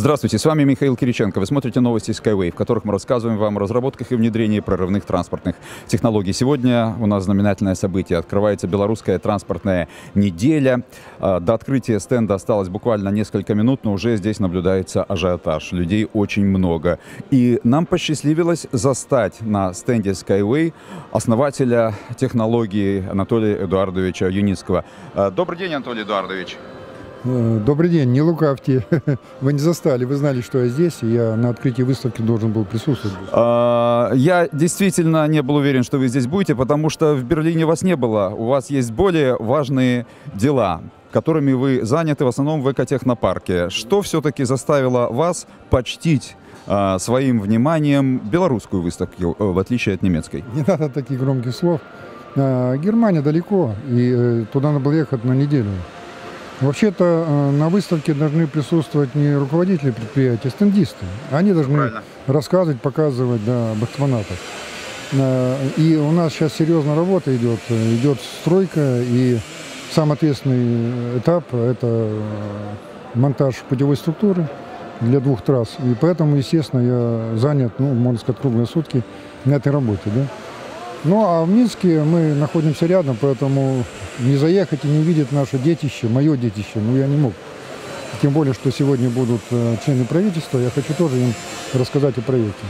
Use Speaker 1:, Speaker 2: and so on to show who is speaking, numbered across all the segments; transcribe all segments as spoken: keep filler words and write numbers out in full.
Speaker 1: Здравствуйте, с вами Михаил Кириченко. Вы смотрите новости Skyway, в которых мы рассказываем вам о разработках и внедрении прорывных транспортных технологий. Сегодня у нас знаменательное событие. Открывается белорусская транспортная неделя. До открытия стенда осталось буквально несколько минут, но уже здесь наблюдается ажиотаж. Людей очень много. И нам посчастливилось застать на стенде Skyway основателя технологии Анатолия Эдуардовича Юницкого. Добрый день, Анатолий Эдуардович.
Speaker 2: Добрый день, не лукавьте. Вы не застали, вы знали, что я здесь, и я на открытии выставки должен был присутствовать.
Speaker 1: Я действительно не был уверен, что вы здесь будете, потому что в Берлине вас не было. У вас есть более важные дела, которыми вы заняты в основном в экотехнопарке. Что все-таки заставило вас почтить своим вниманием белорусскую выставку, в отличие от немецкой?
Speaker 2: Не надо таких громких слов. Германия далеко, и туда надо было ехать на неделю. Вообще-то на выставке должны присутствовать не руководители предприятия, а стендисты. Они должны Правильно. рассказывать, показывать, да, об экспонатах. И у нас сейчас серьезная работа идет. Идет стройка, и самый ответственный этап – это монтаж путевой структуры для двух трасс. И поэтому, естественно, я занят, ну, можно сказать, круглые сутки на этой работе. Да? Ну, а в Минске мы находимся рядом, поэтому не заехать и не увидеть наше детище, мое детище, ну, я не мог. Тем более, что сегодня будут члены правительства, я хочу тоже им рассказать о проекте.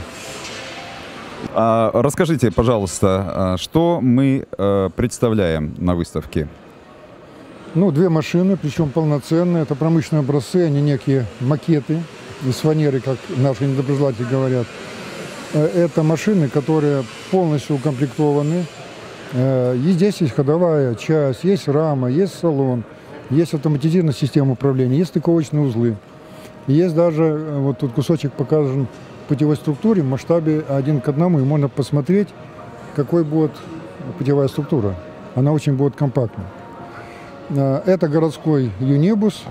Speaker 1: А, расскажите, пожалуйста, что мы представляем на выставке?
Speaker 2: Ну, две машины, причем полноценные, это промышленные образцы, они некие макеты из фанеры, как наши недоброжелатели говорят. Это машины, которые полностью укомплектованы. И здесь есть ходовая часть, есть рама, есть салон, есть автоматизированная система управления, есть стыковочные узлы. Есть даже, вот тут кусочек показан в путевой структуре в масштабе один к одному, и можно посмотреть, какой будет путевая структура. Она очень будет компактна. Это городской юнибус,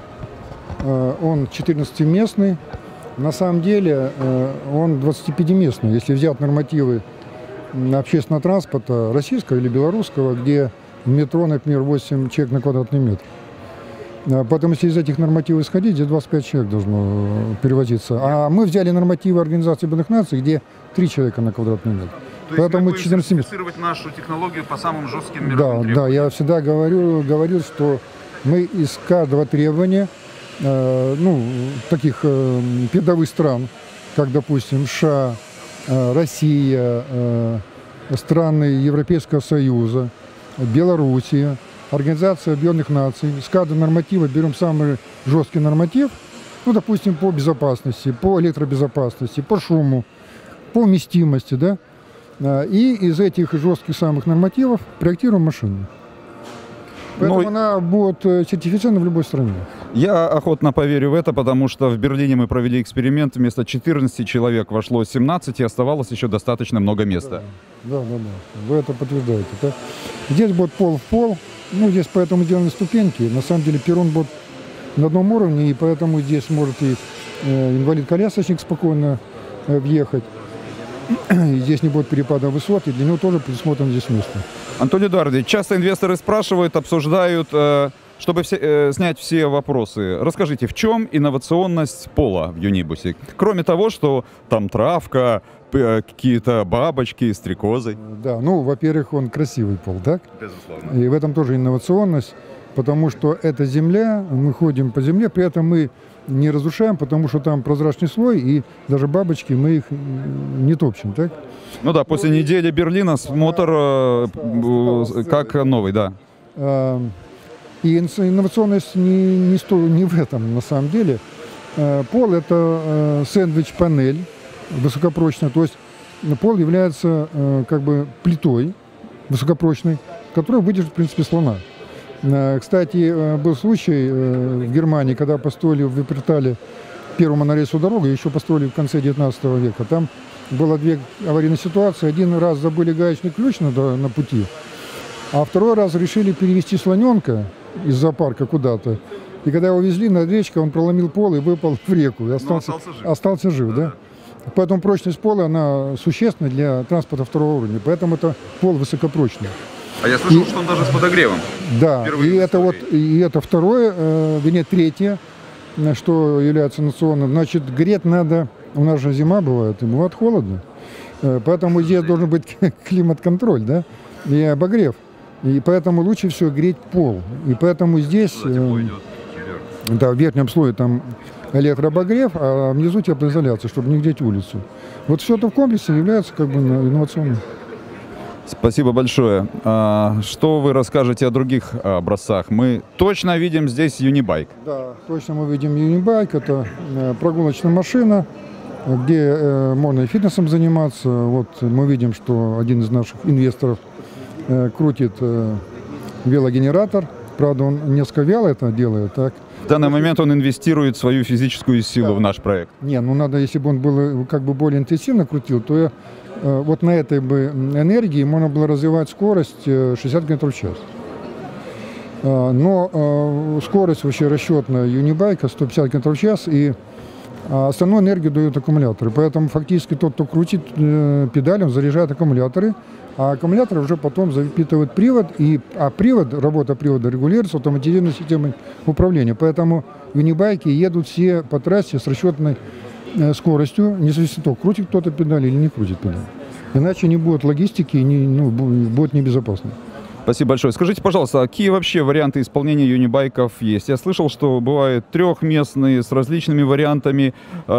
Speaker 2: он четырнадцатиместный. На самом деле он двадцатипятиместный, если взять нормативы общественного транспорта российского или белорусского, где в метро, например, восемь человек на квадратный метр. Поэтому, если из этих нормативов исходить, здесь двадцать пять человек должно перевозиться. А мы взяли нормативы Организации Объединенных Наций, где три человека на квадратный метр.
Speaker 1: То Поэтому есть вы будете сертифицировать нашу технологию по самым жестким мировым
Speaker 2: да,
Speaker 1: требованиям?
Speaker 2: Да, я всегда говорю, говорю, что мы из каждого требования, э, ну, таких э, передовых стран, как, допустим, США, э, Россия, э, страны Европейского Союза, Белоруссия, Организация Объединенных Наций, с каждого норматива берем самый жесткий норматив, ну, допустим, по безопасности, по электробезопасности, по шуму, по вместимости, да, и из этих жестких самых нормативов проектируем машину. Поэтому Но... она будет сертифицирована в любой стране.
Speaker 1: Я охотно поверю в это, потому что в Берлине мы провели эксперимент. Вместо четырнадцати человек вошло семнадцать, и оставалось еще достаточно много места.
Speaker 2: Да, да, да. да. Вы это подтверждаете. Да? Здесь будет пол в пол. Ну, здесь поэтому сделаны ступеньки. На самом деле перрон будет на одном уровне, и поэтому здесь может и э, инвалид-колясочник спокойно э, въехать. И здесь не будет перепада высот, и для него тоже предусмотрено здесь место.
Speaker 1: Анатолий Эдуардович, часто инвесторы спрашивают, обсуждают, чтобы все, снять все вопросы. Расскажите, в чем инновационность пола в юнибусе? Кроме того, что там травка, какие-то бабочки, стрекозы.
Speaker 2: Да, ну, во-первых, он красивый пол, так?
Speaker 1: Безусловно.
Speaker 2: И в этом тоже инновационность, потому что это земля, мы ходим по земле, при этом мы не разрушаем, потому что там прозрачный слой, и даже бабочки мы их не топчем, так?
Speaker 1: Ну да, после ну, недели Берлина смотр да, э, как новый, да.
Speaker 2: И инновационность не, не, сто, не в этом, на самом деле. Пол – это сэндвич-панель высокопрочная, то есть пол является как бы плитой высокопрочной, которая выдержит, в принципе, слона. Кстати, был случай в Германии, когда построили в Випертале первую монорельсовую дорогу, еще построили в конце девятнадцатого века. Там было две аварийные ситуации. Один раз забыли гаечный ключ на, на пути, а второй раз решили перевезти слоненка из зоопарка куда-то. И когда его везли над речкой, он проломил пол и выпал в реку. И остался, остался жив, остался жив да. да? Поэтому прочность пола, она существенна для транспорта второго уровня. Поэтому это пол высокопрочный.
Speaker 1: А я слышал,
Speaker 2: и,
Speaker 1: что он даже с подогревом.
Speaker 2: Да, и это, вот, и это второе, э, вернее, третье что является национальным. Значит, греть надо, у нас же зима бывает, и бывает холодно. Поэтому здесь должен быть климат-контроль, да, и обогрев. И поэтому лучше всего греть пол. И поэтому здесь, э, да, в верхнем слое там электрообогрев, а внизу теплоизоляция, чтобы не греть улицу. Вот все это в комплексе является как бы инновационным.
Speaker 1: Спасибо большое. А, что вы расскажете о других образцах? Мы точно видим здесь Unibike.
Speaker 2: Да, точно мы видим Unibike. Это э, прогулочная машина, где э, можно и фитнесом заниматься. Вот мы видим, что один из наших инвесторов э, крутит э, велогенератор. Правда, он несколько вяло это делает, так?
Speaker 1: В данный момент он инвестирует свою физическую силу, да, в наш проект.
Speaker 2: Не, ну надо, если бы он был как бы более интенсивно крутил, то я, э, вот на этой бы энергии можно было развивать скорость э, шестьдесят километров в час. Э, но э, скорость вообще расчетная Unibike сто пятьдесят километров в час, и э, остальную энергию дают аккумуляторы. Поэтому фактически тот, кто крутит э, педалем, заряжает аккумуляторы, а аккумулятор уже потом запитывает привод, и, а привод, работа привода регулируется автоматизированной системой управления. Поэтому юнибайки едут все по трассе с расчетной э, скоростью, не зависит от того, крутит кто-то педаль или не крутит педаль. Иначе не будет логистики, не, ну, будет небезопасно.
Speaker 1: Спасибо большое. Скажите, пожалуйста, а какие вообще варианты исполнения юнибайков есть? Я слышал, что бывают трехместные с различными вариантами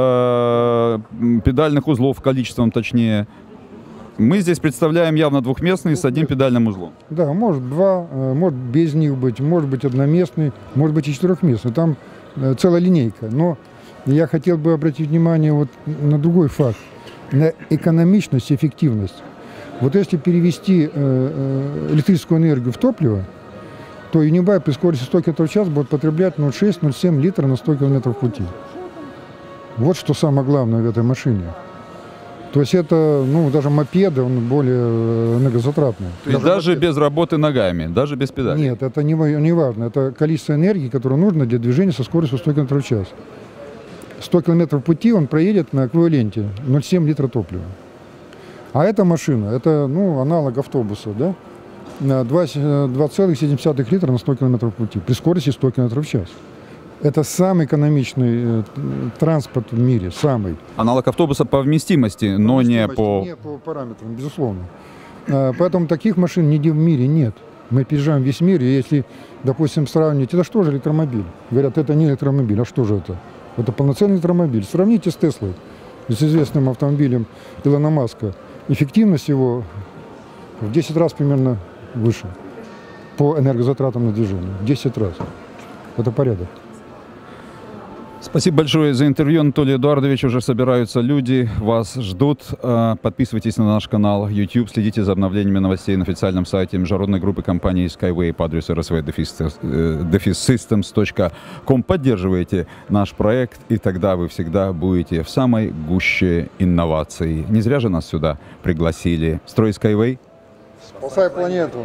Speaker 1: э, педальных узлов, количеством точнее. Мы здесь представляем явно двухместный с одним педальным узлом.
Speaker 2: Да, может два, может без них быть, может быть одноместный, может быть и четырехместный. Там целая линейка. Но я хотел бы обратить внимание вот на другой факт, на экономичность и эффективность. Вот если перевести электрическую энергию в топливо, то Unibike при скорости сто километров в час будет потреблять ноль целых шесть - ноль целых семь литра на сто километров пути. Вот что самое главное в этой машине. То есть это, ну, даже мопеды, он более энергозатратный.
Speaker 1: То есть даже, даже без работы ногами, даже без педали?
Speaker 2: Нет, это не, не важно. Это количество энергии, которое нужно для движения со скоростью сто километров в час. сто километров пути он проедет на эквиваленте ноль целых семь литра топлива. А эта машина, это, ну, аналог автобуса, да? два целых семь десятых литра на сто километров пути при скорости сто километров в час. Это самый экономичный э, транспорт в мире, самый.
Speaker 1: Аналог автобуса по вместимости, но не по...
Speaker 2: Не по параметрам, безусловно. А, поэтому таких машин нигде в мире нет. Мы опережаем весь мир, и если, допустим, сравнить, это что же электромобиль? Говорят, это не электромобиль, а что же это? Это полноценный электромобиль. Сравните с Теслой, с известным автомобилем Илона Маска. Эффективность его в десять раз примерно выше по энергозатратам на движение. В десять раз. Это порядок.
Speaker 1: Спасибо большое за интервью, Анатолий Эдуардович. Уже собираются люди, вас ждут. Подписывайтесь на наш канал YouTube, следите за обновлениями новостей на официальном сайте международной группы компании Skyway по адресу эр эс ви дефис системс точка ком. Поддерживайте наш проект, и тогда вы всегда будете в самой гуще инноваций. Не зря же нас сюда пригласили. Строй Skyway.
Speaker 2: Спасай планету.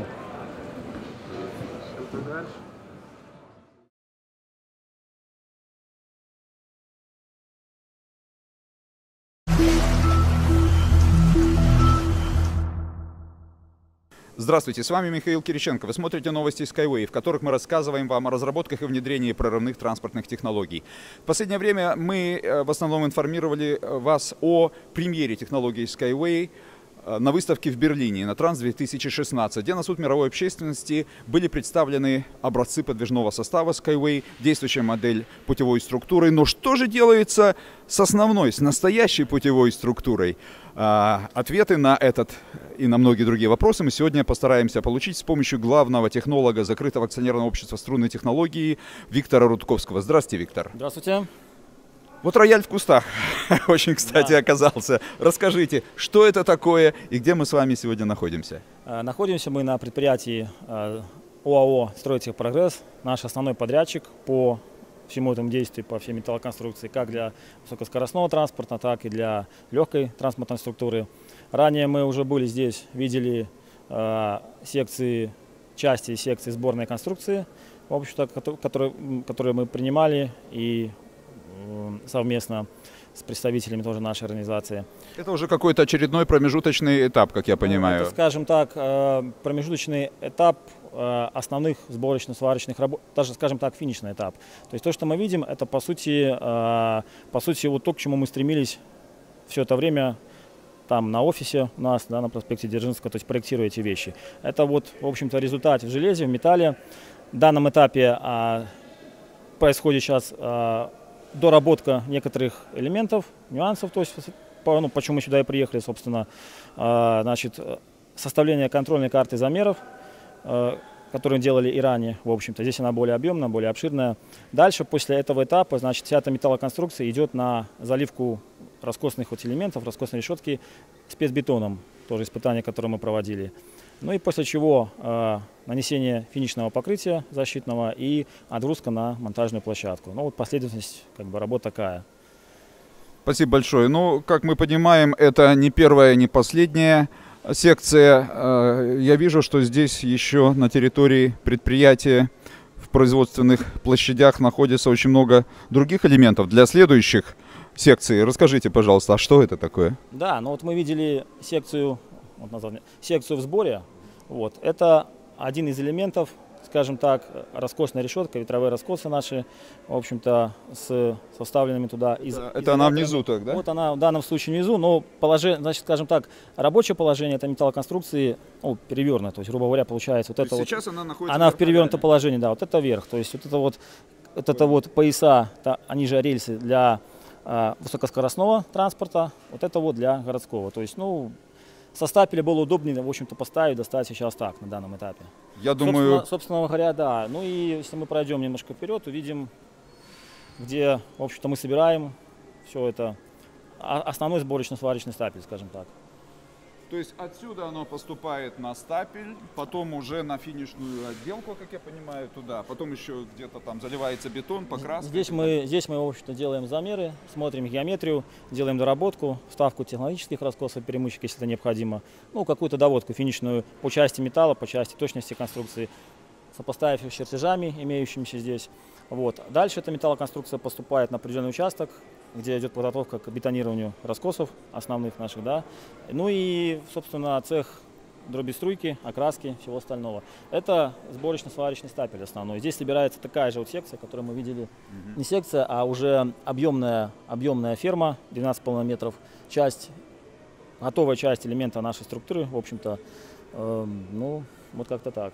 Speaker 1: Здравствуйте, с вами Михаил Кириченко. Вы смотрите новости Skyway, в которых мы рассказываем вам о разработках и внедрении прорывных транспортных технологий. В последнее время мы в основном информировали вас о премьере технологий Skyway на выставке в Берлине, на Транс две тысячи шестнадцать, где на суд мировой общественности были представлены образцы подвижного состава Skyway, действующая модель путевой структуры. Но что же делается с основной, с настоящей путевой структурой? Ответы на этот и на многие другие вопросы мы сегодня постараемся получить с помощью главного технолога закрытого акционерного общества «Струнные технологии» Виктора Рудковского. Здравствуйте, Виктор.
Speaker 3: Здравствуйте.
Speaker 1: Вот рояль в кустах очень, кстати, да. оказался. Расскажите, что это такое и где мы с вами сегодня находимся?
Speaker 3: Находимся мы на предприятии ОАО «Стройтехпрогресс». Наш основной подрядчик по всему этому действию, по всей металлоконструкции, как для высокоскоростного транспорта, так и для легкой транспортной структуры. Ранее мы уже были здесь, видели э, секции, части секции сборной конструкции, в общем-то, которые, которые мы принимали и э, совместно с представителями тоже нашей организации.
Speaker 1: Это уже какой-то очередной промежуточный этап, как я понимаю.
Speaker 3: Это, скажем так, промежуточный этап э, основных сборочно-сварочных работ, даже, скажем так, финишный этап. То есть то, что мы видим, это по сути, э, по сути вот то, к чему мы стремились все это время там на офисе у нас, да, на проспекте Дзержинского, то есть проектируя эти вещи. Это вот, в общем-то, результат в железе, в металле. В данном этапе э, происходит сейчас э, доработка некоторых элементов, нюансов, то есть по, ну, почему мы сюда и приехали, собственно, э, значит, составление контрольной карты замеров, э, которую делали и ранее, в общем-то. Здесь она более объемная, более обширная. Дальше, после этого этапа, значит, вся эта металлоконструкция идет на заливку раскосных вот элементов, раскосной решетки спецбетоном, тоже испытание, которое мы проводили. Ну и после чего э, нанесение финишного покрытия защитного и отгрузка на монтажную площадку. Ну вот последовательность, как бы, работа такая.
Speaker 1: Спасибо большое. Ну, как мы понимаем, это не первая, не последняя секция. Я вижу, что здесь еще на территории предприятия в производственных площадях находится очень много других элементов для следующих секций. Расскажите, пожалуйста, а что это такое?
Speaker 3: Да, ну вот мы видели секцию, вот название, секцию в сборе. Вот. Это один из элементов, скажем так, раскосная решетка, ветровые раскосы наши, в общем-то, с составленными туда. Из,
Speaker 1: это
Speaker 3: из
Speaker 1: это она внизу, так, да?
Speaker 3: Вот она в данном случае внизу, но положение, значит, скажем так, рабочее положение этой металлоконструкции, ну, перевернуто, то есть, грубо говоря, получается вот это вот.
Speaker 1: Сейчас она находится
Speaker 3: она в перевернутом положении, да, вот это вверх, то есть вот это вот, вот это вот пояса, та, они же рельсы для э, высокоскоростного транспорта, вот это вот для городского, то есть, ну, со стапеля было удобнее, в общем-то, поставить, достать сейчас так, на данном этапе.
Speaker 1: Я думаю...
Speaker 3: Собственно, собственно говоря, да. Ну и если мы пройдем немножко вперед, увидим, где, в общем-то, мы собираем все это. Основной сборочно-сварочный стапель, скажем так.
Speaker 1: То есть отсюда оно поступает на стапель, потом уже на финишную отделку, как я понимаю, туда. Потом еще где-то там заливается бетон, покраска.
Speaker 3: Здесь мы, здесь мы, в общем-то, делаем замеры, смотрим геометрию, делаем доработку, вставку технологических раскосов, перемычек, если это необходимо. Ну, какую-то доводку финишную по части металла, по части точности конструкции, сопоставив их с чертежами, имеющимися здесь. Вот. Дальше эта металлоконструкция поступает на определенный участок, где идет подготовка к бетонированию раскосов основных наших, да. Ну и, собственно, цех дробеструйки, окраски, всего остального. Это сборочно-сварочный стапель основной. Здесь собирается такая же вот секция, которую мы видели. Mm-hmm. Не секция, а уже объемная, объемная ферма, двенадцать с половиной метров. Часть, готовая часть элемента нашей структуры, в общем-то. Э, ну, вот как-то так.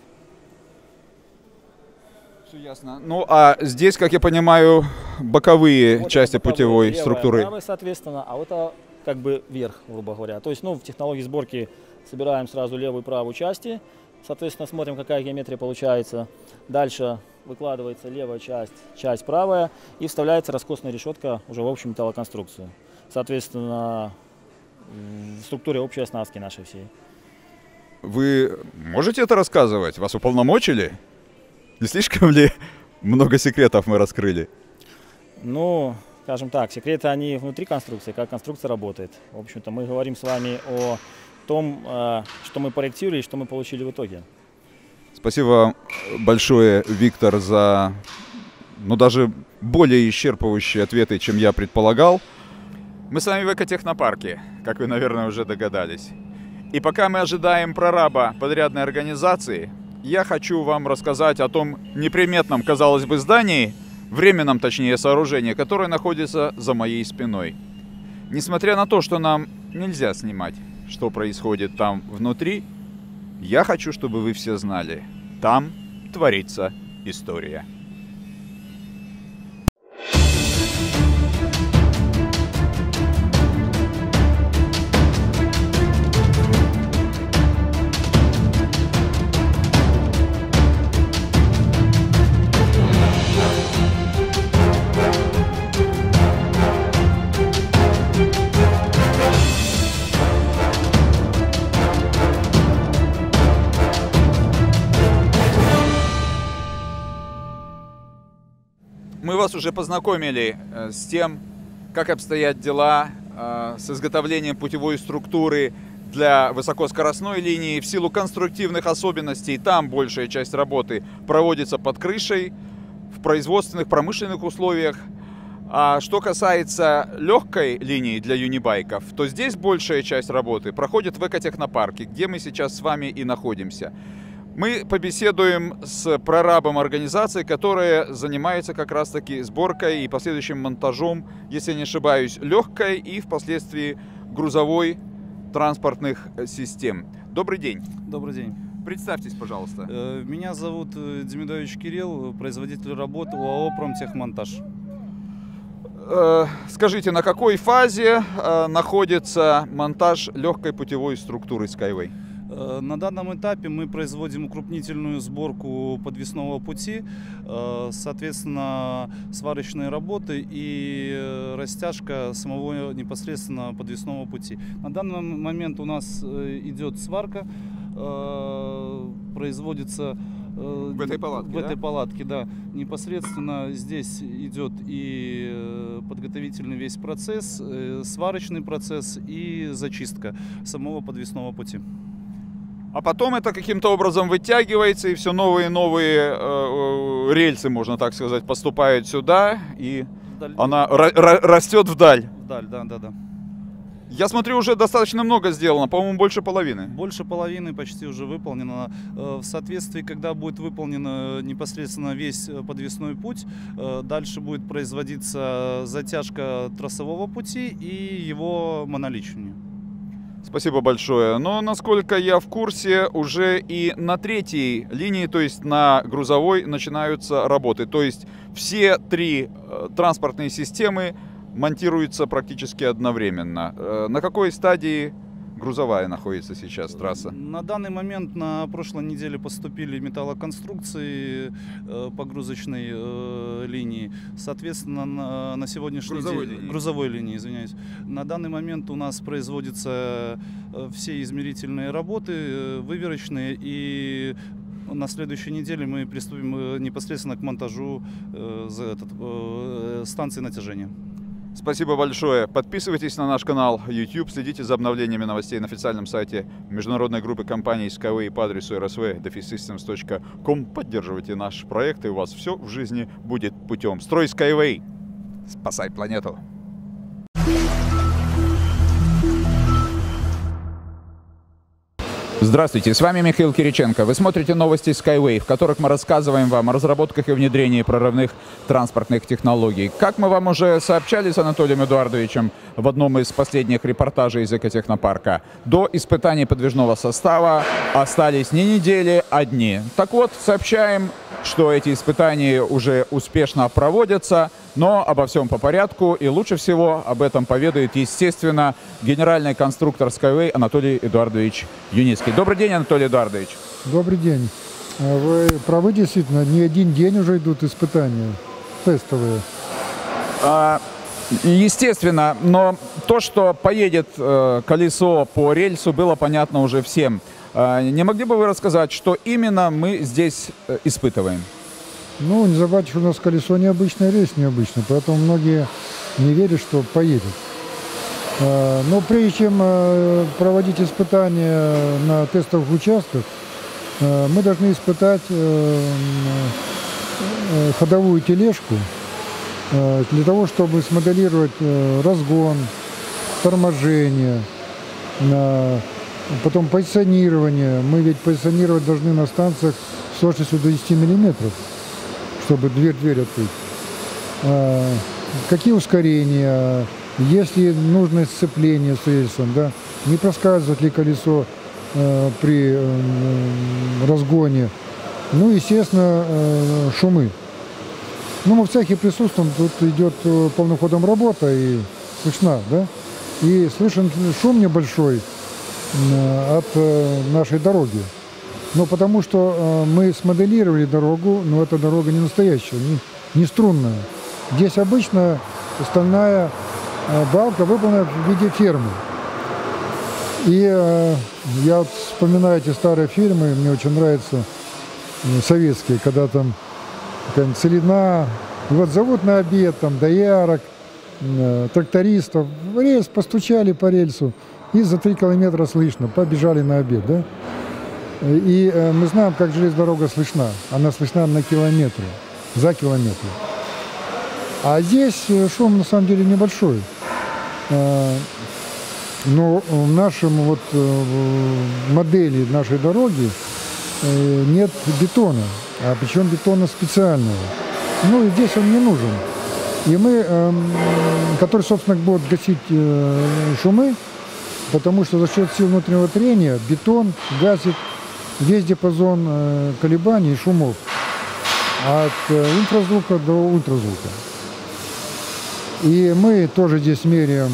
Speaker 1: Ясно. Ну а здесь, как я понимаю, боковые вот части боковые, путевой
Speaker 3: левая,
Speaker 1: структуры.
Speaker 3: Правая, соответственно, а вот это как бы верх, грубо говоря. То есть, ну, в технологии сборки собираем сразу левую и правую части, соответственно, смотрим, какая геометрия получается. Дальше выкладывается левая часть, часть правая и вставляется раскосная решетка уже в общую металлоконструкцию. Соответственно, в структуре общей оснастки нашей всей.
Speaker 1: Вы можете это рассказывать? Вас уполномочили? Не слишком ли много секретов мы раскрыли?
Speaker 3: Ну, скажем так, секреты они внутри конструкции, как конструкция работает. В общем-то, мы говорим с вами о том, что мы проектировали и что мы получили в итоге.
Speaker 1: Спасибо большое, Виктор, за, ну, даже более исчерпывающие ответы, чем я предполагал. Мы с вами в экотехнопарке, как вы, наверное, уже догадались. И пока мы ожидаем прораба подрядной организации, я хочу вам рассказать о том неприметном, казалось бы, здании, временном, точнее, сооружении, которое находится за моей спиной. Несмотря на то, что нам нельзя снимать, что происходит там внутри, я хочу, чтобы вы все знали, там творится история. Мы вас уже познакомили э, с тем, как обстоят дела э, с изготовлением путевой структуры для высокоскоростной линии. В силу конструктивных особенностей там большая часть работы проводится под крышей, в производственных, промышленных условиях. А что касается легкой линии для юнибайков, то здесь большая часть работы проходит в экотехнопарке, где мы сейчас с вами и находимся. Мы побеседуем с прорабом организации, которая занимается как раз-таки сборкой и последующим монтажом, если я не ошибаюсь, легкой и впоследствии грузовой транспортных систем. Добрый день.
Speaker 4: Добрый день.
Speaker 1: Представьтесь, пожалуйста.
Speaker 4: Меня зовут Демидович Кирилл, производитель работ ОАО «Промтехмонтаж».
Speaker 1: Скажите, на какой фазе находится монтаж легкой путевой структуры Skyway?
Speaker 4: На данном этапе мы производим укрупнительную сборку подвесного пути, соответственно, сварочные работы и растяжка самого непосредственно подвесного пути. На данный момент у нас идет сварка, производится
Speaker 1: в этой палатке,
Speaker 4: в этой
Speaker 1: да?
Speaker 4: палатке, да. Непосредственно здесь идет и подготовительный весь процесс, сварочный процесс и зачистка самого подвесного пути.
Speaker 1: А потом это каким-то образом вытягивается, и все новые и новые э, рельсы, можно так сказать, поступают сюда, и вдаль. Она растет вдаль.
Speaker 4: Вдаль, да, да, да.
Speaker 1: Я смотрю, уже достаточно много сделано, по-моему, больше половины.
Speaker 4: Больше половины почти уже выполнено. В соответствии, когда будет выполнен непосредственно весь подвесной путь, дальше будет производиться затяжка трассового пути и его моноличивание.
Speaker 1: Спасибо большое. Но, насколько я в курсе, уже и на третьей линии, то есть на грузовой, начинаются работы. То есть все три э, транспортные системы монтируются практически одновременно. Э, на какой стадии грузовая находится сейчас трасса?
Speaker 4: На данный момент на прошлой неделе поступили металлоконструкции э, погрузочной э, линии. Соответственно, на, на сегодняшний
Speaker 1: грузовой
Speaker 4: день...
Speaker 1: Линии.
Speaker 4: Грузовой линии, извиняюсь. На данный момент у нас производятся э, все измерительные работы, э, выверочные, и на следующей неделе мы приступим непосредственно к монтажу э, за этот, э, станции натяжения.
Speaker 1: Спасибо большое. Подписывайтесь на наш канал YouTube, следите за обновлениями новостей на официальном сайте международной группы компаний Skyway по адресу эр эс ви дефис системс точка ком. Поддерживайте наш проект, и у вас все в жизни будет путем. Строй Skyway. Спасай планету. Здравствуйте, с вами Михаил Кириченко. Вы смотрите новости Skyway, в которых мы рассказываем вам о разработках и внедрении прорывных транспортных технологий. Как мы вам уже сообщали с Анатолием Эдуардовичем в одном из последних репортажей из экотехнопарка, до испытаний подвижного состава остались не недели, а дни. Так вот, сообщаем, что эти испытания уже успешно проводятся, но обо всем по порядку, и лучше всего об этом поведает, естественно, генеральный конструктор Skyway Анатолий Эдуардович Юницкий. Добрый день, Анатолий Эдуардович.
Speaker 2: Добрый день. Вы правы, действительно, не один день уже идут испытания тестовые.
Speaker 1: А, естественно, но то, что поедет э, колесо по рельсу, было понятно уже всем. А, не могли бы вы рассказать, что именно мы здесь э, испытываем?
Speaker 2: Ну, не забывайте, что у нас колесо необычное, рельс необычный, поэтому многие не верят, что поедет. Но прежде чем проводить испытания на тестовых участках, мы должны испытать ходовую тележку для того, чтобы смоделировать разгон, торможение, потом позиционирование. Мы ведь позиционировать должны на станциях с точностью до десяти миллиметров. Чтобы дверь-дверь открыть. А, какие ускорения, есть ли нужное сцепление с рельсом, да? Не проскальзывает ли колесо а, при а, разгоне. Ну, естественно, а, шумы. Ну, мы в цехе присутствуем, тут идет полным ходом работа и слышна, да? И слышен шум небольшой а, от а, нашей дороги. Но потому что э, мы смоделировали дорогу, но эта дорога не настоящая, не, не струнная. Здесь обычно стальная э, балка выполнена в виде фермы. И э, я вот вспоминаю эти старые фильмы, мне очень нравятся э, советские, когда там какая-нибудь целина, и вот зовут на обед там доярок, э, трактористов, рельс постучали по рельсу, и за три километра слышно, побежали на обед, да? И э, мы знаем, как железная дорога слышна. Она слышна на километры, за километры. А здесь шум на самом деле небольшой. Э, но в нашем вот э, модели нашей дороги нет бетона, а причем бетона специального. Ну и здесь он не нужен. И мы, который, собственно, будет гасить шумы, потому что за счет сил внутреннего трения бетон гасит весь диапазон колебаний и шумов. От инфразвука до ультразвука. И мы тоже здесь меряем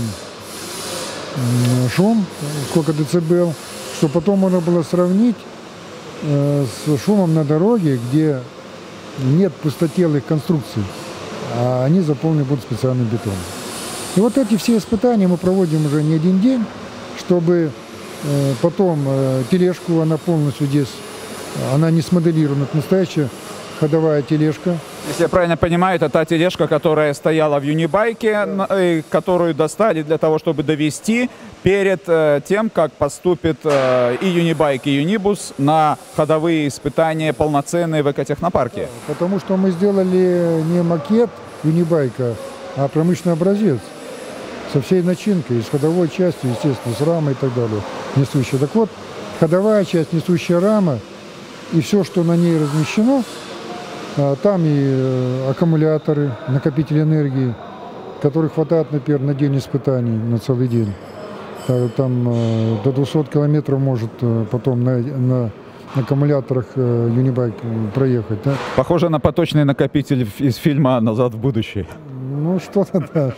Speaker 2: шум, сколько децибел, чтобы потом можно было сравнить с шумом на дороге, где нет пустотелых конструкций, а они заполнены будут специальным бетоном. И вот эти все испытания мы проводим уже не один день, чтобы потом тележку, она полностью здесь, она не смоделирована, это настоящая ходовая тележка.
Speaker 1: Если я правильно понимаю, это та тележка, которая стояла в юнибайке, которую достали для того, чтобы довести перед тем, как поступит и юнибайк, и юнибус на ходовые испытания полноценные в экотехнопарке.
Speaker 2: Потому что мы сделали не макет юнибайка, а промышленный образец со всей начинкой, с ходовой частью, естественно, с рамой и так далее, несущей. Так вот, ходовая часть, несущая рама и все, что на ней размещено, там и аккумуляторы, накопители энергии, которых хватает, например, на день испытаний, на целый день. Там до двухсот километров может потом на, на аккумуляторах юнибайк проехать. Да?
Speaker 1: Похоже на поточный накопитель из фильма «Назад в будущее».
Speaker 2: Ну, что-то даже.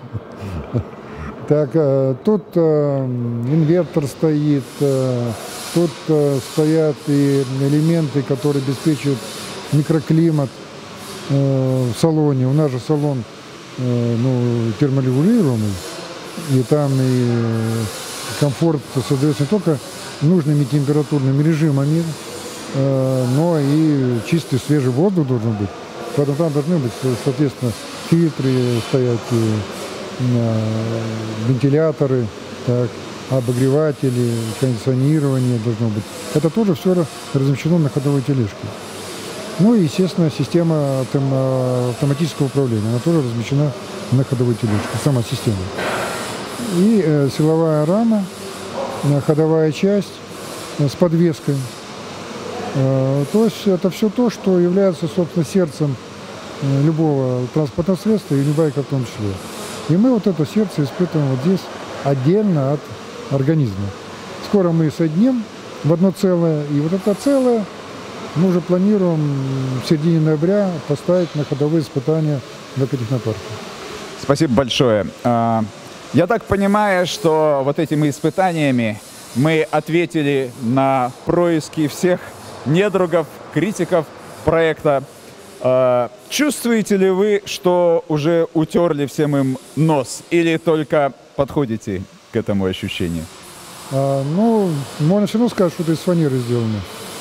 Speaker 2: Так, тут инвертор стоит, тут стоят и элементы, которые обеспечивают микроклимат э, в салоне. У нас же салон э, ну, терморегулируемый, и там и комфорт создается не только нужными температурными режимами, э, но и чистый свежий воздух должен быть. Поэтому там должны быть, соответственно, фильтры стоять, и, э, вентиляторы, так, обогреватели, кондиционирование должно быть. Это тоже все размещено на ходовой тележке. Ну и, естественно, система автоматического управления, она тоже размещена на ходовой тележке, сама система. И э, силовая рама, э, ходовая часть э, с подвеской. Э, то есть это все то, что является, собственно, сердцем э, любого транспортного средства, и юнибайка в том числе. И мы вот это сердце испытываем вот здесь отдельно от организма. Скоро мы соединим в одно целое, и вот это целое мы уже планируем в середине ноября поставить на ходовые испытания в экотехнопарке.
Speaker 1: Спасибо большое. Я так понимаю, что вот этими испытаниями мы ответили на происки всех недругов, критиков проекта. Чувствуете ли вы, что уже утерли всем им нос, или только подходите к этому ощущению?
Speaker 2: А, ну, можно все равно сказать, что это из фанеры сделано.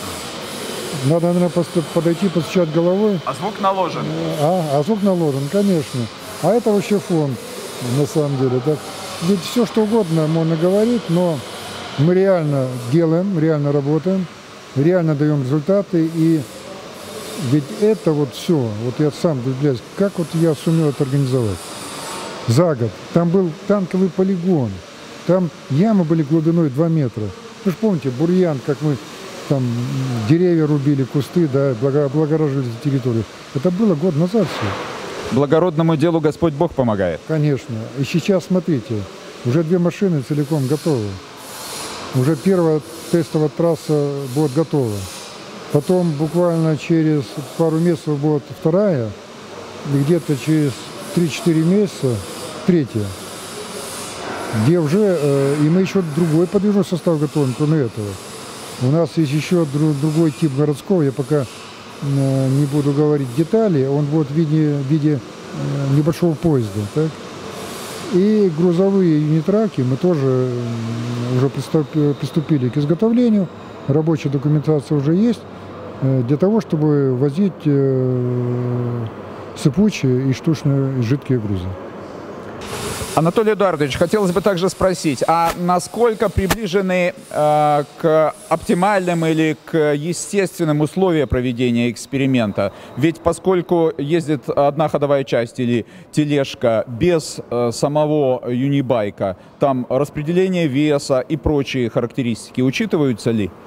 Speaker 2: Надо, наверное, подойти, постучать головой.
Speaker 1: А звук наложен?
Speaker 2: А, а звук наложен, конечно. А это вообще фон, на самом деле. Так, ведь все, что угодно можно говорить, но мы реально делаем, реально работаем, реально даем результаты. И ведь это вот все, вот я сам удивляюсь, как вот я сумел это организовать. За год. Там был танковый полигон, там ямы были глубиной два метра. Вы же помните, бурьян, как мы там деревья рубили, кусты, да, облагораживали территорию. Это было год назад все.
Speaker 1: Благородному делу Господь Бог помогает.
Speaker 2: Конечно. И сейчас, смотрите, уже две машины целиком готовы. Уже первая тестовая трасса будет готова. Потом буквально через пару месяцев будет вторая, и где-то через три-четыре месяца третья. Где уже, э, и мы еще другой подвижной состав готовим, кроме этого. У нас есть еще друг, другой тип городского, я пока э, не буду говорить детали, он будет в виде, в виде э, небольшого поезда. Так? И грузовые юнитраки мы тоже э, уже приступили, приступили к изготовлению, рабочая документация уже есть, э, для того, чтобы возить э, сыпучие и штучные и жидкие грузы.
Speaker 1: Анатолий Эдуардович, хотелось бы также спросить, а насколько приближены э, к оптимальным или к естественным условиям проведения эксперимента? Ведь поскольку ездит одна ходовая часть или тележка без э, самого юнибайка, там распределение веса и прочие характеристики учитываются ли?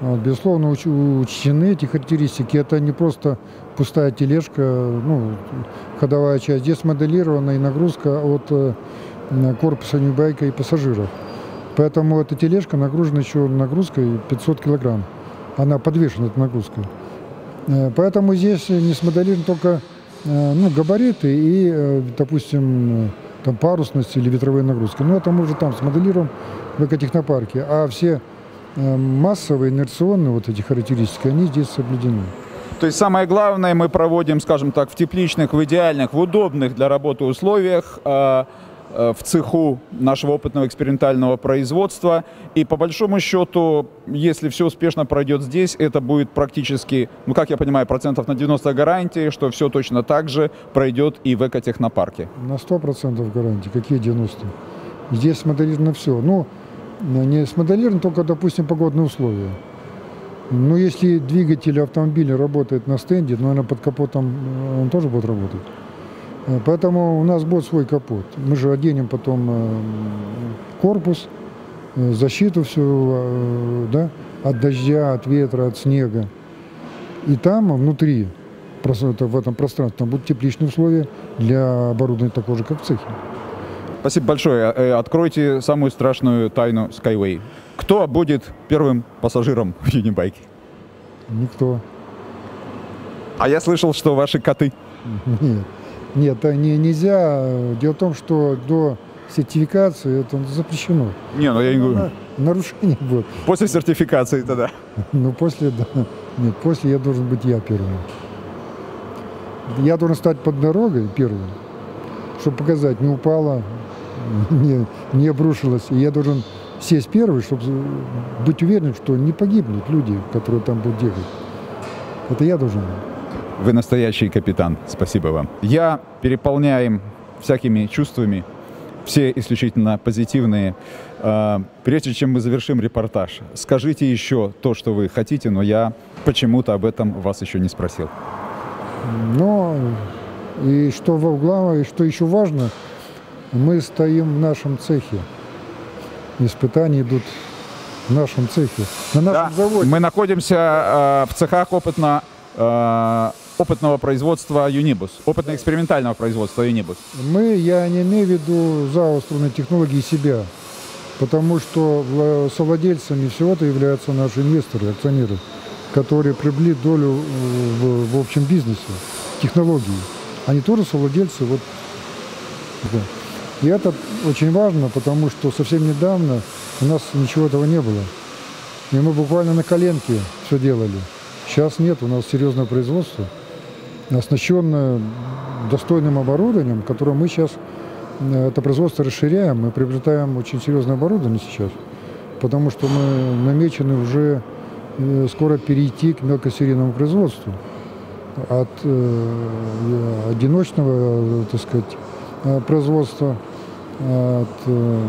Speaker 2: Вот, безусловно, уч учтены эти характеристики. Это не просто пустая тележка, ну, ходовая часть. Здесь моделирована и нагрузка от э, корпуса ньюбайка и пассажиров. Поэтому эта тележка нагружена еще нагрузкой пятьсот килограмм. Она подвешена этой нагрузкой. Э, поэтому здесь не смоделированы только э, ну, габариты и, э, допустим, там, парусность или ветровые нагрузки. Но это мы уже там смоделируем в экотехнопарке. А все массовые, инерционные вот эти характеристики, они здесь соблюдены.
Speaker 1: То есть самое главное мы проводим, скажем так, в тепличных, в идеальных, в удобных для работы условиях, э, э, в цеху нашего опытного экспериментального производства. И по большому счету, если все успешно пройдет здесь, это будет практически, ну как я понимаю, процентов на девяносто гарантии, что все точно так же пройдет и в экотехнопарке.
Speaker 2: На сто процентов гарантии. Какие девяносто? Здесь смоделировано все. Ну, не смоделировано только, допустим, погодные условия. Но если двигатель автомобиля работает на стенде, наверное, под капотом он тоже будет работать. Поэтому у нас будет свой капот. Мы же оденем потом корпус, защиту всю, да, от дождя, от ветра, от снега. И там внутри, в этом пространстве, там будут тепличные условия для оборудования такого же, как в цехе.
Speaker 1: Спасибо большое. Откройте самую страшную тайну Skyway. Кто будет первым пассажиром в Юнибайке?
Speaker 2: Никто.
Speaker 1: А я слышал, что ваши коты.
Speaker 2: Нет, нет, не, нельзя. Дело в том, что до сертификации это запрещено.
Speaker 1: Не, ну я не говорю.
Speaker 2: Нарушение будет.
Speaker 1: После сертификации тогда.
Speaker 2: Ну, после, да. Нет, после я должен быть я первым. Я должен стать под дорогой первым, чтобы показать, не упала, не, не обрушилась. И я должен сесть первый, чтобы быть уверенным, что не погибнут люди, которые там будут ехать. Это я должен быть.
Speaker 1: Вы настоящий капитан. Спасибо вам. Я переполняем всякими чувствами, все исключительно позитивные. Прежде чем мы завершим репортаж, скажите еще то, что вы хотите, но я почему-то об этом вас еще не спросил.
Speaker 2: Но и что главное, и что еще важно, мы стоим в нашем цехе. Испытания идут в нашем цехе, на нашем
Speaker 1: Да,
Speaker 2: заводе.
Speaker 1: мы находимся э, в цехах опытно, э, опытного производства Юнибус, опытно-экспериментального производства Юнибус.
Speaker 2: Мы, я не имею в виду ЗАО «Струнные технологии» себя, потому что совладельцами всего это являются наши инвесторы, акционеры, которые приобрели долю в, в общем бизнесе, технологии. Они тоже совладельцы. Вот, да. И это очень важно, потому что совсем недавно у нас ничего этого не было. И мы буквально на коленке все делали. Сейчас нет, у нас серьезное производство, оснащенное достойным оборудованием, которое мы сейчас, это производство расширяем, мы приобретаем очень серьезное оборудование сейчас, потому что мы намечены уже скоро перейти к мелкосерийному производству. От э, одиночного, так сказать, производства от, э,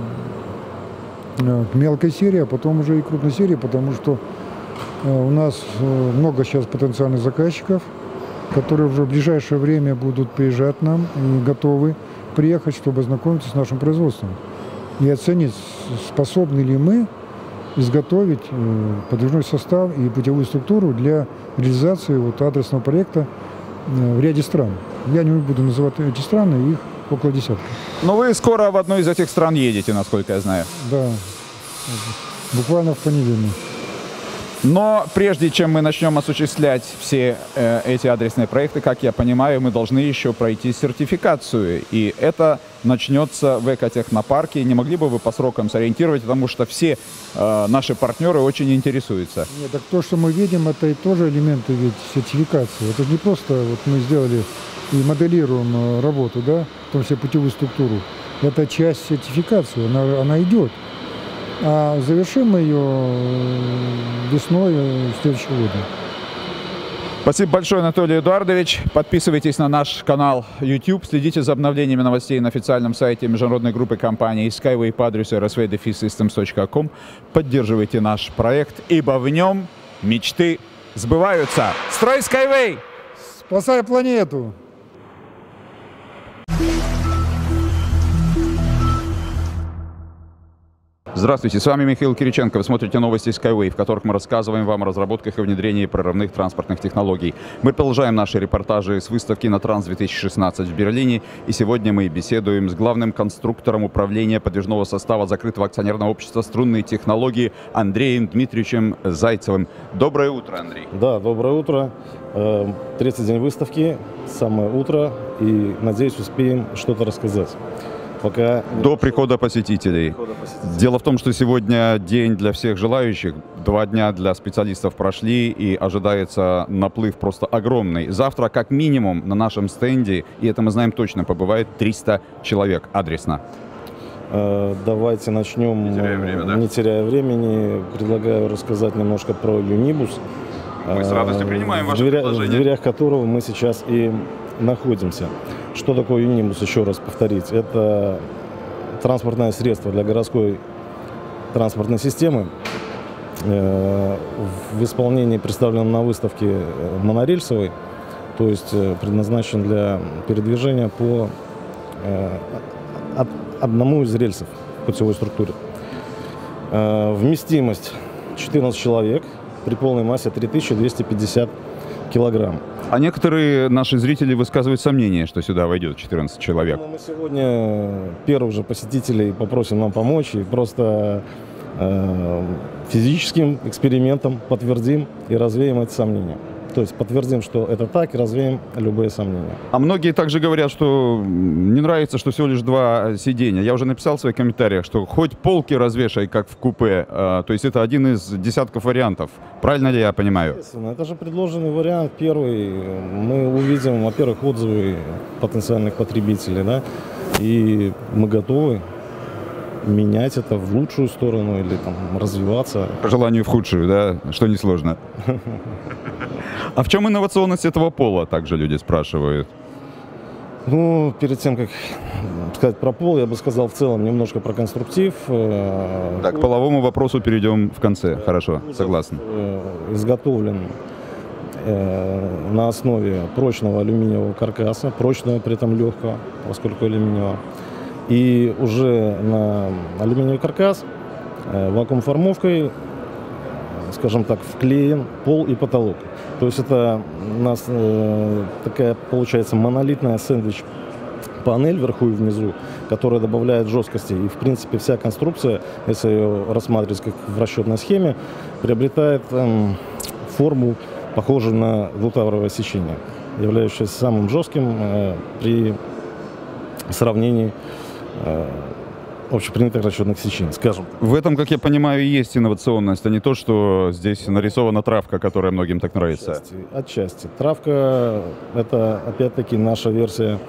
Speaker 2: к мелкой серии, а потом уже и крупной серии, потому что э, у нас много сейчас потенциальных заказчиков, которые уже в ближайшее время будут приезжать к нам и готовы приехать, чтобы ознакомиться с нашим производством и оценить, способны ли мы изготовить подвижной состав и путевую структуру для реализации вот адресного проекта в ряде стран. Я не буду называть эти страны, их около десятка.
Speaker 1: Но вы скоро в одну из этих стран едете, насколько я знаю.
Speaker 2: Да, буквально в понедельник.
Speaker 1: Но прежде чем мы начнем осуществлять все э, эти адресные проекты, как я понимаю, мы должны еще пройти сертификацию. И это начнется в экотехнопарке. Не могли бы вы по срокам сориентировать, потому что все э, наши партнеры очень интересуются.
Speaker 2: Нет, так то, что мы видим, это и тоже элементы ведь сертификации. Это не просто вот мы сделали и моделируем работу, да, в том числе путевую структуру. Это часть сертификации, она, она идет. А завершим мы ее весной следующего года.
Speaker 1: Спасибо большое, Анатолий Эдуардович. Подписывайтесь на наш канал YouTube, следите за обновлениями новостей на официальном сайте международной группы компаний Skyway по адресу эр эс ви дефис системс точка ком. Поддерживайте наш проект, ибо в нем мечты сбываются. Строй Skyway!
Speaker 2: Спасай планету!
Speaker 1: Здравствуйте, с вами Михаил Кириченко. Вы смотрите новости Skyway, в которых мы рассказываем вам о разработках и внедрении прорывных транспортных технологий. Мы продолжаем наши репортажи с выставки «Натранс две тысячи шестнадцать» в Берлине. И сегодня мы беседуем с главным конструктором управления подвижного состава закрытого акционерного общества «Струнные технологии» Андреем Дмитриевичем Зайцевым. Доброе утро, Андрей.
Speaker 5: Да, доброе утро. Третий день выставки, самое утро. И, надеюсь, успеем что-то рассказать. Пока...
Speaker 1: До прихода посетителей.
Speaker 5: прихода посетителей.
Speaker 1: Дело в том, что сегодня день для всех желающих. Два дня для специалистов прошли, и ожидается наплыв просто огромный. Завтра, как минимум, на нашем стенде, и это мы знаем точно, побывает триста человек адресно.
Speaker 5: Давайте начнем,
Speaker 1: не теряя, время, да?
Speaker 5: не теряя времени. Предлагаю рассказать немножко про Юнибус.
Speaker 1: Мы с радостью принимаем ваше
Speaker 5: в дверя...
Speaker 1: предложение.
Speaker 5: В дверях которого мы сейчас и находимся. Что такое Юнибус, еще раз повторить? Это транспортное средство для городской транспортной системы. В исполнении, представленном на выставке, монорельсовый, то есть предназначен для передвижения по одному из рельсов путевой структуры. Вместимость четырнадцать человек при полной массе три тысячи двести пятьдесят килограмм.
Speaker 1: А некоторые наши зрители высказывают сомнения, что сюда войдет четырнадцать человек.
Speaker 5: Мы сегодня первых же посетителей попросим нам помочь и просто э, физическим экспериментом подтвердим и развеем эти сомнения. То есть подтвердим, что это так, и развеем любые сомнения.
Speaker 1: А многие также говорят, что не нравится, что всего лишь два сиденья. Я уже написал в своих комментариях, что хоть полки развешай, как в купе. То есть это один из десятков вариантов. Правильно ли я понимаю?
Speaker 5: Естественно, это же предложенный вариант. Первый. Мы увидим, во-первых, отзывы потенциальных потребителей, да, и мы готовы менять это в лучшую сторону или там развиваться.
Speaker 1: По желанию в худшую, да, что несложно. А в чем инновационность этого пола, также люди спрашивают?
Speaker 5: Ну, перед тем, как сказать про пол, я бы сказал в целом немножко про конструктив.
Speaker 1: Так, к половому вопросу перейдем в конце. Хорошо, согласен.
Speaker 5: Изготовлен на основе прочного алюминиевого каркаса, прочного, при этом легкого, поскольку алюминиевого. И уже на алюминиевый каркас вакуум-формовкой, скажем так, вклеен пол и потолок. То есть это у нас э, такая получается монолитная сэндвич-панель вверху и внизу, которая добавляет жесткости. И в принципе вся конструкция, если ее рассматривать как в расчетной схеме, приобретает э, форму, похожую на двутавровое сечение, являющееся самым жестким э, при сравнении э, общепринятых расчетных сечений, скажем.
Speaker 1: В этом, как я понимаю, и есть инновационность, а не то, что здесь нарисована травка, которая многим так нравится.
Speaker 5: Отчасти. Отчасти. Травка – это, опять-таки, наша версия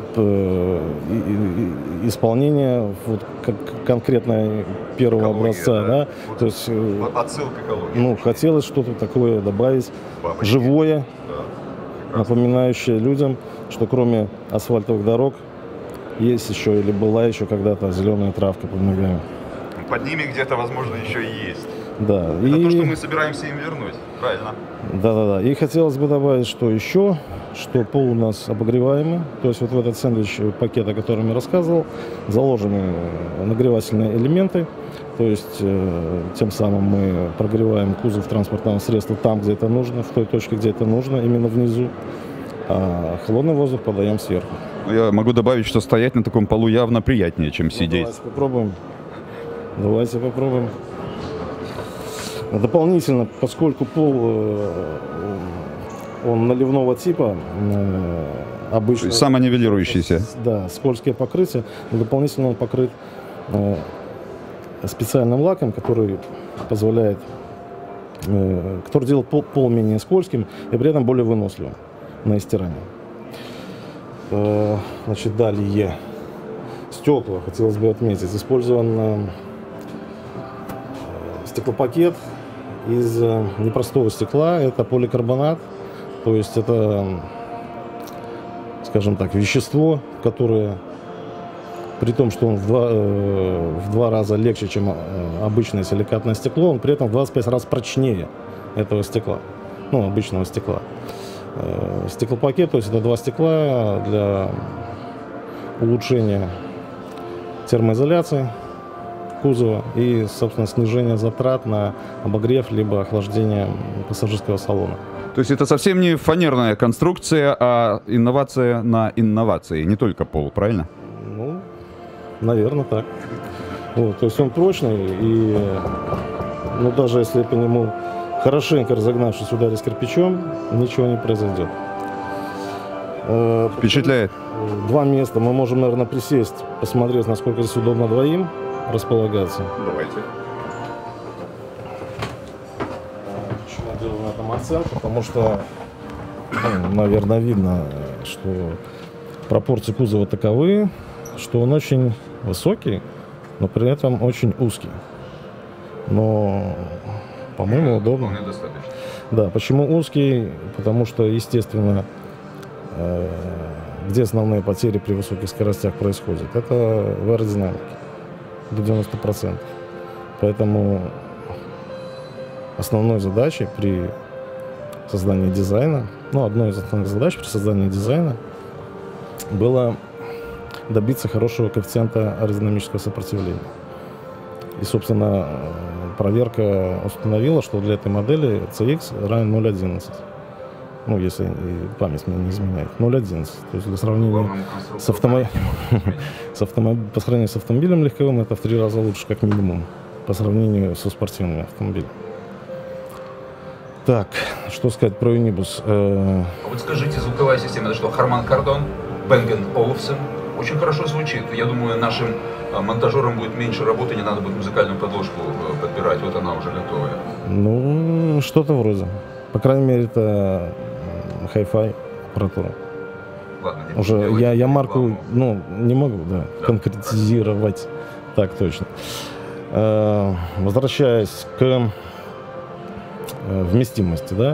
Speaker 5: исполнения вот, как конкретно первого экология, образца. Да? Да? Вот то есть,
Speaker 1: отсылка экологии.
Speaker 5: Ну, хотелось что-то такое добавить, Бабочки. живое, да. напоминающее людям, что кроме асфальтовых дорог есть еще или была еще когда-то зеленая травка под ногами.
Speaker 1: Под ними где-то, возможно, еще и есть.
Speaker 5: Да.
Speaker 1: Это и... то, что мы собираемся им вернуть, правильно?
Speaker 5: Да-да-да. И хотелось бы добавить, что еще, что пол у нас обогреваемый. То есть вот в этот сэндвич-пакет, о котором я рассказывал, заложены нагревательные элементы. То есть э, тем самым мы прогреваем кузов транспортного средства там, где это нужно, в той точке, где это нужно, именно внизу. А холодный воздух подаем сверху.
Speaker 1: Я могу добавить, что стоять на таком полу явно приятнее, чем сидеть.
Speaker 5: Ну, давайте попробуем. Давайте попробуем. Дополнительно, поскольку пол он наливного типа, обычно...
Speaker 1: Самонивелирующийся.
Speaker 5: Да, скользкое покрытие. Дополнительно он покрыт специальным лаком, который позволяет, который делает пол, пол менее скользким и при этом более выносливым на стирание. Значит, далее стекла, хотелось бы отметить, использован стеклопакет из непростого стекла, это поликарбонат, то есть это, скажем так, вещество, которое при том, что он в два, в два раза легче, чем обычное силикатное стекло, он при этом в двадцать пять раз прочнее этого стекла, ну, обычного стекла. Стеклопакет, то есть это два стекла для улучшения термоизоляции кузова и, собственно, снижение затрат на обогрев либо охлаждение пассажирского салона.
Speaker 1: То есть это совсем не фанерная конструкция, а инновация на инновации, не только пол, правильно?
Speaker 5: Ну, наверное, так. Вот, то есть он прочный, и ну, даже если по нему хорошенько разогнавшись ударить кирпичом, ничего не произойдет.
Speaker 1: Впечатляет.
Speaker 5: Два места. Мы можем, наверное, присесть, посмотреть, насколько здесь удобно двоим располагаться.
Speaker 1: Давайте.
Speaker 5: Почему я делаю на этом акцент? Потому что, ну, наверное, видно, что пропорции кузова таковы, что он очень высокий, но при этом очень узкий. Но, по-моему, удобно. Да, почему узкий? Потому что, естественно, где основные потери при высоких скоростях происходят? Это в аэродинамике, до девяноста процентов. Поэтому основной задачей при создании дизайна, ну, одной из основных задач при создании дизайна было добиться хорошего коэффициента аэродинамического сопротивления. И, собственно, проверка установила, что для этой модели си икс равен ноль целых одиннадцать. Ну, если память мне не изменяет. ноль целых одиннадцать. То есть для сравнения с, автомо... с автомо... по сравнению с автомобилем легковым, это в три раза лучше, как минимум, по сравнению со спортивными автомобилями. Так, что сказать про Unibus?
Speaker 1: А вот скажите, звуковая система, это что, Harman Kardon, Bang энд Olufsen? Очень хорошо звучит. Я думаю, нашим монтажерам будет меньше работы, не надо будет музыкальную подложку подбирать. Вот она уже готовая.
Speaker 5: Ну, что-то вроде. По крайней мере, это хай-фай аппаратура.
Speaker 1: Ладно,
Speaker 5: уже я, я марку, ну, не могу, да, да, конкретизировать. Так точно. Э, возвращаясь к э, вместимости, да.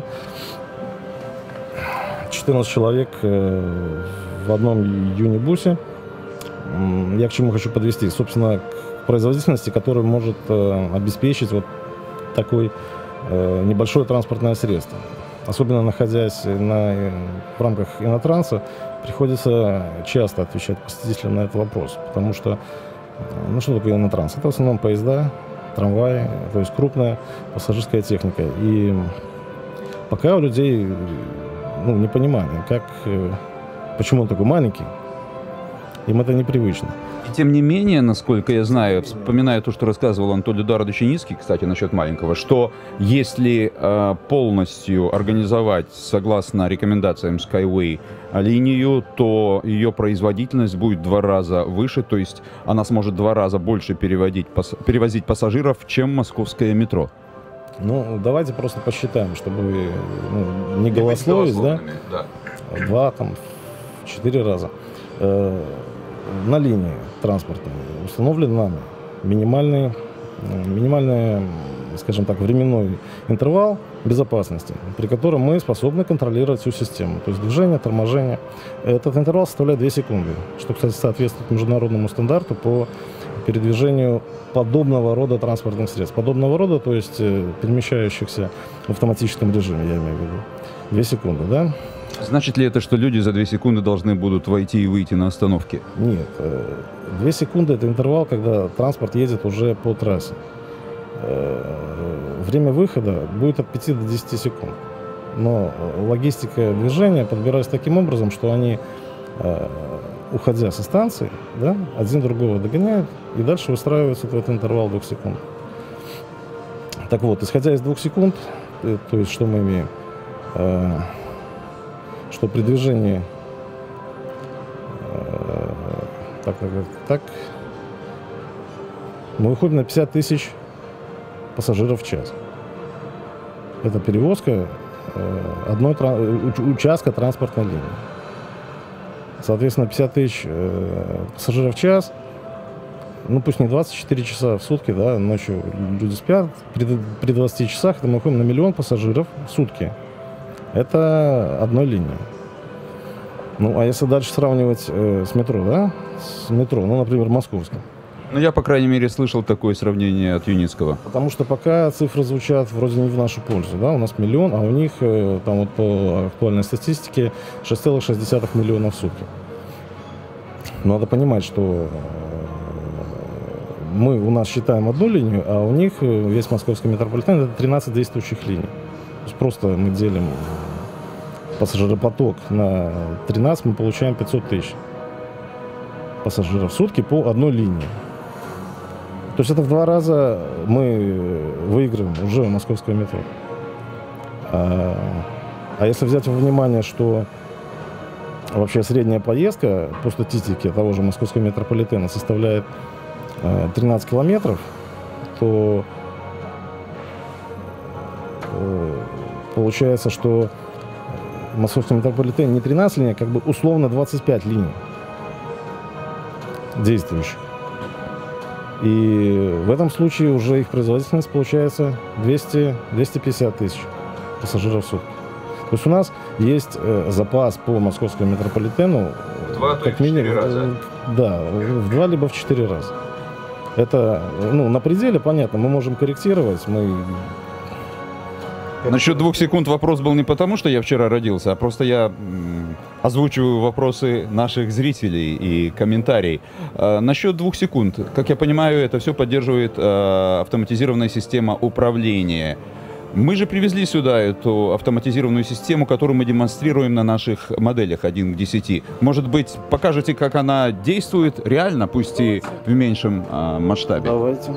Speaker 5: четырнадцать человек э, в одном юнибусе. Я к чему хочу подвести? Собственно, к производительности, которая может э, обеспечить вот такой э, небольшое транспортное средство. Особенно находясь на, в рамках Инотранса, приходится часто отвечать посетителям на этот вопрос. Потому что, ну что такое Инотранс? Это в основном поезда, трамваи, то есть крупная пассажирская техника. И пока у людей, ну, непонимание, как, почему он такой маленький, им это непривычно.
Speaker 1: И тем не менее, насколько я знаю, вспоминая то, что рассказывал Анатолий Эдуардович Яницкий, кстати, насчет маленького, что если э, полностью организовать, согласно рекомендациям Skyway, линию, то ее производительность будет в два раза выше, то есть она сможет в два раза больше переводить, пас, перевозить пассажиров, чем московское метро.
Speaker 5: Ну, давайте просто посчитаем, чтобы ну, не голословить, да?
Speaker 1: да?
Speaker 5: Два, там, четыре раза. Э, на линии транспортной установлен нами минимальный, минимальный, скажем так, временной интервал безопасности, при котором мы способны контролировать всю систему. То есть движение, торможение. Этот интервал составляет две секунды, что, кстати, соответствует международному стандарту по передвижению подобного рода транспортных средств. Подобного рода, то есть перемещающихся в автоматическом режиме, я имею в виду. Две секунды, да?
Speaker 1: Значит ли это, что люди за две секунды должны будут войти и выйти на остановке?
Speaker 5: Нет. Две секунды – это интервал, когда транспорт едет уже по трассе. Время выхода будет от пяти до десяти секунд. Но логистика движения подбирается таким образом, что они, уходя со станции, да, один другого догоняют и дальше выстраиваются в этот интервал двух секунд. Так вот, исходя из двух секунд, то есть что мы имеем? Что при движении э, так, так, так, мы выходим на пятьдесят тысяч пассажиров в час. Это перевозка э, одной тра- участка транспортной линии. Соответственно, пятьдесят тысяч э, пассажиров в час, ну пусть не двадцать четыре часа в сутки, да, ночью люди спят, при, при двадцати часах это мы выходим на миллион пассажиров в сутки. Это одной линии. Ну, а если дальше сравнивать э, с метро, да? С метро, ну, например, московским.
Speaker 1: Ну, я, по крайней мере, слышал такое сравнение от Юницкого.
Speaker 5: Потому что пока цифры звучат вроде не в нашу пользу, да? У нас миллион, а у них, э, там вот по актуальной статистике, шесть целых шесть десятых миллиона в сутки. Надо понимать, что э, мы у нас считаем одну линию, а у них весь московский метрополитен это тринадцать действующих линий. То есть просто мы делим пассажиропоток на тринадцать, мы получаем пятьсот тысяч пассажиров в сутки по одной линии. То есть это в два раза мы выиграем уже у московского метро. А, а если взять во внимание, что вообще средняя поездка по статистике того же московского метрополитена составляет э, тринадцать километров, то э, получается, что московский метрополитен не тринадцать линий, а как бы условно двадцать пять линий действующих. И в этом случае уже их производительность получается двести — двести пятьдесят тысяч пассажиров в сутки. То есть у нас есть э, запас по московскому метрополитену
Speaker 1: Два,
Speaker 5: как минимум, раза. Да, в два либо в четыре раза. Это, ну, на пределе, понятно, мы можем корректировать, мы...
Speaker 1: Насчет двух секунд вопрос был не потому, что я вчера родился, а просто я м, озвучиваю вопросы наших зрителей и комментарий. А, насчет двух секунд. Как я понимаю, это все поддерживает а, автоматизированная система управления. Мы же привезли сюда эту автоматизированную систему, которую мы демонстрируем на наших моделях один к десяти. Может быть, покажете, как она действует реально, пусть и в меньшем а, масштабе?
Speaker 5: Давайте.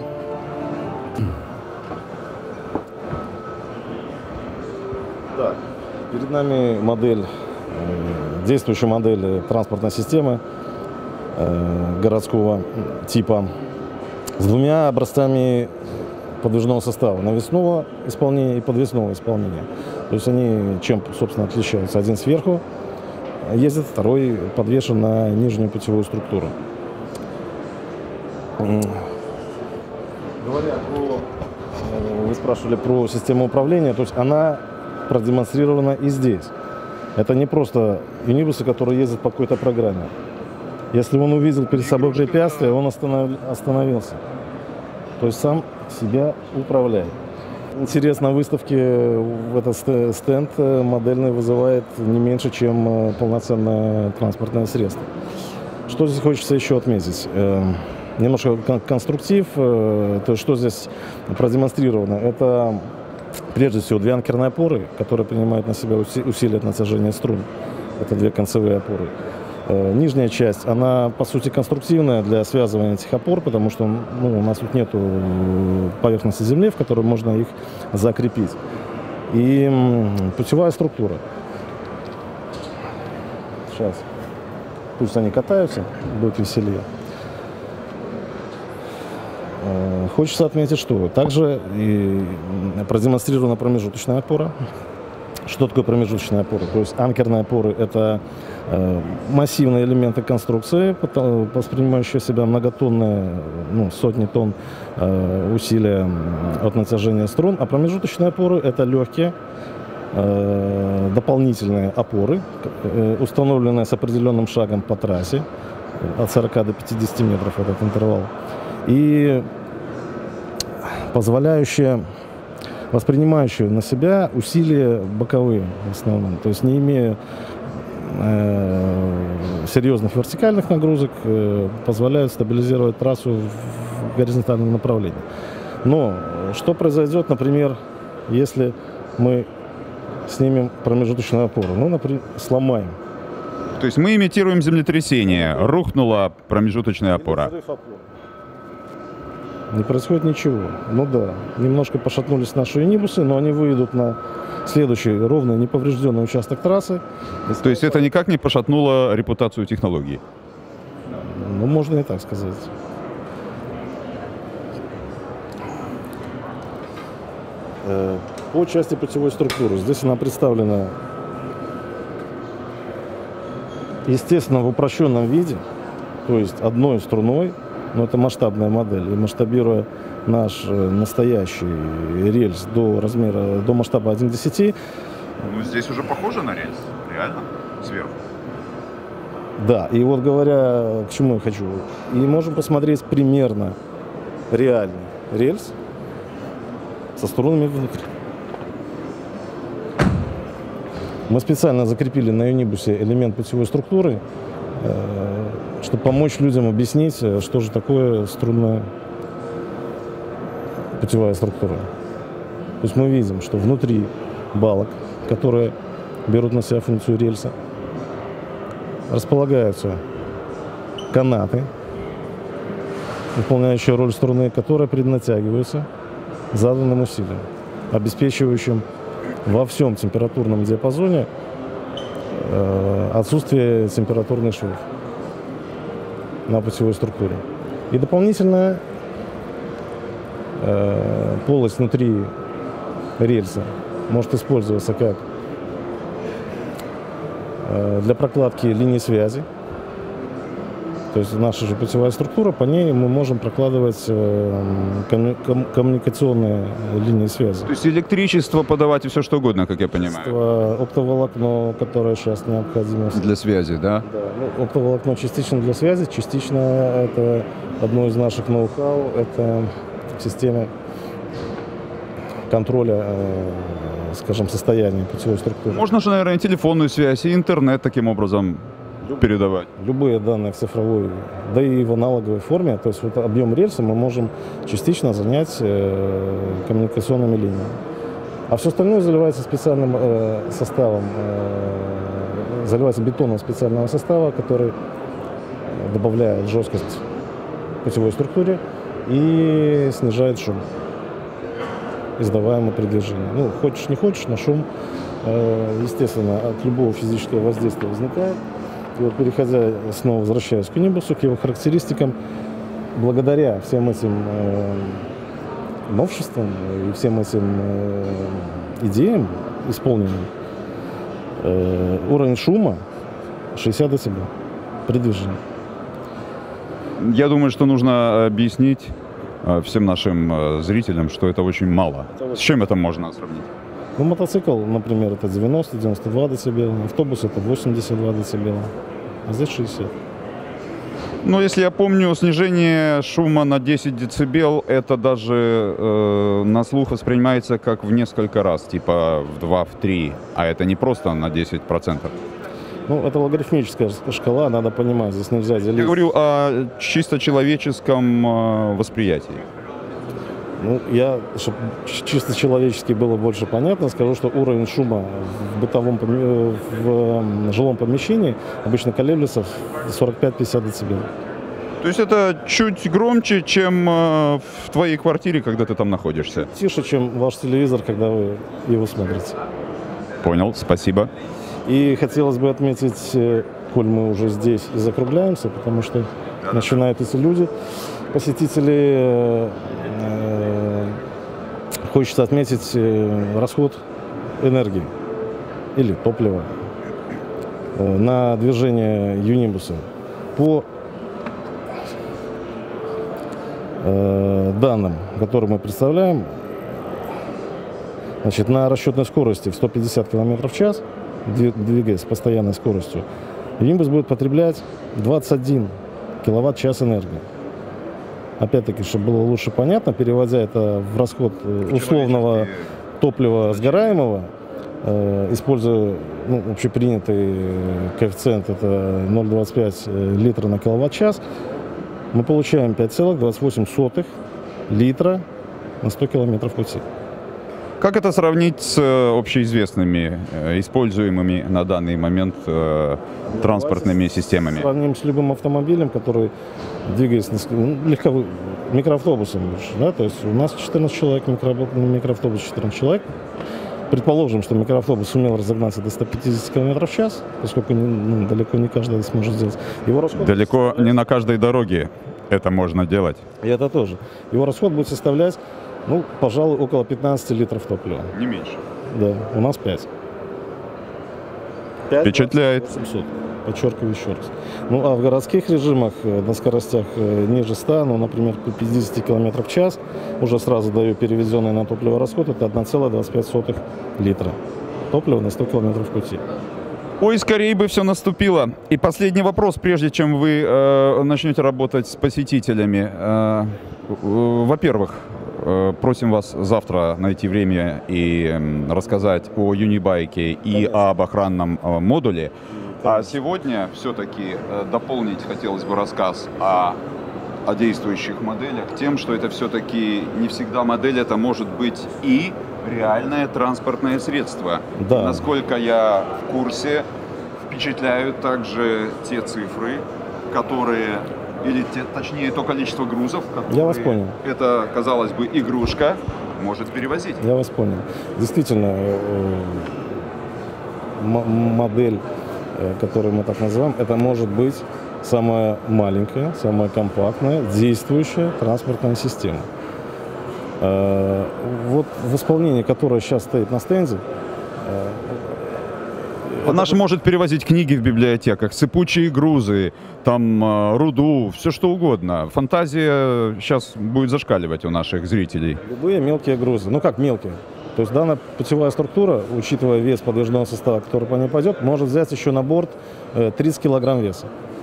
Speaker 5: Да. Перед нами модель, действующая модель транспортной системы городского типа с двумя образцами подвижного состава, навесного исполнения и подвесного исполнения. То есть они чем, собственно, отличаются? Один сверху ездит, второй подвешен на нижнюю путевую структуру. Говоря про, вы спрашивали про систему управления, то есть она продемонстрирована и здесь. Это не просто юнибусы, которые ездят по какой-то программе. Если он увидел перед собой препятствие, он останов... остановился. То есть сам себя управляет. Интерес на выставке в этот стенд модельный вызывает не меньше, чем полноценное транспортное средство. Что здесь хочется еще отметить? Немножко конструктив. То есть что здесь продемонстрировано? Это прежде всего две анкерные опоры, которые принимают на себя усилие от натяжения струн. Это две концевые опоры. Нижняя часть, она по сути конструктивная для связывания этих опор, потому что ну, у нас тут нету поверхности земли, в которой можно их закрепить. И путевая структура. Сейчас. Пусть они катаются, будет веселее. Хочется отметить, что также и продемонстрирована промежуточная опора. Что такое промежуточная опора? То есть анкерные опоры – это э, массивные элементы конструкции, воспринимающие в себя многотонные, ну, сотни тонн э, усилия от натяжения струн, а промежуточные опоры – это легкие э, дополнительные опоры, э, установленные с определенным шагом по трассе, от сорока до пятидесяти метров этот интервал, и позволяющие воспринимающие на себя усилия боковые в основном, то есть не имея э, серьезных вертикальных нагрузок, э, позволяют стабилизировать трассу в горизонтальном направлении. Но что произойдет, например, если мы снимем промежуточную опору? Ну, например, сломаем.
Speaker 1: То есть мы имитируем землетрясение, рухнула промежуточная опора.
Speaker 5: Не происходит ничего. Ну да, немножко пошатнулись наши юнибусы, но они выйдут на следующий ровный, неповрежденный участок трассы.
Speaker 1: То есть это никак не пошатнуло репутацию технологии?
Speaker 5: Ну, можно и так сказать. По части путевой структуры. Здесь она представлена, естественно, в упрощенном виде, то есть одной струной. Но это масштабная модель, и масштабируя наш настоящий рельс до размера, до масштаба один к десяти.
Speaker 1: Ну, здесь уже похоже на рельс, реально, сверху.
Speaker 5: Да, и вот говоря, к чему я хочу, и можем посмотреть примерно реальный рельс со струнами внутри. Мы специально закрепили на юнибусе элемент путевой структуры, чтобы помочь людям объяснить, что же такое струнная путевая структура. То есть мы видим, что внутри балок, которые берут на себя функцию рельса, располагаются канаты, выполняющие роль струны, которые преднатягиваются заданным усилием, обеспечивающим во всем температурном диапазоне э, отсутствие температурных швов на путевой структуре. И дополнительная э, полость внутри рельса может использоваться как э, для прокладки линий связи. То есть наша же путевая структура, по ней мы можем прокладывать э, комму ком коммуникационные линии связи.
Speaker 1: То есть электричество подавать и все что угодно, как я понимаю.
Speaker 5: Оптоволокно, которое сейчас необходимо.
Speaker 1: Для связи, да?
Speaker 5: Да. Ну, оптоволокно частично для связи, частично это одно из наших ноу-хау, это в системе контроля, э, скажем, состояния путевой структуры.
Speaker 1: Можно же, наверное, и телефонную связь, и интернет таким образом передавать.
Speaker 5: Любые данные в цифровой, да и в аналоговой форме, то есть вот объем рельса мы можем частично занять э, коммуникационными линиями. А все остальное заливается специальным э, составом, э, заливается бетоном специального состава, который добавляет жесткость путевой структуре и снижает шум, издаваемый при движении. Ну, хочешь не хочешь, но шум, э, естественно, от любого физического воздействия возникает. И вот, переходя, снова возвращаясь к Юнибусу, к его характеристикам, благодаря всем этим э, новшествам и всем этим э, идеям исполненным, э, уровень шума шестьдесят децибел при движении.
Speaker 1: Я думаю, что нужно объяснить э, всем нашим э, зрителям, что это очень мало. Это С чем это можно сравнить?
Speaker 5: Ну, мотоцикл, например, это девяносто — девяносто два децибела, автобус это восемьдесят два децибела, а здесь шестьдесят.
Speaker 1: Ну, если я помню, снижение шума на десять децибел, это даже э, на слух воспринимается как в несколько раз, типа в два, в три, а это не просто на десять процентов.
Speaker 5: Ну, это логарифмическая шкала, надо понимать, здесь нельзя делить.
Speaker 1: Я говорю о чисто человеческом э, восприятии.
Speaker 5: Ну, я, чтобы чисто человечески было больше понятно, скажу, что уровень шума в бытовом, в жилом помещении обычно колеблется в сорок пять — пятьдесят децибел.
Speaker 1: То есть это чуть громче, чем в твоей квартире, когда ты там находишься?
Speaker 5: Тише, чем ваш телевизор, когда вы его смотрите.
Speaker 1: Понял, спасибо.
Speaker 5: И хотелось бы отметить, коль мы уже здесь и закругляемся, потому что начинают эти люди, посетители. Хочется отметить расход энергии или топлива на движение Юнибуса. По данным, которые мы представляем, значит, на расчетной скорости в сто пятьдесят километров в час, двигаясь с постоянной скоростью, Юнибус будет потреблять двадцать один киловатт-час энергии. Опять-таки, чтобы было лучше понятно, переводя это в расход условного топлива сгораемого, э, используя ну, общепринятый коэффициент, это ноль целых двадцать пять литра на киловатт-час, мы получаем пять целых двадцать восемь сотых литра на сто километров пути.
Speaker 1: Как это сравнить с общеизвестными, используемыми на данный момент э, транспортными системами?
Speaker 5: Сравним с любым автомобилем, который двигается ну, легковым микроавтобусом. Да? То есть у нас четырнадцать человек, микро, микроавтобус четырнадцать человек. Предположим, что микроавтобус сумел разогнаться до ста пятидесяти километров в час, поскольку ну, далеко не каждый сможет сделать. Его расход
Speaker 1: далеко не на каждой дороге это можно делать. И
Speaker 5: это тоже. Его расход будет составлять, ну, пожалуй, около пятнадцати литров топлива.
Speaker 1: Не меньше.
Speaker 5: Да, у нас пять.
Speaker 1: Впечатляет.
Speaker 5: восемьсот. Подчеркиваю еще раз. Ну, а в городских режимах на скоростях ниже ста, ну, например, пятьдесят километров в час, уже сразу даю переведенный на топливо расход, это одна целая двадцать пять сотых литра топлива на сто километров пути.
Speaker 1: Ой, скорее бы все наступило. И последний вопрос, прежде чем вы э, начнете работать с посетителями. Э, э, во-первых, э, просим вас завтра найти время и э, рассказать о Юнибайке и Конечно. Об охранном э, модуле. Конечно. А сегодня все-таки э, дополнить хотелось бы рассказ о о действующих моделях тем, что это все-таки не всегда модель, это может быть и реальное транспортное средство.
Speaker 5: Да.
Speaker 1: Насколько я в курсе, впечатляют также те цифры, которые, или те, точнее то количество грузов, которые
Speaker 5: Я вас понял.
Speaker 1: Это, казалось бы, игрушка может перевозить.
Speaker 5: Я вас понял. Действительно, модель, которую мы так называем, это может быть самая маленькая, самая компактная, действующая транспортная система. Вот в исполнении, которое сейчас стоит на стенде,
Speaker 1: Она же может перевозить книги в библиотеках, сыпучие грузы, там руду, все что угодно. Фантазия сейчас будет зашкаливать у наших зрителей.
Speaker 5: Любые мелкие грузы. Ну как мелкие? То есть данная путевая структура, учитывая вес подвижного состава, который по ней пойдет, может взять еще на борт тридцать килограмм веса.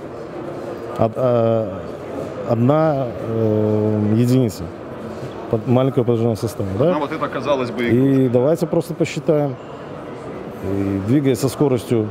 Speaker 5: Одна единица маленького подвижного состава. Да?
Speaker 1: Ну вот это, казалось бы,
Speaker 5: и давайте просто посчитаем. И двигаясь со скоростью,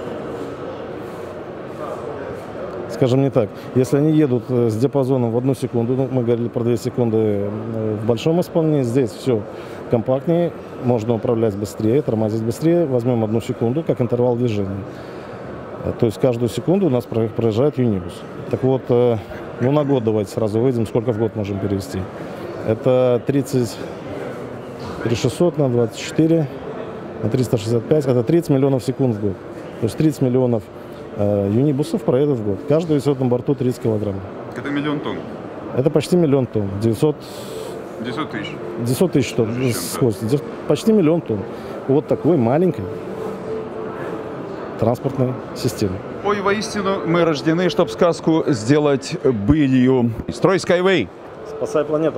Speaker 5: скажем не так, если они едут с диапазоном в одну секунду, ну, мы говорили про две секунды в большом исполнении, здесь все компактнее, можно управлять быстрее, тормозить быстрее, возьмем одну секунду как интервал движения. То есть каждую секунду у нас проезжает юнибус. Так вот, ну на год давайте сразу выйдем, сколько в год можем перевести. Это тридцать три шестьсот на двадцать четыре. На триста шестьдесят пять, это тридцать миллионов секунд в год. То есть тридцать миллионов э, юнибусов проедут в год. Каждый весит на борту тридцать килограмм.
Speaker 1: Это миллион тонн.
Speaker 5: Это почти миллион тонн. девятьсот
Speaker 1: тысяч.
Speaker 5: девятьсот тысяч тонн.
Speaker 1: Чем-то.
Speaker 5: Почти миллион тонн. Вот такой маленькой транспортной системы.
Speaker 1: Ой, воистину, мы рождены, чтобы сказку сделать былью. Строй Skyway!
Speaker 5: Спасай планету!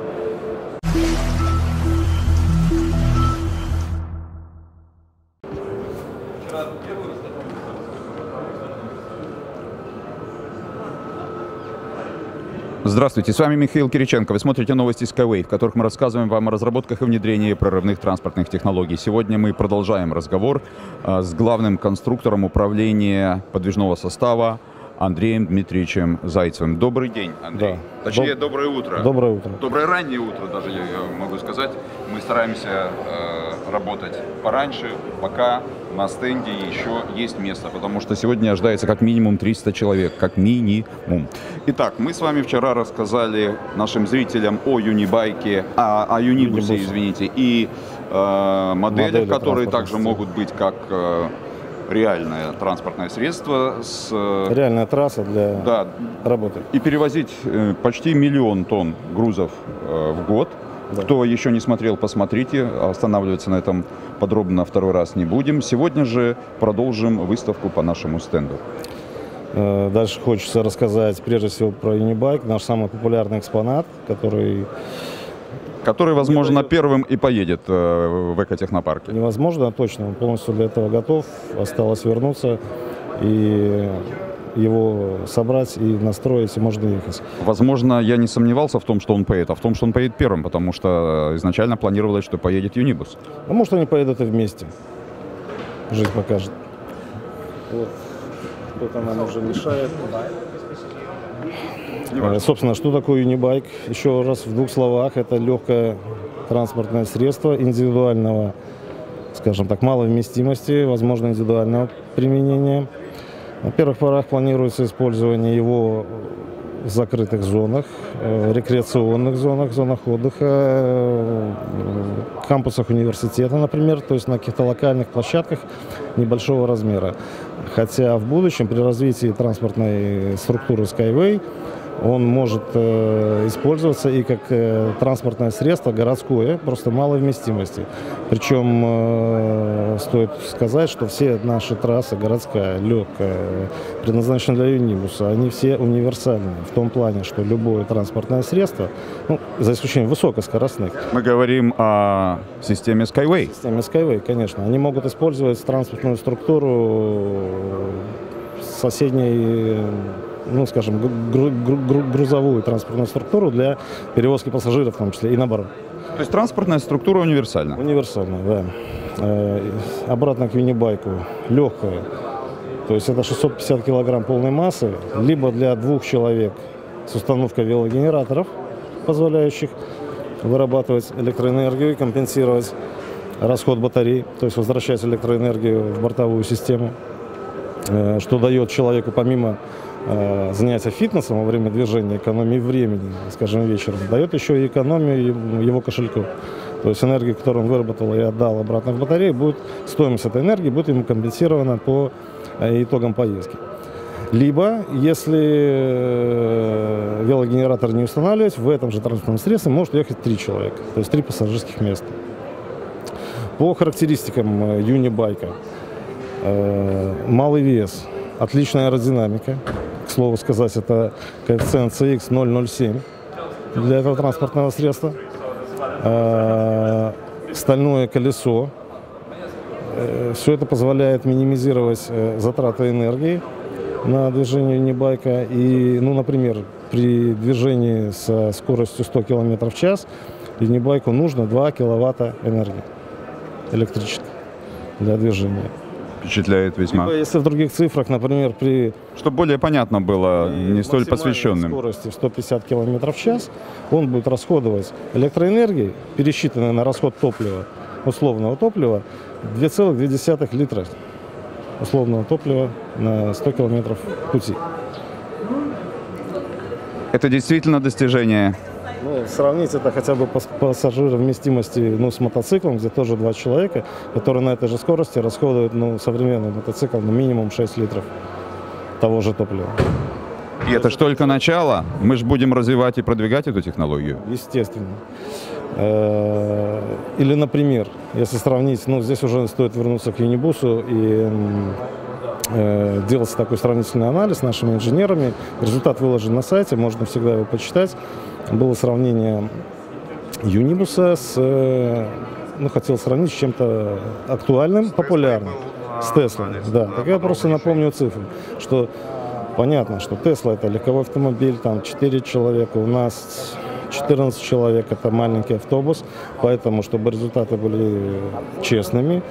Speaker 1: Здравствуйте, с вами Михаил Кириченко. Вы смотрите новости Skyway, в которых мы рассказываем вам о разработках и внедрении прорывных транспортных технологий. Сегодня мы продолжаем разговор а, с главным конструктором управления подвижного состава Андреем Дмитриевичем Зайцевым. Добрый день, Андрей.
Speaker 5: Да.
Speaker 1: Точнее,
Speaker 5: Доб...
Speaker 1: доброе утро.
Speaker 5: Доброе утро.
Speaker 1: Доброе раннее утро, даже я могу сказать. Мы стараемся э, работать пораньше, пока на стенде еще есть место, потому что сегодня ожидается как минимум триста человек, как минимум. Итак, мы с вами вчера рассказали нашим зрителям о юнибайке, о, о юнибусе, извините, и э, моделях,
Speaker 5: Модели
Speaker 1: которые также могут быть как э, реальное транспортное средство с
Speaker 5: реальная трасса для
Speaker 1: да,
Speaker 5: работы.
Speaker 1: И перевозить э, почти миллион тонн грузов э, в год. Да. Кто еще не смотрел, посмотрите. Останавливаться на этом подробно второй раз не будем. Сегодня же продолжим выставку по нашему стенду.
Speaker 5: Дальше хочется рассказать прежде всего про юнибайк, наш самый популярный экспонат, который...
Speaker 1: Который, возможно, первым и поедет э, в экотехнопарке.
Speaker 5: Невозможно, а точно. Он полностью для этого готов. Осталось вернуться и его собрать и настроить, и можно ехать.
Speaker 1: Возможно, я не сомневался в том, что он поедет, а в том, что он поедет первым, потому что изначально планировалось, что поедет юнибус.
Speaker 5: Ну, может, они поедут и вместе. Жизнь покажет. Вот. Кто-то нам уже мешает. Собственно, что такое юнибайк? Еще раз в двух словах. Это легкое транспортное средство индивидуального, скажем так, малой вместимости, возможно, индивидуального применения. На первых порах планируется использование его в закрытых зонах, рекреационных зонах, зонах отдыха, кампусах университета, например, то есть на каких-то локальных площадках небольшого размера. Хотя в будущем при развитии транспортной структуры Skyway он может э, использоваться и как э, транспортное средство городское, просто малой вместимости. Причем э, стоит сказать, что все наши трассы, городская, легкая, предназначены для юнибуса, они все универсальные. В том плане, что любое транспортное средство, ну, за исключением высокоскоростных.
Speaker 1: Мы говорим о системе Skyway.
Speaker 5: Системе Skyway, конечно. Они могут использовать транспортную структуру соседней, ну, скажем, гру гру грузовую транспортную структуру для перевозки пассажиров, в том числе, и наоборот.
Speaker 1: То есть транспортная структура универсальна?
Speaker 5: Универсальная, да. Э, обратно к юнибайку. Легкая. То есть это шестьсот пятьдесят килограмм полной массы, либо для двух человек с установкой велогенераторов, позволяющих вырабатывать электроэнергию и компенсировать расход батарей, то есть возвращать электроэнергию в бортовую систему, что дает человеку помимо занятия фитнесом во время движения, экономии времени, скажем, вечером, дает еще и экономию его кошельку. То есть энергия, которую он выработал и отдал обратно в батарею, будет, стоимость этой энергии будет ему компенсирована по итогам поездки. Либо, если велогенератор не устанавливать, в этом же транспортном средстве может ехать три человека, то есть три пассажирских места. По характеристикам юнибайка: малый вес, отличная аэродинамика. К слову сказать, это коэффициент си икс ноль целых ноль семь для этого транспортного средства. Стальное колесо. Все это позволяет минимизировать затраты энергии на движение юнибайка. И, ну, например, при движении со скоростью сто километров в час юнибайку нужно два киловатта энергии электрической для движения.
Speaker 1: Впечатляет весьма.
Speaker 5: Либо, если в других цифрах, например, при...
Speaker 1: Чтобы более понятно было, не столь посвященным.
Speaker 5: скорости сто пятьдесят километров в час, он будет расходовать электроэнергии, пересчитанной на расход топлива, условного топлива, две целых две десятых литра условного топлива на сто километров пути.
Speaker 1: Это действительно достижение.
Speaker 5: Ну, сравнить это хотя бы по пассажировместимости, ну, с мотоциклом, где тоже два человека, которые на этой же скорости расходуют, ну, современный мотоцикл, ну, минимум шесть литров того же топлива.
Speaker 1: И это же только начало. Мы же будем развивать и продвигать эту технологию.
Speaker 5: Естественно. Или, например, если сравнить, ну, здесь уже стоит вернуться к юнибусу и э, делать такой сравнительный анализ с нашими инженерами. Результат выложен на сайте, можно всегда его почитать. Было сравнение юнибуса с, ну, хотел сравнить с чем-то актуальным, популярным, с Теслой. Да, так я просто напомню цифры, что понятно, что Тесла — это легковой автомобиль, там четыре человека, у нас четырнадцать человек, это маленький автобус, поэтому, чтобы результаты были честными,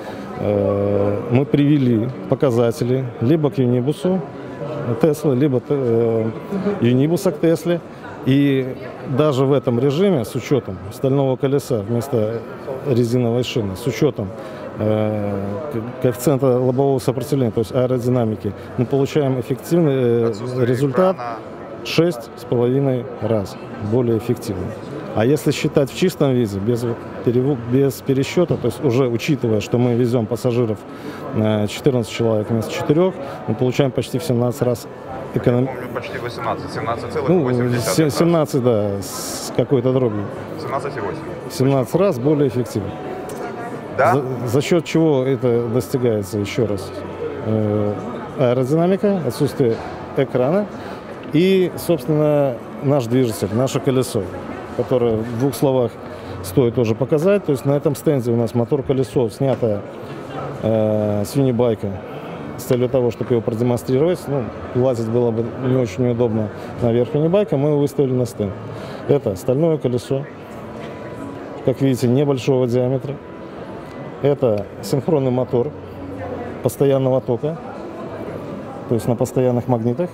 Speaker 5: мы привели показатели либо к юнибусу Теслы, либо юнибуса к Тесле. И даже в этом режиме, с учетом стального колеса вместо резиновой шины, с учетом э, коэффициента лобового сопротивления, то есть аэродинамики, мы получаем эффективный э, результат шесть с половиной раз более эффективный. А если считать в чистом виде, без, перевод, без пересчета, то есть уже учитывая, что мы везем пассажиров э, четырнадцать человек вместо четырёх, мы получаем почти в семнадцать раз эконом...
Speaker 1: Я помню, почти восемнадцать, семнадцать целых восемь десятых.
Speaker 5: Ну, семнадцать, да, с какой-то дробью.
Speaker 1: семнадцать целых восемь.
Speaker 5: семнадцать раз более эффективно.
Speaker 1: Да?
Speaker 5: За, за счет чего это достигается, еще раз? Э, аэродинамика, отсутствие экрана и, собственно, наш движитель, наше колесо, которое в двух словах стоит тоже показать. То есть на этом стенде у нас мотор-колесо, снятое э, с юнибайка, с целью того, чтобы его продемонстрировать. Ну, лазить было бы не очень удобно наверх юнибайка, мы его выставили на стенд. Это стальное колесо, как видите, небольшого диаметра. Это синхронный мотор постоянного тока, то есть на постоянных магнитах.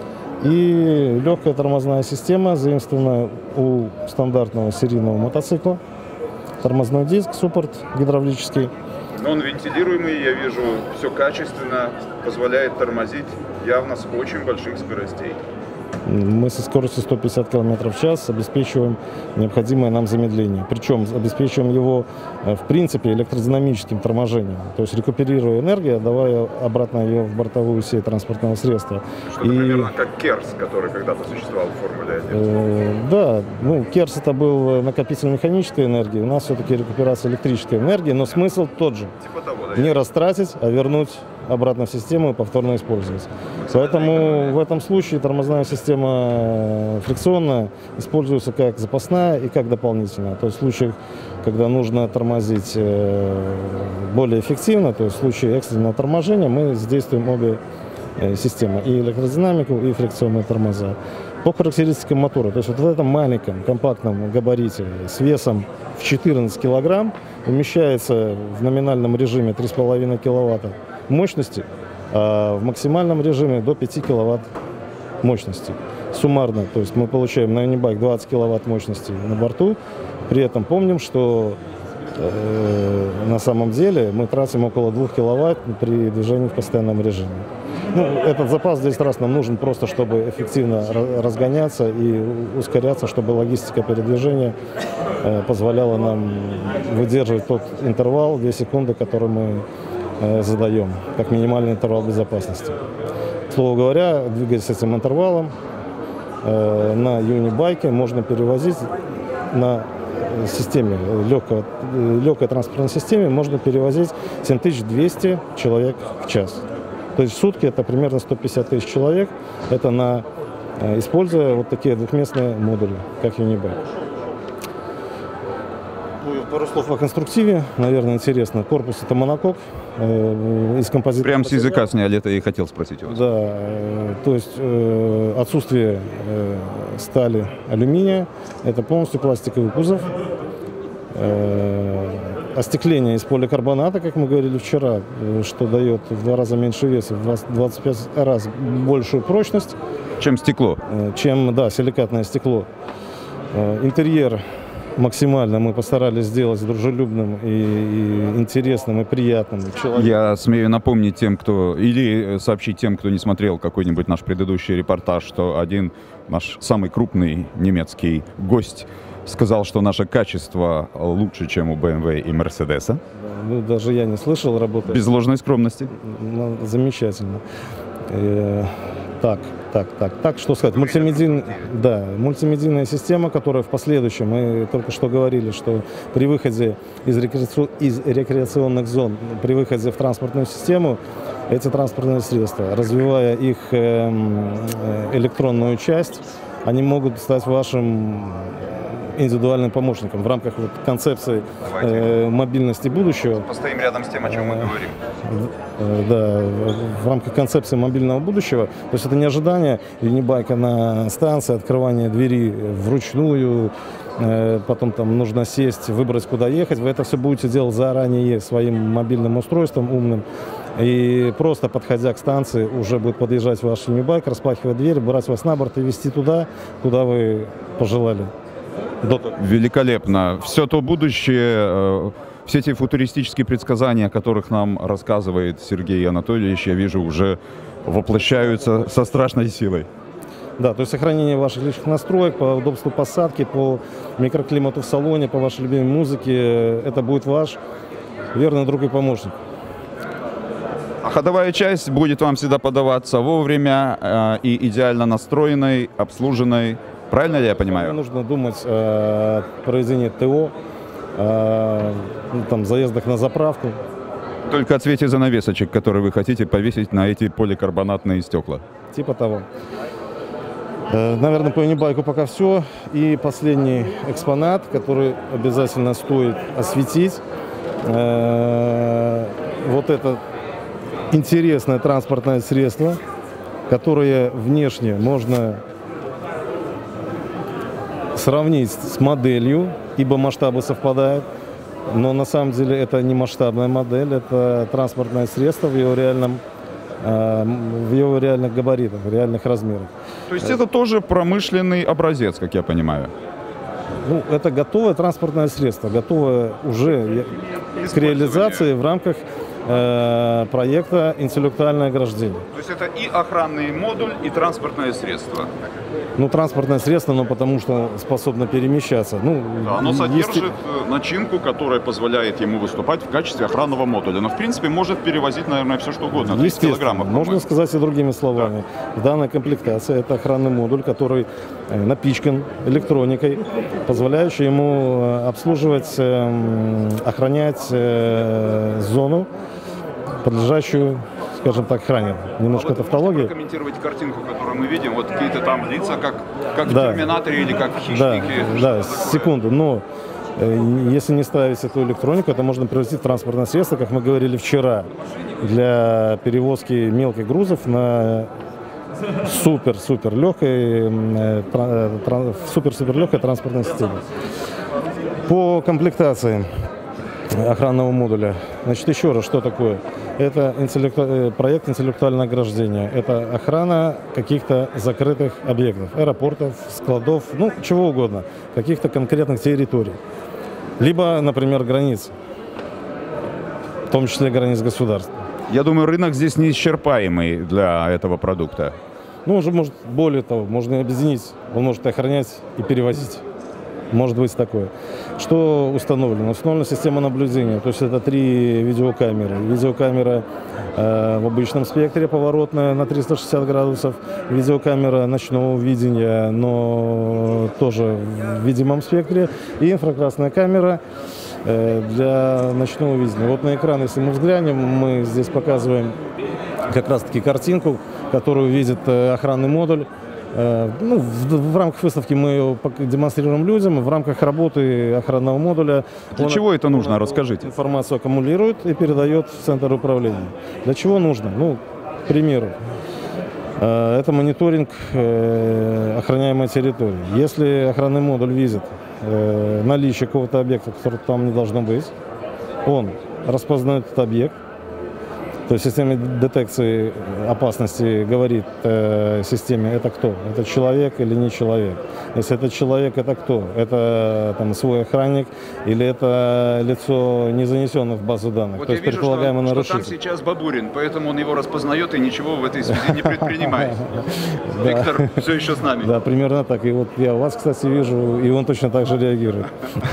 Speaker 5: И легкая тормозная система, заимствованная у стандартного серийного мотоцикла. Тормозной диск, суппорт гидравлический.
Speaker 1: Но он вентилируемый, я вижу, все качественно, позволяет тормозить явно с очень больших скоростей.
Speaker 5: Мы со скоростью сто пятьдесят километров в час обеспечиваем необходимое нам замедление. Причем обеспечиваем его, в принципе, электродинамическим торможением. То есть рекуперируя энергию, отдавая обратно ее в бортовую сеть транспортного средства.
Speaker 1: Что-то
Speaker 5: И,
Speaker 1: примерно как Керс, который когда-то существовал в Формуле один.
Speaker 5: Э, да, ну, Керс — это был накопитель механической энергии, у нас все-таки рекуперация электрической энергии, но смысл тот же.
Speaker 1: Типа того, да?
Speaker 5: Не растратить, а вернуть обратно в систему и повторно использовать. Поэтому в этом случае тормозная система фрикционная используется как запасная и как дополнительная. То есть в случаях, когда нужно тормозить более эффективно, то есть в случае экстренного торможения, мы задействуем обе системы, и электродинамику, и фрикционные тормоза. По характеристикам мотора, то есть вот в этом маленьком компактном габарите с весом в четырнадцать килограмм умещается в номинальном режиме три с половиной киловатта мощности, а в максимальном режиме до пяти киловатт мощности. суммарно, то есть мы получаем на Unibike двадцать киловатт мощности на борту, при этом помним, что э, на самом деле мы тратим около двух киловатт при движении в постоянном режиме. Ну, этот запас здесь раз нам нужен просто, чтобы эффективно разгоняться и ускоряться, чтобы логистика передвижения э, позволяла нам выдерживать тот интервал, две секунды, который мы э, задаем, как минимальный интервал безопасности. К слову говоря, двигаясь с этим интервалом, э, на Unibike можно перевозить на системе, легкой, легкой транспортной системе, можно перевозить семь тысяч двести человек в час. То есть в сутки это примерно сто пятьдесят тысяч человек, это на, используя вот такие двухместные модули, как Unibike. Пару слов о конструктиве, наверное, интересно. Корпус это монокок э, из композитного.
Speaker 1: Прям с языка сняли, это и хотел спросить у вас.
Speaker 5: Да, э, то есть э, отсутствие э, стали, алюминия, это полностью пластиковый кузов. Э, остекление из поликарбоната, как мы говорили вчера, э, что дает в два раза меньше веса, в двадцать пять раз большую прочность.
Speaker 1: Чем стекло?
Speaker 5: Э, чем, да, силикатное стекло. Э, интерьер максимально мы постарались сделать дружелюбным и, и интересным, и приятным. Человек.
Speaker 1: Я смею напомнить тем, кто, или сообщить тем, кто не смотрел какой-нибудь наш предыдущий репортаж, что один наш самый крупный немецкий гость сказал, что наше качество лучше, чем у бэ эм вэ и Мерседеса.
Speaker 5: Ну, даже я не слышал, работает.
Speaker 1: Без ложной скромности.
Speaker 5: Ну, замечательно. Э, так, так, так, так, что сказать? Мультимедийная, да, мультимедийная система, которая в последующем, мы только что говорили, что при выходе из, рекреаци... из рекреационных зон, при выходе в транспортную систему, эти транспортные средства, развивая их э, электронную часть, они могут стать вашим индивидуальным помощником в рамках вот концепции э, мобильности будущего.
Speaker 1: Постоим рядом с тем, о чем мы говорим.
Speaker 5: Э, да, в рамках концепции мобильного будущего. То есть это не ожидание Unibike на станции, открывание двери вручную, э, потом там нужно сесть, выбрать, куда ехать. Вы это все будете делать заранее своим мобильным устройством умным. И просто подходя к станции, уже будет подъезжать ваш Unibike, распахивать дверь, брать вас на борт и везти туда, куда вы пожелали.
Speaker 1: Великолепно. Все то будущее, все эти футуристические предсказания, о которых нам рассказывает Сергей Анатольевич, я вижу, уже воплощаются со страшной силой.
Speaker 5: Да, то есть сохранение ваших личных настроек по удобству посадки, по микроклимату в салоне, по вашей любимой музыке, это будет ваш верный друг и помощник.
Speaker 1: А ходовая часть будет вам всегда подаваться вовремя э, и идеально настроенной, обслуженной. Правильно ли я понимаю?
Speaker 5: Нам нужно думать о проведении ТО, о ну, там, заездах на заправку.
Speaker 1: Только о цвете занавесочек, которые вы хотите повесить на эти поликарбонатные стекла.
Speaker 5: Типа того. Наверное, по Unibike пока все. И последний экспонат, который обязательно стоит осветить. Вот это интересное транспортное средство, которое внешне можно сравнить с моделью, ибо масштабы совпадают, но на самом деле это не масштабная модель, это транспортное средство в его реальном, э, в его реальных габаритах, в реальных размерах.
Speaker 1: То есть это тоже промышленный образец, как я понимаю?
Speaker 5: Ну, это готовое транспортное средство, готовое уже к реализации в рамках э, проекта «Интеллектуальное ограждение».
Speaker 1: То есть это и охранный модуль, и транспортное средство?
Speaker 5: Ну, транспортное средство, но потому что способно перемещаться. Ну,
Speaker 1: да, оно содержит
Speaker 5: есть...
Speaker 1: начинку, которая позволяет ему выступать в качестве охранного модуля. Но, в принципе, может перевозить, наверное, все что угодно. тридцать килограммов.
Speaker 5: Можно сказать и другими словами. Да. В данной комплектации это охранный модуль, который напичкан электроникой, позволяющий ему обслуживать, охранять зону, подлежащую, скажем так, охране. Немножко а вот тавтологии.
Speaker 1: Комментировать картинку, которую мы видим, вот какие-то там лица, как, как
Speaker 5: да.
Speaker 1: в «Терминаторе» или как в «Хищнике».
Speaker 5: Да, да секунду, но э, если не ставить эту электронику, это можно превратить в транспортное средство, как мы говорили вчера, для перевозки мелких грузов на супер-супер легкой, э, супер-супер легкой транспортной системе. По комплектации охранного модуля, значит, еще раз, что такое? это интеллекту... проект интеллектуального ограждения. Это охрана каких-то закрытых объектов, аэропортов, складов, ну, чего угодно, каких-то конкретных территорий. Либо, например, границ, в том числе границ государств.
Speaker 1: Я думаю, рынок здесь неисчерпаемый для этого продукта.
Speaker 5: Ну, уже может, более того, можно объединить, он может охранять и перевозить. Может быть такое. Что установлено? Установлена система наблюдения, то есть это три видеокамеры. Видеокамера э, в обычном спектре поворотная на триста шестьдесят градусов, видеокамера ночного видения, но тоже в видимом спектре, и инфракрасная камера э, для ночного видения. Вот на экран, если мы взглянем, мы здесь показываем как раз-таки картинку, которую видит э, охранный модуль. Ну, в, в рамках выставки мы ее демонстрируем людям, в рамках работы охранного модуля.
Speaker 1: Для
Speaker 5: он,
Speaker 1: чего это нужно?
Speaker 5: Он,
Speaker 1: Расскажите.
Speaker 5: Информацию аккумулирует и передает в центр управления. Для чего нужно? Ну, к примеру, это мониторинг охраняемой территории. Если охранный модуль видит наличие какого-то объекта, который там не должно быть, он распознает этот объект. То есть система детекции опасности говорит э, системе, это кто? Это человек или не человек? Если это человек, это кто? Это там, свой охранник или это лицо, не занесенное в базу данных?
Speaker 1: Вот
Speaker 5: То
Speaker 1: я
Speaker 5: есть
Speaker 1: вижу,
Speaker 5: предполагаемый
Speaker 1: что,
Speaker 5: нарушитель.
Speaker 1: что там сейчас Бабурин, поэтому он его распознает и ничего в этой связи не предпринимает. Виктор все еще с нами.
Speaker 5: Да, примерно так. И вот я вас, кстати, вижу, и он точно так же реагирует.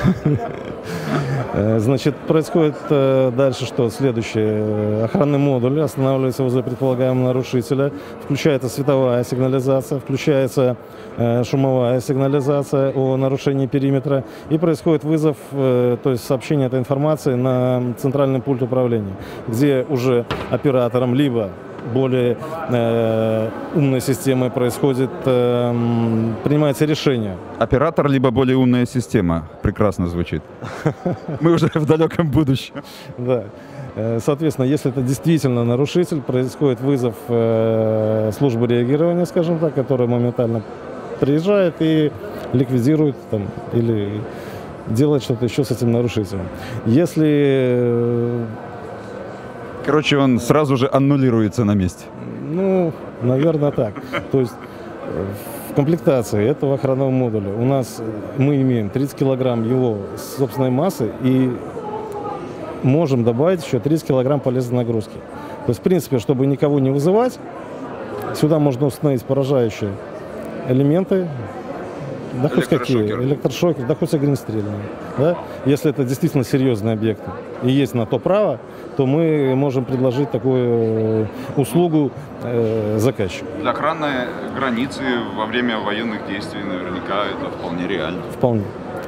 Speaker 5: Значит, происходит дальше что? Следующее. Охранный модуль останавливается возле предполагаемого нарушителя. Включается световая сигнализация, включается шумовая сигнализация о нарушении периметра. И происходит вызов, то есть сообщение этой информации на центральный пульт управления, где уже оператором либо более э, умной системой происходит, э, принимается решение.
Speaker 1: Оператор, либо более умная система. Прекрасно звучит. Мы уже в далеком будущем.
Speaker 5: Да. Соответственно, если это действительно нарушитель, происходит вызов э, службы реагирования, скажем так, которая моментально приезжает и ликвидирует там, или делает что-то еще с этим нарушителем. Если
Speaker 1: Короче, он сразу же аннулируется на месте.
Speaker 5: Ну, наверное, так. То есть в комплектации этого охранного модуля у нас мы имеем тридцать килограмм его собственной массы и можем добавить еще тридцать килограмм полезной нагрузки. То есть, в принципе, чтобы никого не вызывать, сюда можно установить поражающие элементы, да хоть какие, электрошокеры, да хоть огнестрельные. Да? Если это действительно серьезные объекты и есть на то право, то мы можем предложить такую услугу э, заказчику.
Speaker 1: Для охраны границы во время военных действий наверняка это вполне реально.
Speaker 5: Вполне.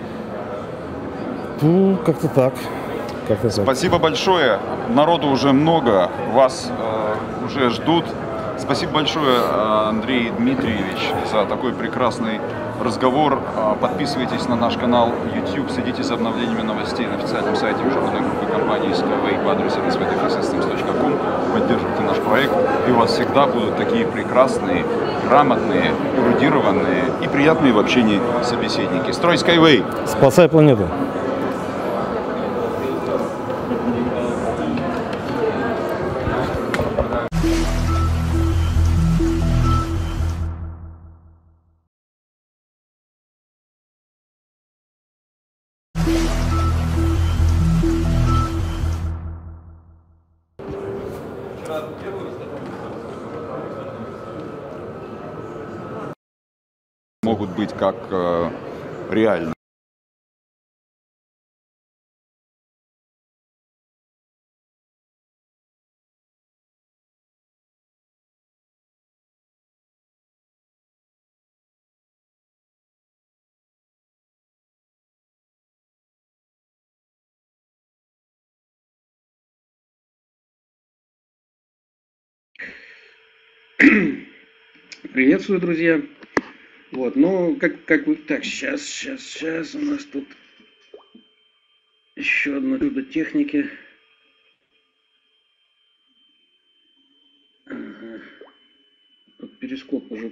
Speaker 5: Ну, как-то так. Как-то так.
Speaker 1: Спасибо большое. Народу уже много, вас э, уже ждут. Спасибо большое, Андрей Дмитриевич, за такой прекрасный разговор. Подписывайтесь на наш канал YouTube, следите за обновлениями новостей на официальном сайте международной группы компании Skyway по адресу systems точка com. Поддерживайте наш проект, и у вас всегда будут такие прекрасные, грамотные, эрудированные и приятные в общении собеседники. Строй Skyway!
Speaker 5: Спасай планету!
Speaker 1: Могут быть как э, реально.
Speaker 6: Приветствую, друзья. Вот, ну, как, как вы... Так, сейчас, сейчас, сейчас у нас тут еще одно чудо техники. Ага. Вот перископ уже...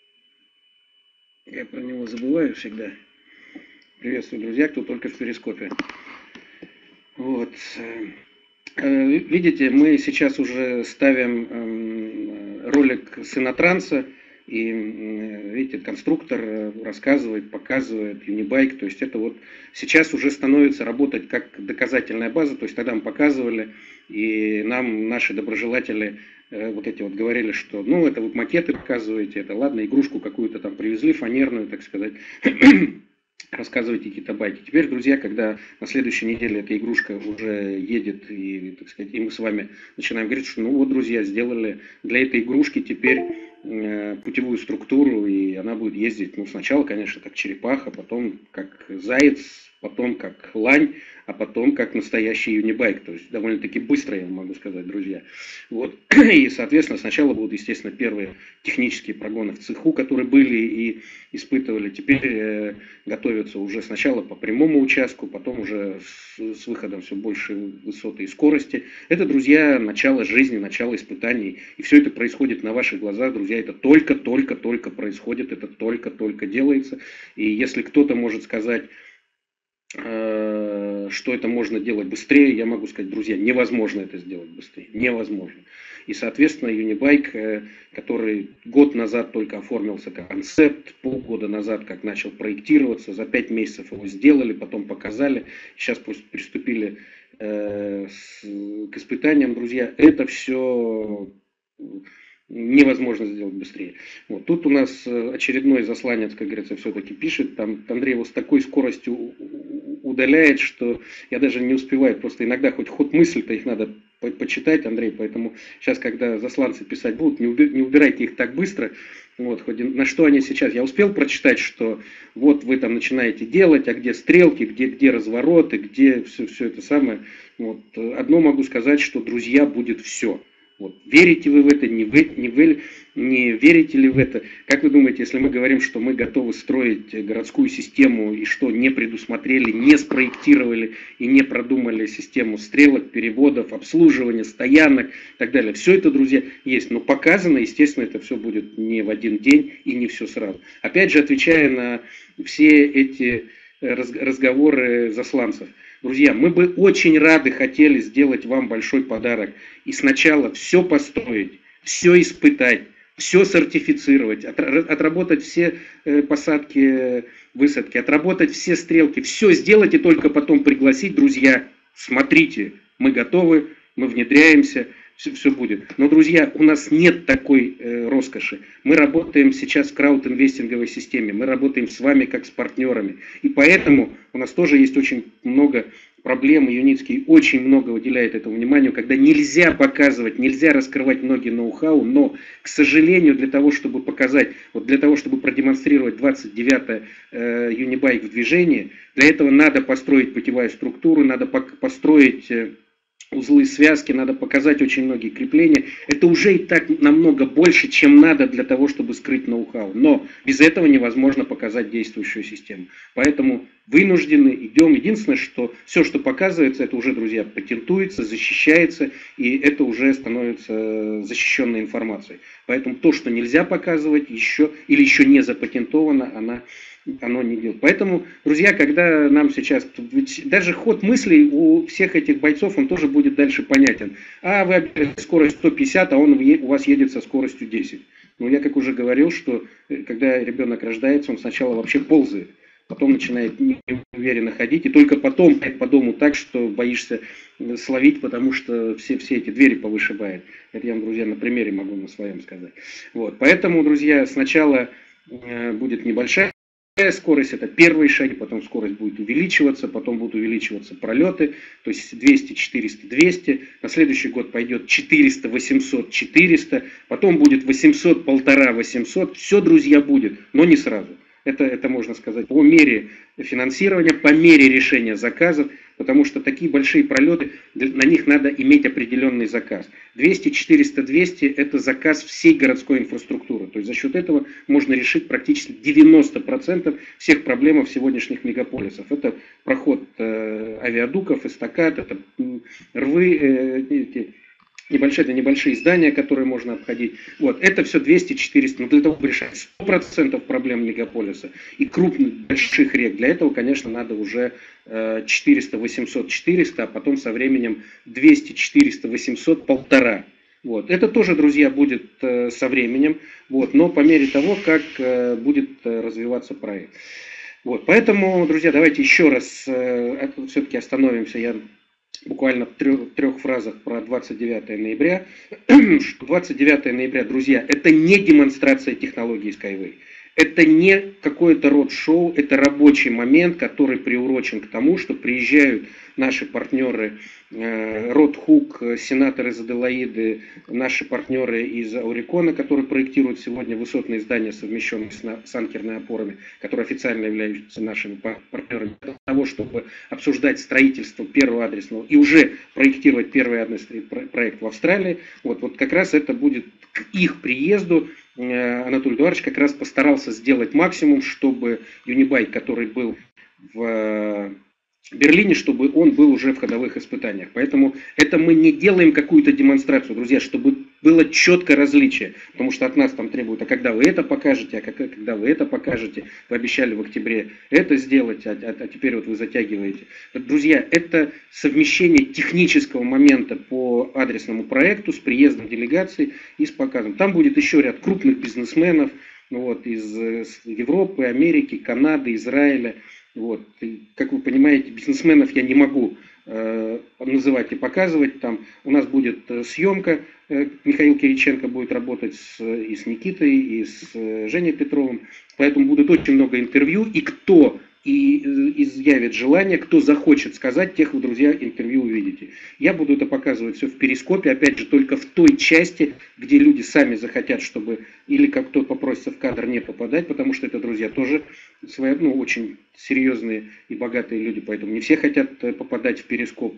Speaker 6: Я про него забываю всегда. Приветствую, друзья, кто только в перископе. Вот. Видите, мы сейчас уже ставим ролик с Инотранса, и, видите, конструктор рассказывает, показывает, Юнибайк, то есть это вот сейчас уже становится работать как доказательная база, то есть тогда мы показывали, и нам наши доброжелатели вот эти вот говорили, что ну это вы макеты показываете, это ладно, игрушку какую-то там привезли, фанерную, так сказать, рассказывайте какие-то байки. Теперь, друзья, когда на следующей неделе эта игрушка уже едет, и, так сказать, и мы с вами начинаем говорить, что ну вот, друзья, сделали для этой игрушки теперь э, путевую структуру, и она будет ездить, ну, сначала, конечно, как черепаха, потом как заяц, потом как лань, а потом как настоящий юнибайк. То есть довольно-таки быстро, я могу сказать, друзья. Вот. И, соответственно, сначала будут, естественно, первые технические прогоны в цеху, которые были и испытывали. Теперь э, готовятся уже сначала по прямому участку, потом уже с, с выходом все больше высоты и скорости. Это, друзья, начало жизни, начало испытаний. И все это происходит на ваших глазах, друзья. Это только-только-только происходит, это только-только делается. И если кто-то может сказать, что это можно делать быстрее, я могу сказать, друзья, невозможно это сделать быстрее, невозможно. И, соответственно, Юнибайк, который год назад только оформился как концепт, полгода назад как начал проектироваться, за пять месяцев его сделали, потом показали, сейчас приступили к испытаниям, друзья, это все невозможно сделать быстрее. Вот. Тут у нас очередной засланец, как говорится, все-таки пишет, там Андрей его с такой скоростью удаляет, что я даже не успеваю, просто иногда хоть ход мысль-то их надо по почитать, Андрей, поэтому сейчас, когда засланцы писать будут, не, уби не убирайте их так быстро, вот, хоть на что они сейчас, я успел прочитать, что вот вы там начинаете делать, а где стрелки, где, где развороты, где все, все это самое, вот, одно могу сказать, что, друзья, будет все. Вот. Верите вы в это, не, вы, не, вы, не верите ли в это? Как вы думаете, если мы говорим, что мы готовы строить городскую систему и что не предусмотрели, не спроектировали и не продумали систему стрелок, переводов, обслуживания, стоянок и так далее. Все это, друзья, есть. Но показано, естественно, это все будет не в один день и не все сразу. Опять же, отвечая на все эти разговоры засланцев. Друзья, мы бы очень рады хотели сделать вам большой подарок и сначала все построить, все испытать, все сертифицировать, отработать все посадки, высадки, отработать все стрелки, все сделать и только потом пригласить, друзья, смотрите, мы готовы, мы внедряемся, все, все будет. Но, друзья, у нас нет такой э, роскоши. Мы работаем сейчас в краудинвестинговой системе, мы работаем с вами как с партнерами. И поэтому у нас тоже есть очень много проблем, и Юницкий очень много уделяет этому вниманию, когда нельзя показывать, нельзя раскрывать многие ноу-хау, но, к сожалению, для того, чтобы показать, вот для того, чтобы продемонстрировать двадцать девятое э, Юнибайк в движении, для этого надо построить путевую структуру, надо построить... Э, узлы связки, надо показать очень многие крепления. Это уже и так намного больше, чем надо для того, чтобы скрыть ноу-хау. Но без этого невозможно показать действующую систему. Поэтому вынуждены идем. Единственное, что все, что показывается, это уже, друзья, патентуется, защищается, и это уже становится защищенной информацией. Поэтому то, что нельзя показывать еще или еще не запатентовано, она... оно не делает. Поэтому, друзья, когда нам сейчас, даже ход мыслей у всех этих бойцов, он тоже будет дальше понятен. А вы скорость сто пятьдесят, а он у вас едет со скоростью десять. Но я как уже говорил, что когда ребенок рождается, он сначала вообще ползает, потом начинает неуверенно ходить, и только потом по дому так, что боишься словить, потому что все, все эти двери повышибает. Это я вам, друзья, на примере могу на своем сказать. Вот. Поэтому, друзья, сначала будет небольшая скорость, это первые шаги, потом скорость будет увеличиваться, потом будут увеличиваться пролеты, то есть двести, четыреста, двести, на следующий год пойдет четыреста, восемьсот, четыреста, потом будет восемьсот, полтора, восемьсот, все, друзья, будет, но не сразу. Это, это можно сказать по мере финансирования, по мере решения заказов, потому что такие большие пролеты, на них надо иметь определенный заказ. двести, четыреста, двести – это заказ всей городской инфраструктуры. То есть за счет этого можно решить практически девяносто процентов всех проблем в сегодняшних мегаполисах. Это проход э, авиадуков, эстакад, это рвы, э, Небольшие, это небольшие здания, которые можно обходить. Вот, это все двести-четыреста. Но для того, чтобы решать сто процентов проблем мегаполиса и крупных больших рек, для этого, конечно, надо уже четыреста, восемьсот, четыреста, а потом со временем двести, четыреста, восемьсот, полтора. Вот. Это тоже, друзья, будет э, со временем, вот, но по мере того, как э, будет э, развиваться проект. Вот. Поэтому, друзья, давайте еще раз э, все-таки остановимся. Я буквально в трех, трех фразах про двадцать девятое ноября. двадцать девятое ноября, друзья, это не демонстрация технологии Skyway. Это не какой-то род-шоу, это рабочий момент, который приурочен к тому, что приезжают наши партнеры э, Ротхук, сенаторы из Аделаиды, наши партнеры из Аурикона, которые проектируют сегодня высотные здания, совмещенные с, с анкерными опорами, которые официально являются нашими партнерами, для того, чтобы обсуждать строительство первого адресного и уже проектировать первый адресный проект в Австралии. Вот, вот как раз это будет к их приезду. Анатолий Эдуардович как раз постарался сделать максимум, чтобы Юнибайк, который был в Берлине, чтобы он был уже в ходовых испытаниях. Поэтому это мы не делаем какую-то демонстрацию, друзья, чтобы было четкое различие. Потому что от нас там требуют, а когда вы это покажете, а когда вы это покажете, вы обещали в октябре это сделать, а, а, а теперь вот вы затягиваете. Друзья, это совмещение технического момента по адресному проекту с приездом делегаций и с показом. Там будет еще ряд крупных бизнесменов вот, из, из Европы, Америки, Канады, Израиля. Вот. И, как вы понимаете, бизнесменов я не могу э, называть и показывать. Там у нас будет э, съемка, э, Михаил Кириченко будет работать с, и с Никитой, и с э, Женей Петровым. Поэтому будет очень много интервью. И кто и изъявит желание, кто захочет сказать, тех вы, друзья, интервью увидите. Я буду это показывать все в перископе, опять же, только в той части, где люди сами захотят, чтобы, или как кто попросится в кадр не попадать, потому что это, друзья, тоже свои, ну, очень серьезные и богатые люди, поэтому не все хотят попадать в перископ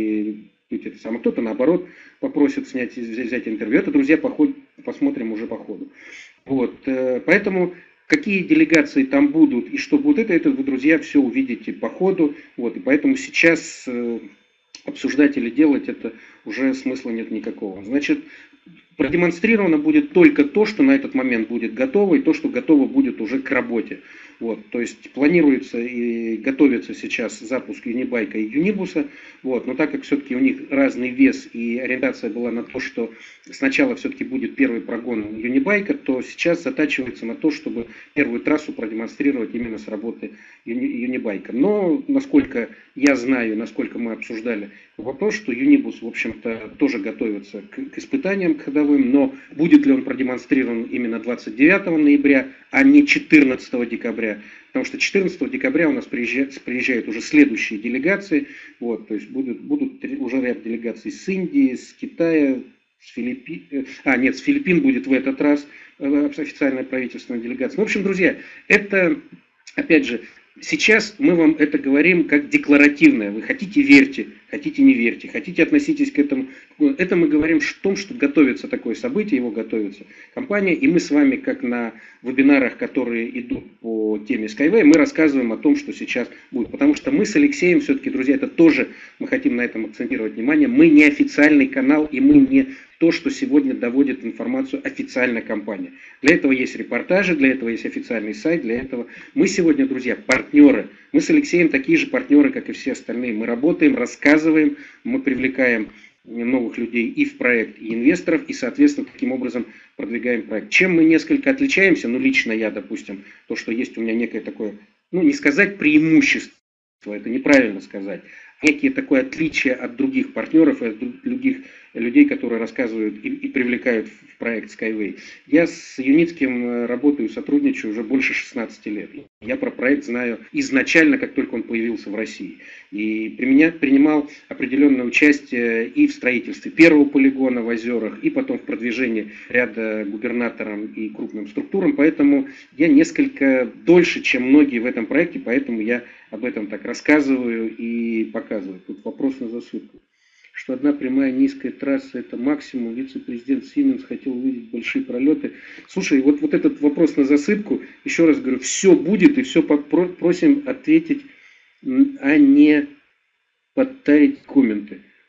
Speaker 6: и быть это самое. Кто-то, наоборот, попросит снять, взять интервью. Это, друзья, по ходу, посмотрим уже по ходу. Вот, поэтому... Какие делегации там будут и что будет, это, это вы, друзья, все увидите по ходу. Вот, и поэтому сейчас э, обсуждать или делать это уже смысла нет никакого. Значит, продемонстрировано будет только то, что на этот момент будет готово, и то, что готово будет уже к работе. Вот, то есть планируется и готовится сейчас запуск Юнибайка и Юнибуса, вот, но так как все-таки у них разный вес и ориентация была на то, что сначала все-таки будет первый прогон Юнибайка, то сейчас затачивается на то, чтобы первую трассу продемонстрировать именно с работы Юни, Юнибайка. Но, насколько я знаю, насколько мы обсуждали вопрос, что Юнибус, в общем-то, тоже готовится к, к испытаниям к ходовым, но будет ли он продемонстрирован именно двадцать девятого ноября, а не четырнадцатого декабря. Потому что четырнадцатого декабря у нас приезжают, приезжают уже следующие делегации. Вот, то есть будут, будут уже ряд делегаций с Индии, с Китая, с Филиппин. А, нет, с Филиппин будет в этот раз официальная правительственная делегация. В общем, друзья, это, опять же, сейчас мы вам это говорим как декларативное. Вы хотите — верьте, хотите — не верьте, хотите — относитесь к этому. Это мы говорим о том, что готовится такое событие, его готовится компания. И мы с вами, как на вебинарах, которые идут по теме Skyway, мы рассказываем о том, что сейчас будет. Потому что мы с Алексеем, все-таки, друзья, это тоже, мы хотим на этом акцентировать внимание, мы не официальный канал, и мы не то, что сегодня доводит информацию официальная компания. Для этого есть репортажи, для этого есть официальный сайт, для этого мы сегодня, друзья, партнеры. Мы с Алексеем такие же партнеры, как и все остальные. Мы работаем, рассказываем, мы привлекаем новых людей и в проект, и инвесторов, и, соответственно, таким образом продвигаем проект. Чем мы несколько отличаемся, ну, лично я, допустим, то, что есть у меня некое такое, ну, не сказать преимущество, это неправильно сказать, некие такое отличие от других партнеров и от других людей, которые рассказывают и, и привлекают в проект Skyway. Я с Юницким работаю, сотрудничаю уже больше шестнадцати лет. Я про проект знаю изначально, как только он появился в России. И применя, принимал определенное участие и в строительстве первого полигона в Озерах, и потом в продвижении ряда губернаторам и крупным структурам. Поэтому я несколько дольше, чем многие в этом проекте, поэтому я об этом так рассказываю и показываю. Тут вопрос на засыпку. Что одна прямая низкая трасса — это максимум. Вице-президент Сименс хотел увидеть большие пролеты. Слушай, вот, вот этот вопрос на засыпку, еще раз говорю, все будет, и все просим ответить, а не подтарить комменты.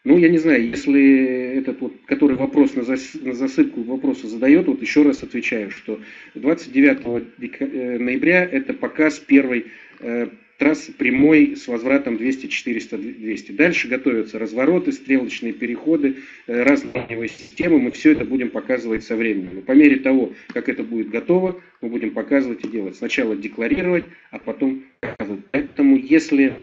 Speaker 6: Ну, я не знаю, если этот вот, который вопрос на, зас, на засыпку вопроса задает, вот еще раз отвечаю, что двадцать девятого ноября это показ первой э, трассы прямой с возвратом двести четыреста двести. Дальше готовятся развороты, стрелочные переходы, э, разные системы. Мы все это будем показывать со временем. Но по мере того, как это будет готово, мы будем показывать и делать. Сначала декларировать, а потом показывать. Поэтому если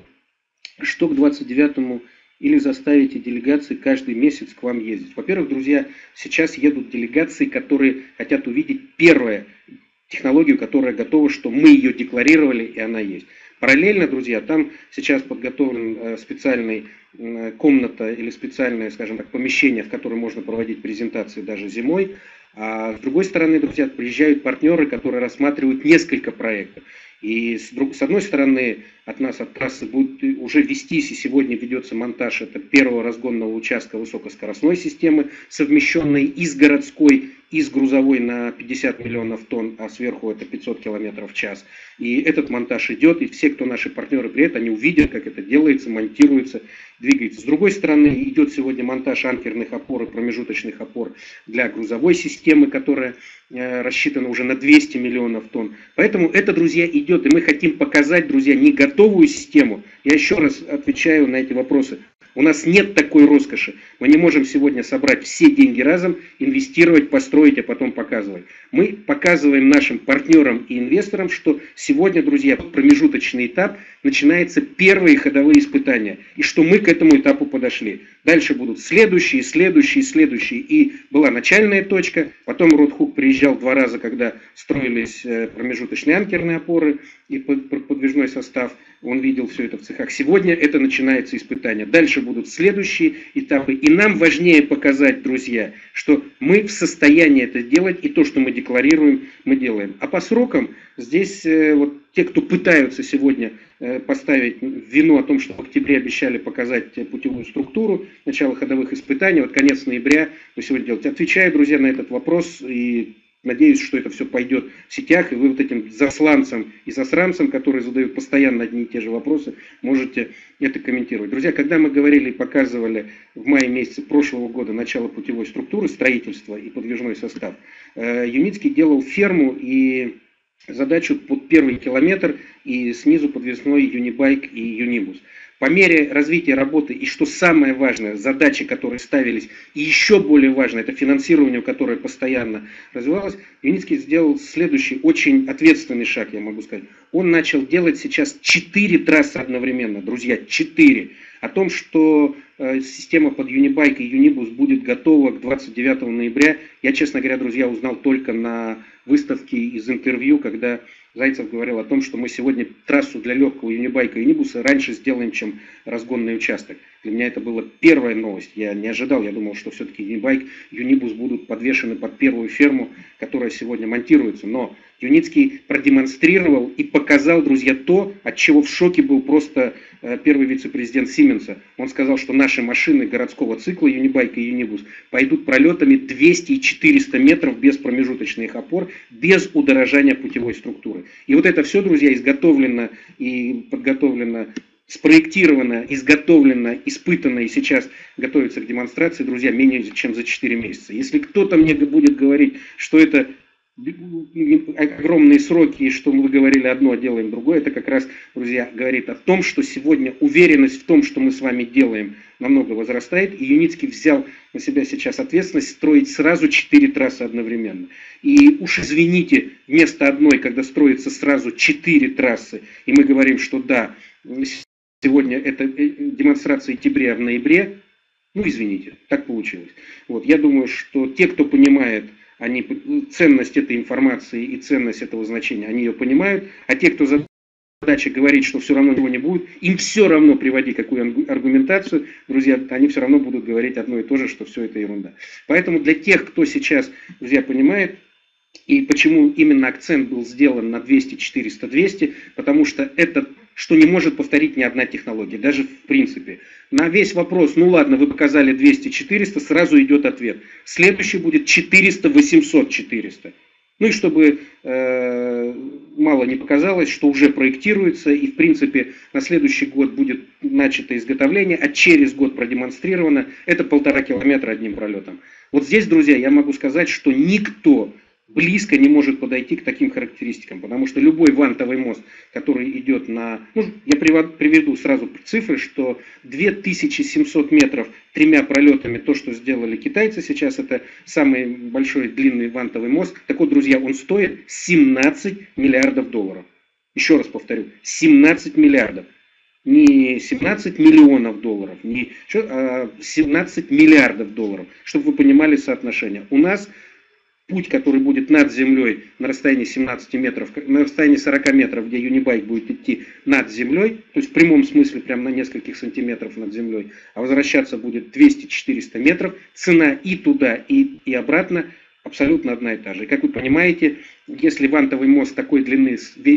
Speaker 6: что к двадцать девятому или заставите делегации каждый месяц к вам ездить. Во-первых, друзья, сейчас едут делегации, которые хотят увидеть первую технологию, которая готова, что мы ее декларировали и она есть. Параллельно, друзья, там сейчас подготовлен специальная комната или специальное, скажем так, помещение, в котором можно проводить презентации даже зимой. А с другой стороны, друзья, приезжают партнеры, которые рассматривают несколько проектов. И с, друг, с одной стороны, от нас, от трассы будет уже вестись, и сегодня ведется монтаж это первого разгонного участка высокоскоростной системы, совмещенной и с городской, и с грузовой на пятьдесят миллионов тонн, а сверху это пятьсот километров в час. И этот монтаж идет, и все, кто наши партнеры приедут, они увидят, как это делается, монтируется, двигается. С другой стороны, идет сегодня монтаж анкерных опор и промежуточных опор для грузовой системы, которая э, рассчитана уже на двести миллионов тонн. Поэтому это, друзья, идет, и мы хотим показать, друзья, не готовую систему. Я еще раз отвечаю на эти вопросы. У нас нет такой роскоши. Мы не можем сегодня собрать все деньги разом, инвестировать, построить, а потом показывать. Мы показываем нашим партнерам и инвесторам, что сегодня, друзья, промежуточный этап, начинаются первые ходовые испытания. И что мы к этому этапу подошли. Дальше будут следующие, следующие, следующие. И была начальная точка. Потом Ротхук приезжал два раза, когда строились промежуточные анкерные опоры и подвижной состав. Он видел все это в цехах. Сегодня это начинается испытание. Дальше будут следующие этапы. И нам важнее показать, друзья, что мы в состоянии это делать. И то, что мы декларируем, мы делаем. А по срокам здесь вот те, кто пытаются сегодня поставить вину о том, что в октябре обещали показать путевую структуру, начало ходовых испытаний, вот конец ноября мы сегодня делать. Отвечаю, друзья, на этот вопрос и надеюсь, что это все пойдет в сетях, и вы вот этим засланцам и засранцам, которые задают постоянно одни и те же вопросы, можете это комментировать. Друзья, когда мы говорили и показывали в мае месяце прошлого года начало путевой структуры, строительства и подвижной состав, Юницкий делал ферму и задачу под первый километр и снизу подвесной Юнибайк и Юнибус. По мере развития работы, и что самое важное, задачи, которые ставились, и еще более важно, это финансирование, которое постоянно развивалось, Юницкий сделал следующий, очень ответственный шаг, я могу сказать. Он начал делать сейчас четыре трассы одновременно, друзья, четыре. О том, что э, система под Юнибайк и Юнибус будет готова к двадцать девятому ноября, я, честно говоря, друзья, узнал только на выставке из интервью, когда Зайцев говорил о том, что мы сегодня трассу для легкого Юнибайка и Юнибуса раньше сделаем, чем разгонный участок. Для меня это была первая новость. Я не ожидал, я думал, что все-таки Юнибайк и Юнибус будут подвешены под первую ферму, которая сегодня монтируется. Но Юницкий продемонстрировал и показал, друзья, то, от чего в шоке был просто первый вице-президент Сименса. Он сказал, что наши машины городского цикла Юнибайк и Юнибус пойдут пролетами двести и четыреста метров без промежуточных опор, без удорожания путевой структуры. И вот это все, друзья, изготовлено и подготовлено, спроектировано, изготовлено, испытано и сейчас готовится к демонстрации, друзья, менее чем за четыре месяца. Если кто-то мне будет говорить, что это огромные сроки, и что мы говорили одно, а делаем другое, это как раз, друзья, говорит о том, что сегодня уверенность в том, что мы с вами делаем, намного возрастает, и Юницкий взял на себя сейчас ответственность строить сразу четыре трассы одновременно. И уж извините, вместо одной, когда строится сразу четыре трассы, и мы говорим, что да, сегодня это демонстрация в октябре, а в ноябре, ну извините, так получилось. Вот, я думаю, что те, кто понимает, они ценность этой информации и ценность этого значения, они ее понимают, а те, кто задача говорить, что все равно ничего не будет, им все равно приводи какую аргументацию, друзья, они все равно будут говорить одно и то же, что все это ерунда. Поэтому для тех, кто сейчас, друзья, понимает, и почему именно акцент был сделан на двести, четыреста, двести, потому что это, что не может повторить ни одна технология, даже в принципе. На весь вопрос, ну ладно, вы показали двести, четыреста, сразу идет ответ. Следующий будет четыреста, восемьсот, четыреста. Ну и чтобы э, мало не показалось, что уже проектируется, и в принципе на следующий год будет начато изготовление, а через год продемонстрировано, это полтора километра одним пролетом. Вот здесь, друзья, я могу сказать, что никто близко не может подойти к таким характеристикам, потому что любой вантовый мост, который идет на... Ну, я приведу сразу цифры, что две тысячи семьсот метров тремя пролетами, то, что сделали китайцы сейчас, это самый большой длинный вантовый мост. Так вот, друзья, он стоит семнадцать миллиардов долларов. Еще раз повторю, семнадцать миллиардов. Не семнадцать миллионов долларов, не а семнадцать миллиардов долларов, чтобы вы понимали соотношение. У нас путь, который будет над землей на расстоянии семнадцати метров, на расстоянии сорока метров, где юнибайк будет идти над землей, то есть в прямом смысле прямо на нескольких сантиметров над землей, а возвращаться будет двести-четыреста метров, цена и туда, и, и обратно абсолютно одна и та же. И как вы понимаете, если вантовый мост такой длины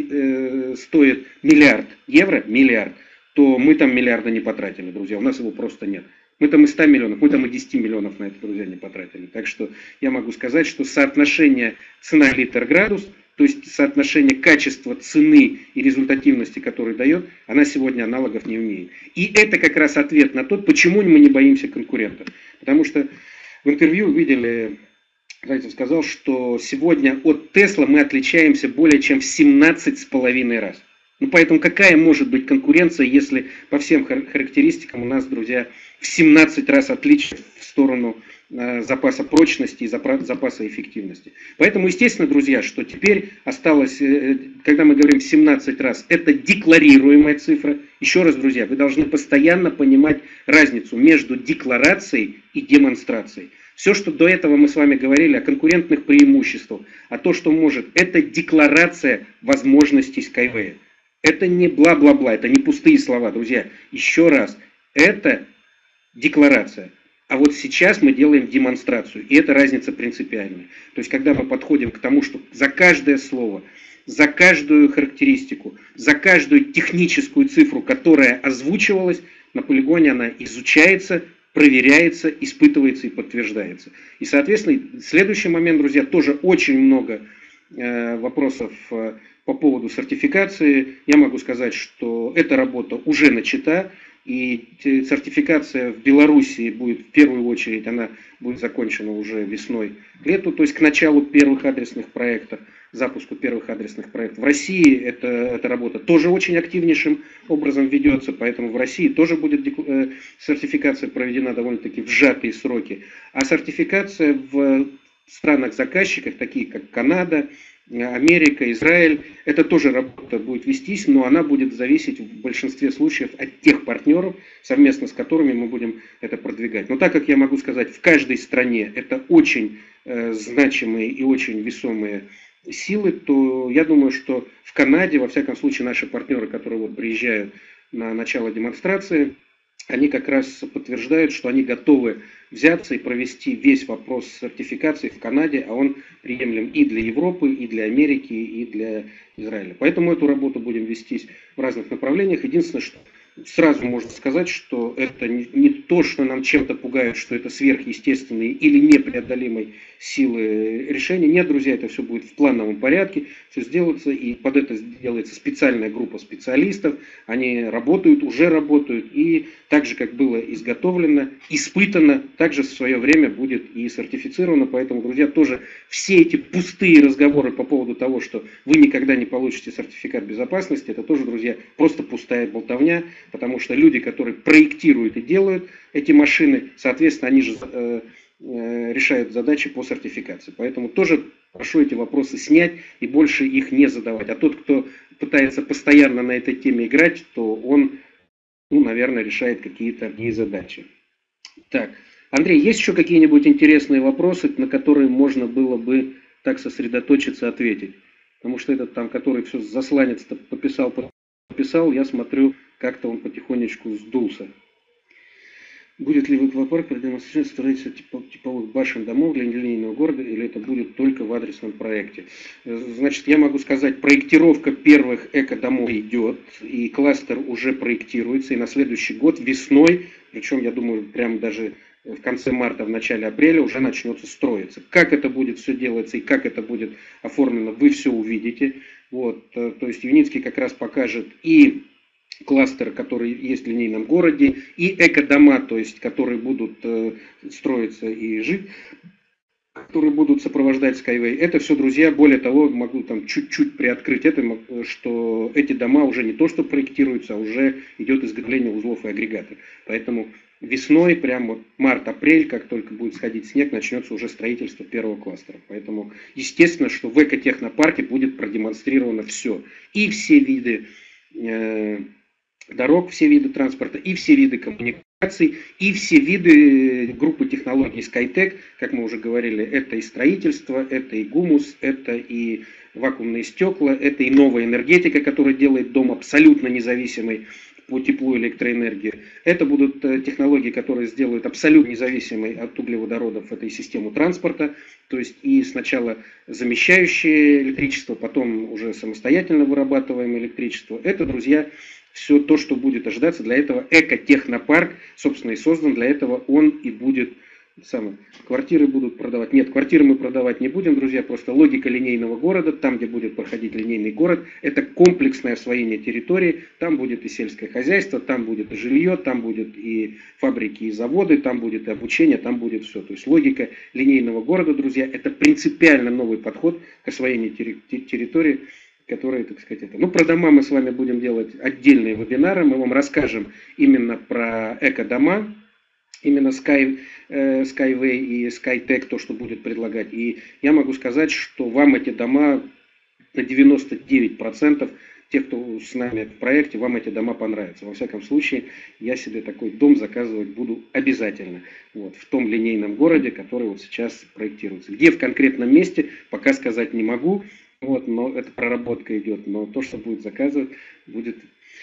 Speaker 6: э, стоит миллиард евро, миллиард, то мы там миллиарда не потратили, друзья, у нас его просто нет. Мы там и ста миллионов, мы там и десяти миллионов на это, друзья, не потратили. Так что я могу сказать, что соотношение цена-литр-градус, то есть соотношение качества цены и результативности, который дает, она сегодня аналогов не умеет. И это как раз ответ на то, почему мы не боимся конкурентов. Потому что в интервью видели, Зайцев сказал, что сегодня от Tesla мы отличаемся более чем в семнадцать с половиной раз. Ну, поэтому какая может быть конкуренция, если по всем характеристикам у нас, друзья, в семнадцать раз отличие в сторону э, запаса прочности и запаса эффективности. Поэтому, естественно, друзья, что теперь осталось, э, когда мы говорим семнадцать раз, это декларируемая цифра. Еще раз, друзья, вы должны постоянно понимать разницу между декларацией и демонстрацией. Все, что до этого мы с вами говорили о конкурентных преимуществах, о том, что может, это декларация возможностей Skyway. Это не бла-бла-бла, это не пустые слова, друзья. Еще раз, это декларация. А вот сейчас мы делаем демонстрацию, и эта разница принципиальная. То есть, когда мы подходим к тому, что за каждое слово, за каждую характеристику, за каждую техническую цифру, которая озвучивалась, на полигоне она изучается, проверяется, испытывается и подтверждается. И, соответственно, следующий момент, друзья, тоже очень много э, вопросов э, по поводу сертификации. Я могу сказать, что эта работа уже начата, и сертификация в Белоруссии будет в первую очередь, она будет закончена уже весной к лету, то есть к началу первых адресных проектов, запуску первых адресных проектов. В России это, эта работа тоже очень активнейшим образом ведется, поэтому в России тоже будет сертификация проведена довольно-таки в сжатые сроки. А сертификация в странах-заказчиках, такие как Канада, Америка, Израиль, это тоже работа будет вестись, но она будет зависеть в большинстве случаев от тех партнеров, совместно с которыми мы будем это продвигать. Но так как я могу сказать, в каждой стране это очень э, значимые и очень весомые силы, то я думаю, что в Канаде, во всяком случае, наши партнеры, которые вот приезжают на начало демонстрации, они как раз подтверждают, что они готовы взяться и провести весь вопрос сертификации в Канаде, а он приемлем и для Европы, и для Америки, и для Израиля. Поэтому эту работу будем вестись в разных направлениях. Единственное, что сразу можно сказать, что это не то, что нам чем-то пугает, что это сверхъестественные или непреодолимые силы решения. Нет, друзья, это все будет в плановом порядке, все сделается, и под это делается специальная группа специалистов. Они работают, уже работают, и так же, как было изготовлено, испытано, также в свое время будет и сертифицировано. Поэтому, друзья, тоже все эти пустые разговоры по поводу того, что вы никогда не получите сертификат безопасности, это тоже, друзья, просто пустая болтовня. Потому что люди, которые проектируют и делают эти машины, соответственно, они же э, э, решают задачи по сертификации. Поэтому тоже прошу эти вопросы снять и больше их не задавать. А тот, кто пытается постоянно на этой теме играть, то он, ну, наверное, решает какие-то другие задачи. Так, Андрей, есть еще какие-нибудь интересные вопросы, на которые можно было бы так сосредоточиться, ответить? Потому что этот там, который все засланец-то пописал, пописал, я смотрю, как-то он потихонечку сдулся. Будет ли в аквапарк продемонстрировать строительство типовых башен домов для линейного города, или это будет только в адресном проекте? Значит, я могу сказать, проектировка первых эко-домов идет, и кластер уже проектируется, и на следующий год весной, причем, я думаю, прямо даже в конце марта, в начале апреля уже начнется строиться. Как это будет все делаться и как это будет оформлено, вы все увидите. Вот, то есть Юницкий как раз покажет и кластер, который есть в линейном городе, и эко-дома, то есть которые будут э, строиться и жить, которые будут сопровождать Skyway. Это все, друзья, более того, могу там чуть-чуть приоткрыть это, что эти дома уже не то что проектируются, а уже идет изготовление узлов и агрегатов. Поэтому весной, прямо март-апрель, как только будет сходить снег, начнется уже строительство первого кластера. Поэтому, естественно, что в экотехнопарке будет продемонстрировано все. И все виды э, дорог, все виды транспорта, и все виды коммуникаций, и все виды группы технологий SkyTech, как мы уже говорили, это и строительство, это и гумус, это и вакуумные стекла, это и новая энергетика, которая делает дом абсолютно независимый по теплу и электроэнергии. Это будут технологии, которые сделают абсолютно независимой от углеводородов этой систему транспорта, то есть и сначала замещающее электричество, потом уже самостоятельно вырабатываемое электричество. Это, друзья, все то, что будет ожидаться. Для этого экотехнопарк, собственно, и создан, для этого он и будет. Самое. Квартиры будут продавать. Нет, квартиры мы продавать не будем, друзья, просто логика линейного города, там, где будет проходить линейный город, это комплексное освоение территории, там будет и сельское хозяйство, там будет и жилье, там будет и фабрики, и заводы, там будет и обучение, там будет все. То есть логика линейного города, друзья, это принципиально новый подход к освоению территории, которые, так сказать, это. Ну, про дома мы с вами будем делать отдельные вебинары, мы вам расскажем именно про эко-дома, именно Sky, э, Skyway и SkyTech, то, что будет предлагать. И я могу сказать, что вам эти дома на девяносто девять процентов, тех, кто с нами в проекте, вам эти дома понравятся. Во всяком случае, я себе такой дом заказывать буду обязательно. Вот, в том линейном городе, который вот сейчас проектируется. Где в конкретном месте, пока сказать не могу, вот, но эта проработка идет. Но то, что будет заказывать, будет...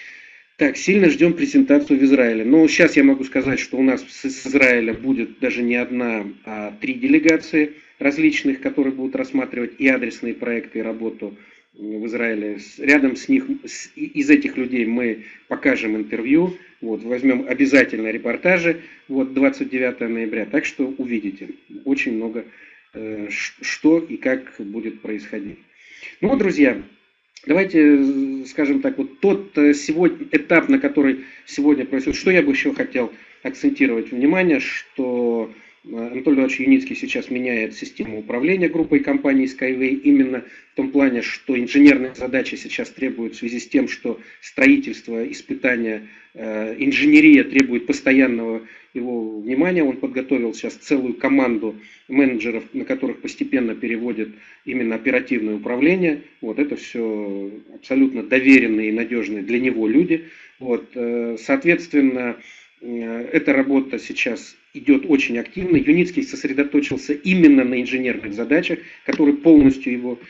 Speaker 6: Так, сильно ждем презентацию в Израиле. Но сейчас я могу сказать, что у нас с Израиля будет даже не одна, а три делегации различных, которые будут рассматривать и адресные проекты, и работу в Израиле. Рядом с них, из этих людей мы покажем интервью, вот, возьмем обязательно репортажи, вот, двадцать девятого ноября. Так что увидите очень много, э, что и как будет происходить. Ну вот, друзья. Давайте, скажем так, вот тот сегодня, этап, на который сегодня происходит, что я бы еще хотел акцентировать внимание, что Анатолий Иванович Юницкий сейчас меняет систему управления группой компаний Skyway именно в том плане, что инженерные задачи сейчас требуют в связи с тем, что строительство, испытания, инженерия требует постоянного его внимания. Он подготовил сейчас целую команду менеджеров, на которых постепенно переводит именно оперативное управление. Вот это все абсолютно доверенные и надежные для него люди. Вот, соответственно, эта работа сейчас идет очень активно. Юницкий сосредоточился именно на инженерных задачах, которые полностью его...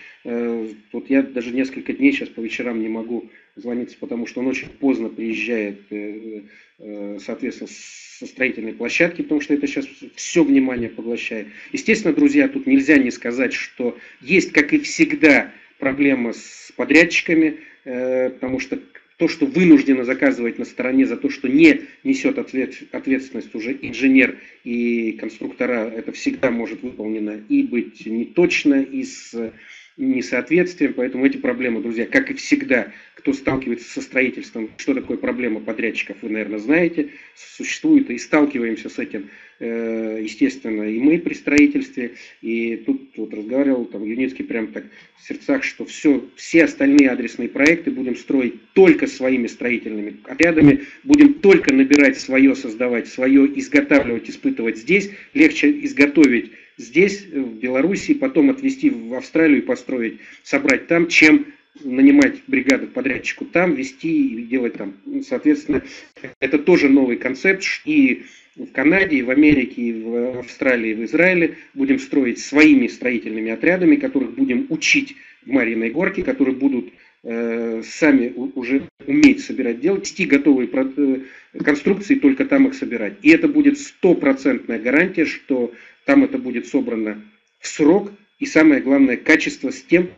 Speaker 6: Вот я даже несколько дней сейчас по вечерам не могу звониться, потому что он очень поздно приезжает, соответственно, со строительной площадки, потому что это сейчас все внимание поглощает. Естественно, друзья, тут нельзя не сказать, что есть, как и всегда, проблема с подрядчиками, потому что то, что вынуждено заказывать на стороне за то, что не несет ответ, ответственность уже инженер и конструктора, это всегда может выполнено и быть неточно, и с несоответствием. Поэтому эти проблемы, друзья, как и всегда, кто сталкивается со строительством, что такое проблема подрядчиков, вы, наверное, знаете, существует, и сталкиваемся с этим, естественно, и мы при строительстве. И тут вот разговаривал там Юницкий прям так в сердцах, что все, все остальные адресные проекты будем строить только своими строительными отрядами, будем только набирать свое, создавать свое, изготавливать, испытывать здесь. Легче изготовить здесь, в Беларуси, потом отвезти в Австралию и построить, собрать там, чем нанимать бригаду подрядчику там, вести и делать там. Соответственно, это тоже новый концепт. И в Канаде, и в Америке, и в Австралии, и в Израиле будем строить своими строительными отрядами, которых будем учить в Марьиной Горке, которые будут э, сами уже уметь собирать, делать, вести готовые конструкции, только там их собирать. И это будет стопроцентная гарантия, что там это будет собрано в срок, и самое главное, качество с тем,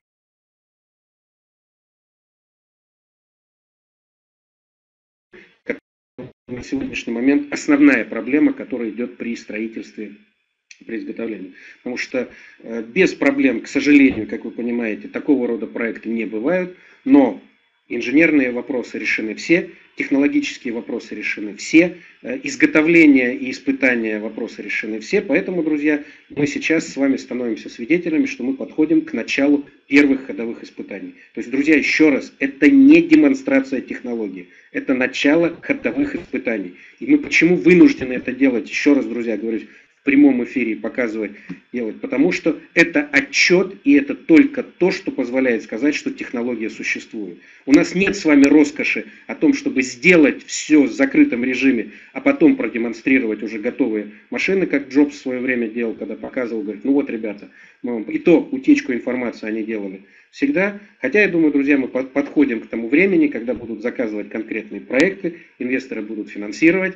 Speaker 6: на сегодняшний момент основная проблема, которая идет при строительстве, при изготовлении. Потому что э, без проблем, к сожалению, как вы понимаете, такого рода проекты не бывают, но Инженерные вопросы решены все, технологические вопросы решены все, изготовление и испытания вопросы решены все. Поэтому, друзья, мы сейчас с вами становимся свидетелями, что мы подходим к началу первых ходовых испытаний. То есть, друзья, еще раз, это не демонстрация технологии, это начало ходовых испытаний. И мы почему вынуждены это делать, еще раз, друзья, говорю, в прямом эфире показывать, делать, потому что это отчет, и это только то, что позволяет сказать, что технология существует. У нас нет с вами роскоши о том, чтобы сделать все в закрытом режиме, а потом продемонстрировать уже готовые машины, как Джобс в свое время делал, когда показывал, говорит, ну вот, ребята, мы вам... и то утечку информации они делали всегда. Хотя, я думаю, друзья, мы подходим к тому времени, когда будут заказывать конкретные проекты, инвесторы будут финансировать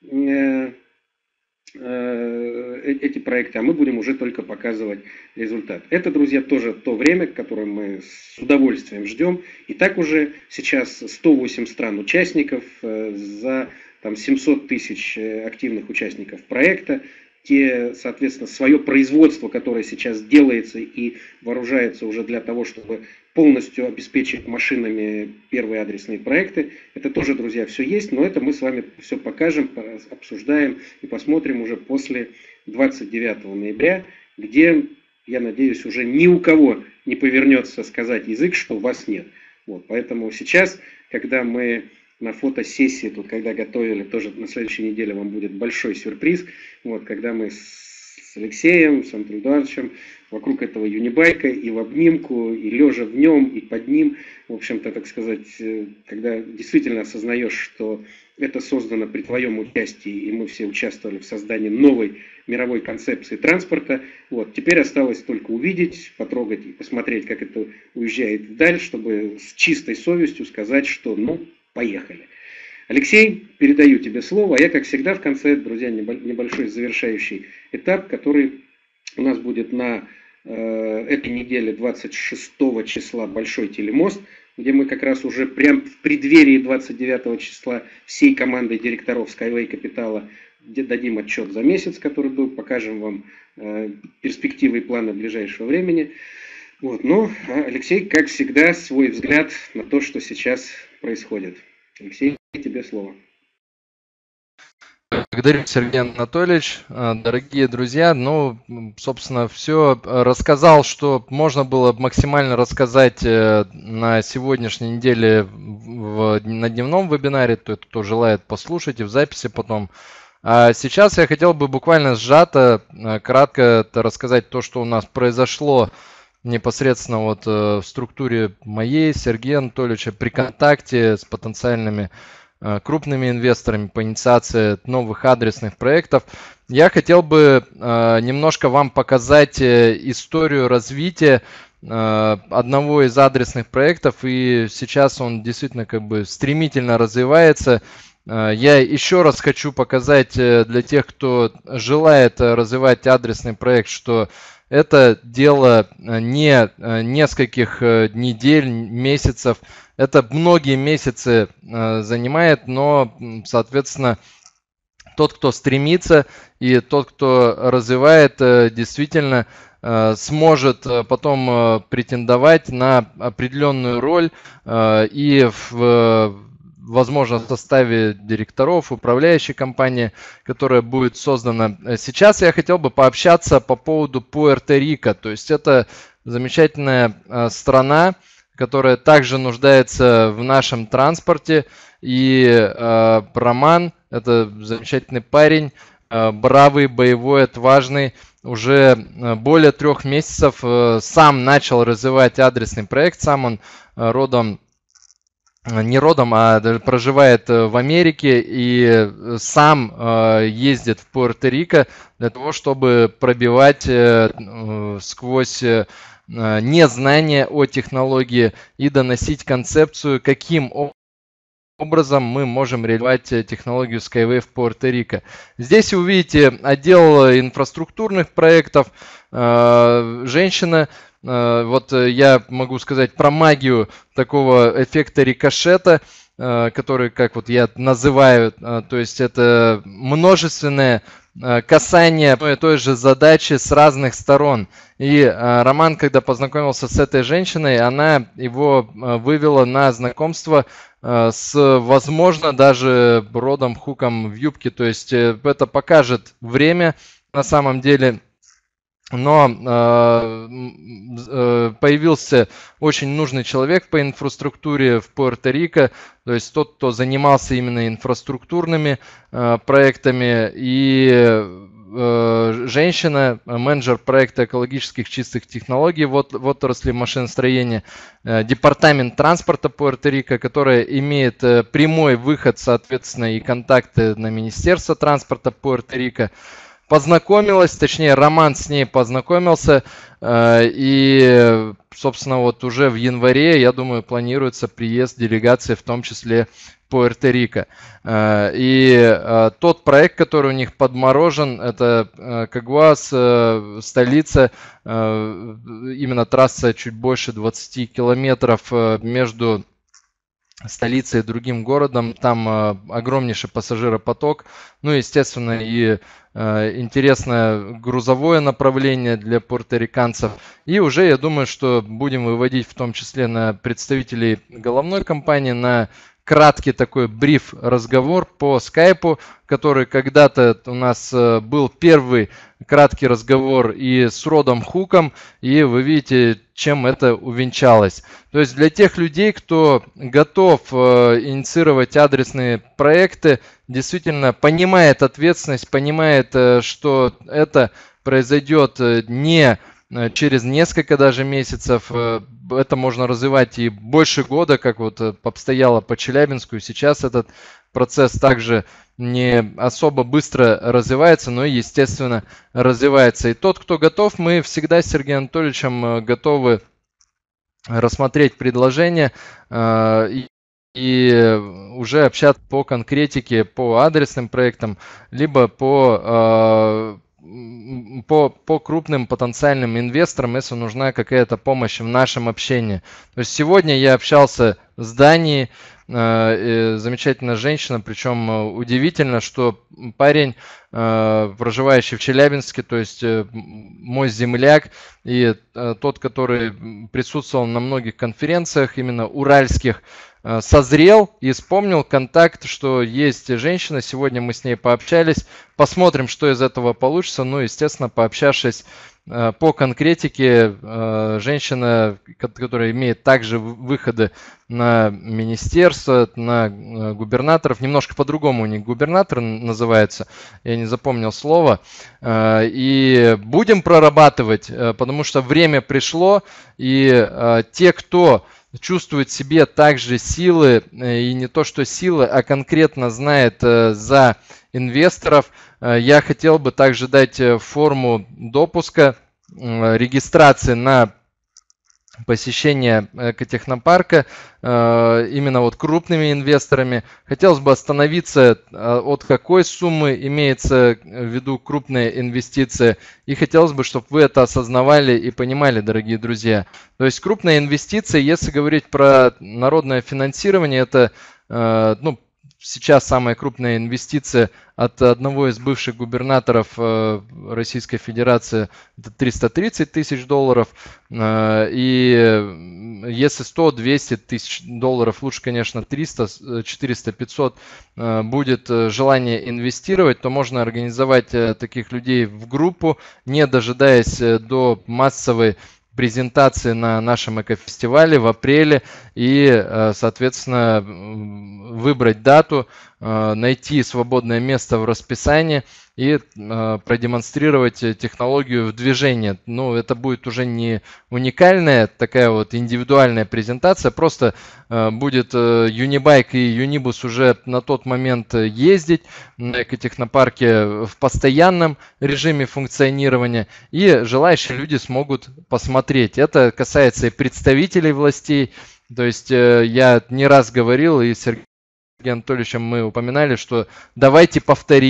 Speaker 6: эти проекты, а мы будем уже только показывать результат. Это, друзья, тоже то время, которое мы с удовольствием ждем. И так уже сейчас сто восемь стран участников, за там, семьсот тысяч активных участников проекта. Те, соответственно, свое производство, которое сейчас делается и вооружается уже для того, чтобы полностью обеспечить машинами первые адресные проекты. Это тоже, друзья, все есть, но это мы с вами все покажем, обсуждаем и посмотрим уже после двадцать девятого ноября, где, я надеюсь, уже ни у кого не повернется сказать язык, что вас нет. Вот, поэтому сейчас, когда мы на фотосессии, тут когда готовили, тоже на следующей неделе вам будет большой сюрприз, вот, когда мы с Алексеем, с Антоном Эдуардовичем вокруг этого юнибайка и в обнимку, и лежа в нем, и под ним, в общем-то, так сказать, когда действительно осознаешь, что это создано при твоем участии, и мы все участвовали в создании новой мировой концепции транспорта, вот, теперь осталось только увидеть, потрогать и посмотреть, как это уезжает вдаль, чтобы с чистой совестью сказать, что, ну, поехали. Алексей, передаю тебе слово, а я, как всегда, в конце, друзья, небольшой завершающий этап, который у нас будет на э, этой неделе двадцать шестого числа Большой телемост, где мы как раз уже прям в преддверии двадцать девятого числа всей командой директоров Skyway Капитала дадим отчет за месяц, который был, покажем вам э, перспективы и планы ближайшего времени. Вот, но Алексей, как всегда, свой взгляд на то, что сейчас происходит. Алексей, тебе слово.
Speaker 7: Благодарю, Сергей Анатольевич. Дорогие друзья, ну, собственно, все рассказал, что можно было максимально рассказать на сегодняшней неделе в, на дневном вебинаре, то, кто желает послушать и в записи потом. А сейчас я хотел бы буквально сжато, кратко рассказать то, что у нас произошло непосредственно вот в структуре моей, Сергея Анатольевича, при контакте с потенциальными крупными инвесторами по инициации новых адресных проектов. Я хотел бы немножко вам показать историю развития одного из адресных проектов, и сейчас он действительно как бы стремительно развивается. Я еще раз хочу показать для тех, кто желает развивать адресный проект, что это дело не нескольких недель, месяцев, это многие месяцы занимает, но, соответственно, тот, кто стремится и тот, кто развивает, действительно сможет потом претендовать на определенную роль и в возможно, в составе директоров, управляющей компании, которая будет создана. Сейчас я хотел бы пообщаться по поводу Пуэрто-Рико. То есть это замечательная страна, которая также нуждается в нашем транспорте. И э, Роман, это замечательный парень, э, бравый, боевой, отважный, уже более трех месяцев э, сам начал развивать адресный проект. Сам он э, родом не родом, а даже проживает в Америке и сам ездит в Пуэрто-Рико для того, чтобы пробивать сквозь незнание о технологии и доносить концепцию, каким образом мы можем реализовать технологию Skyway в Пуэрто-Рико. Здесь вы увидите отдел инфраструктурных проектов. Женщина, вот я могу сказать про магию такого эффекта рикошета. который, как вот я называю, то есть это множественное касание той же задачи с разных сторон. И Роман, когда познакомился с этой женщиной, она его вывела на знакомство с, возможно, даже родом хуком в юбке. То есть это покажет время на самом деле. Но э, появился очень нужный человек по инфраструктуре в Пуэрто-Рико, то есть тот, кто занимался именно инфраструктурными э, проектами, и э, женщина, менеджер проекта экологических чистых технологий в, в отрасли машиностроения, э, департамент транспорта Пуэрто-Рико, которая имеет э, прямой выход, соответственно, и контакты на Министерство транспорта Пуэрто-Рико. Познакомилась, точнее, Роман с ней познакомился, и, собственно, вот уже в январе, я думаю, планируется приезд делегации, в том числе Пуэрто-Рико. И тот проект, который у них подморожен, это Кагуас, столица, именно трасса чуть больше двадцати километров между столицей и другим городом. Там огромнейший пассажиропоток, ну, естественно, и интересное грузовое направление для пуэрториканцев. И уже, я думаю, что будем выводить в том числе на представителей головной компании на краткий такой бриф-разговор по скайпу, который когда-то у нас был первый краткий разговор и с Родом Хуком, и вы видите, чем это увенчалось. То есть для тех людей, кто готов инициировать адресные проекты, действительно понимает ответственность, понимает, что это произойдет не через несколько даже месяцев, это можно развивать и больше года, как вот обстояло по Челябинску. Сейчас этот процесс также не особо быстро развивается, но, естественно, развивается. И тот, кто готов, мы всегда с Сергеем Анатольевичем готовы рассмотреть предложение и, и уже общаться по конкретике, по адресным проектам, либо по По, по крупным потенциальным инвесторам, если нужна какая-то помощь в нашем общении. То есть сегодня я общался с Данией, э, замечательная женщина, причем удивительно, что парень, э, проживающий в Челябинске, то есть э, мой земляк, и э, тот, который присутствовал на многих конференциях, именно уральских, созрел и вспомнил контакт, что есть женщина, сегодня мы с ней пообщались, посмотрим, что из этого получится. Ну, естественно, пообщавшись по конкретике, женщина, которая имеет также выходы на министерство, на губернаторов, немножко по-другому у них губернатор называется, я не запомнил слово, и будем прорабатывать, потому что время пришло, и те, кто чувствует в себе также силы, и не то что силы, а конкретно знает за инвесторов, я хотел бы также дать форму допуска, регистрации на посещение экотехнопарка именно вот крупными инвесторами. Хотелось бы остановиться, от какой суммы имеется в виду крупная инвестиция, и хотелось бы, чтобы вы это осознавали и понимали, дорогие друзья. То есть крупная инвестиция, если говорить про народное финансирование, это, ну, сейчас самая крупная инвестиция от одного из бывших губернаторов Российской Федерации – это триста тридцать тысяч долларов. И если сто — двести тысяч долларов, лучше, конечно, триста, четыреста, пятьсот, будет желание инвестировать, то можно организовать таких людей в группу, не дожидаясь до массовой презентации на нашем экофестивале в апреле и, соответственно, выбрать дату, найти свободное место в расписании и продемонстрировать технологию в движении. Ну, это будет уже не уникальная такая вот индивидуальная презентация, просто будет Юнибайк и Юнибус уже на тот момент ездить на экотехнопарке в постоянном режиме функционирования, и желающие люди смогут посмотреть. Это касается и представителей властей, то есть я не раз говорил, и Сергей Анатольевичем мы упоминали, что давайте повторим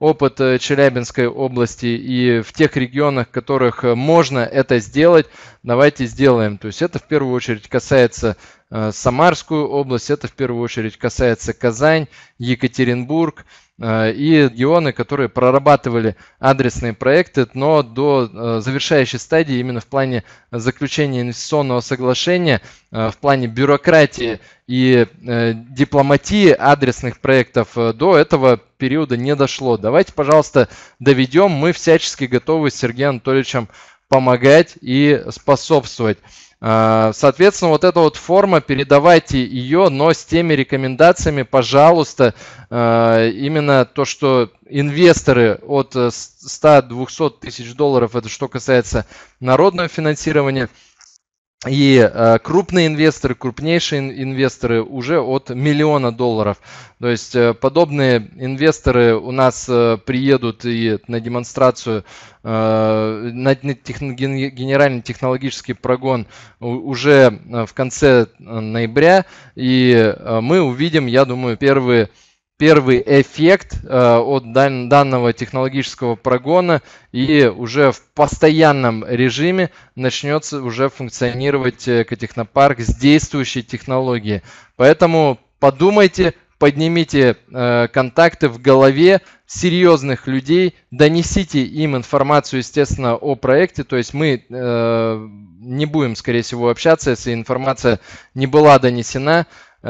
Speaker 7: опыт Челябинской области, и в тех регионах, в которых можно это сделать, давайте сделаем. То есть это в первую очередь касается Самарскую область, это в первую очередь касается Казань, Екатеринбург и регионы, которые прорабатывали адресные проекты, но до завершающей стадии именно в плане заключения инвестиционного соглашения, в плане бюрократии и дипломатии адресных проектов до этого периода не дошло. Давайте, пожалуйста, доведем. Мы всячески готовы с Сергеем Анатольевичем помогать и способствовать. Соответственно, вот эта вот форма, передавайте ее, но с теми рекомендациями, пожалуйста, именно то, что инвесторы от ста-двухсот тысяч долларов, это что касается народного финансирования, и э, крупные инвесторы, крупнейшие инвесторы уже от миллиона долларов. То есть э, подобные инвесторы у нас э, приедут и на демонстрацию, э, на техно, генеральный технологический прогон уже в конце ноября. И э, мы увидим, я думаю, первые... Первый эффект э, от дан, данного технологического прогона, и уже в постоянном режиме начнется уже функционировать экотехнопарк с действующей технологией. Поэтому подумайте, поднимите э, контакты в голове серьезных людей, донесите им информацию, естественно, о проекте. То есть мы э, не будем, скорее всего, общаться, если информация не была донесена.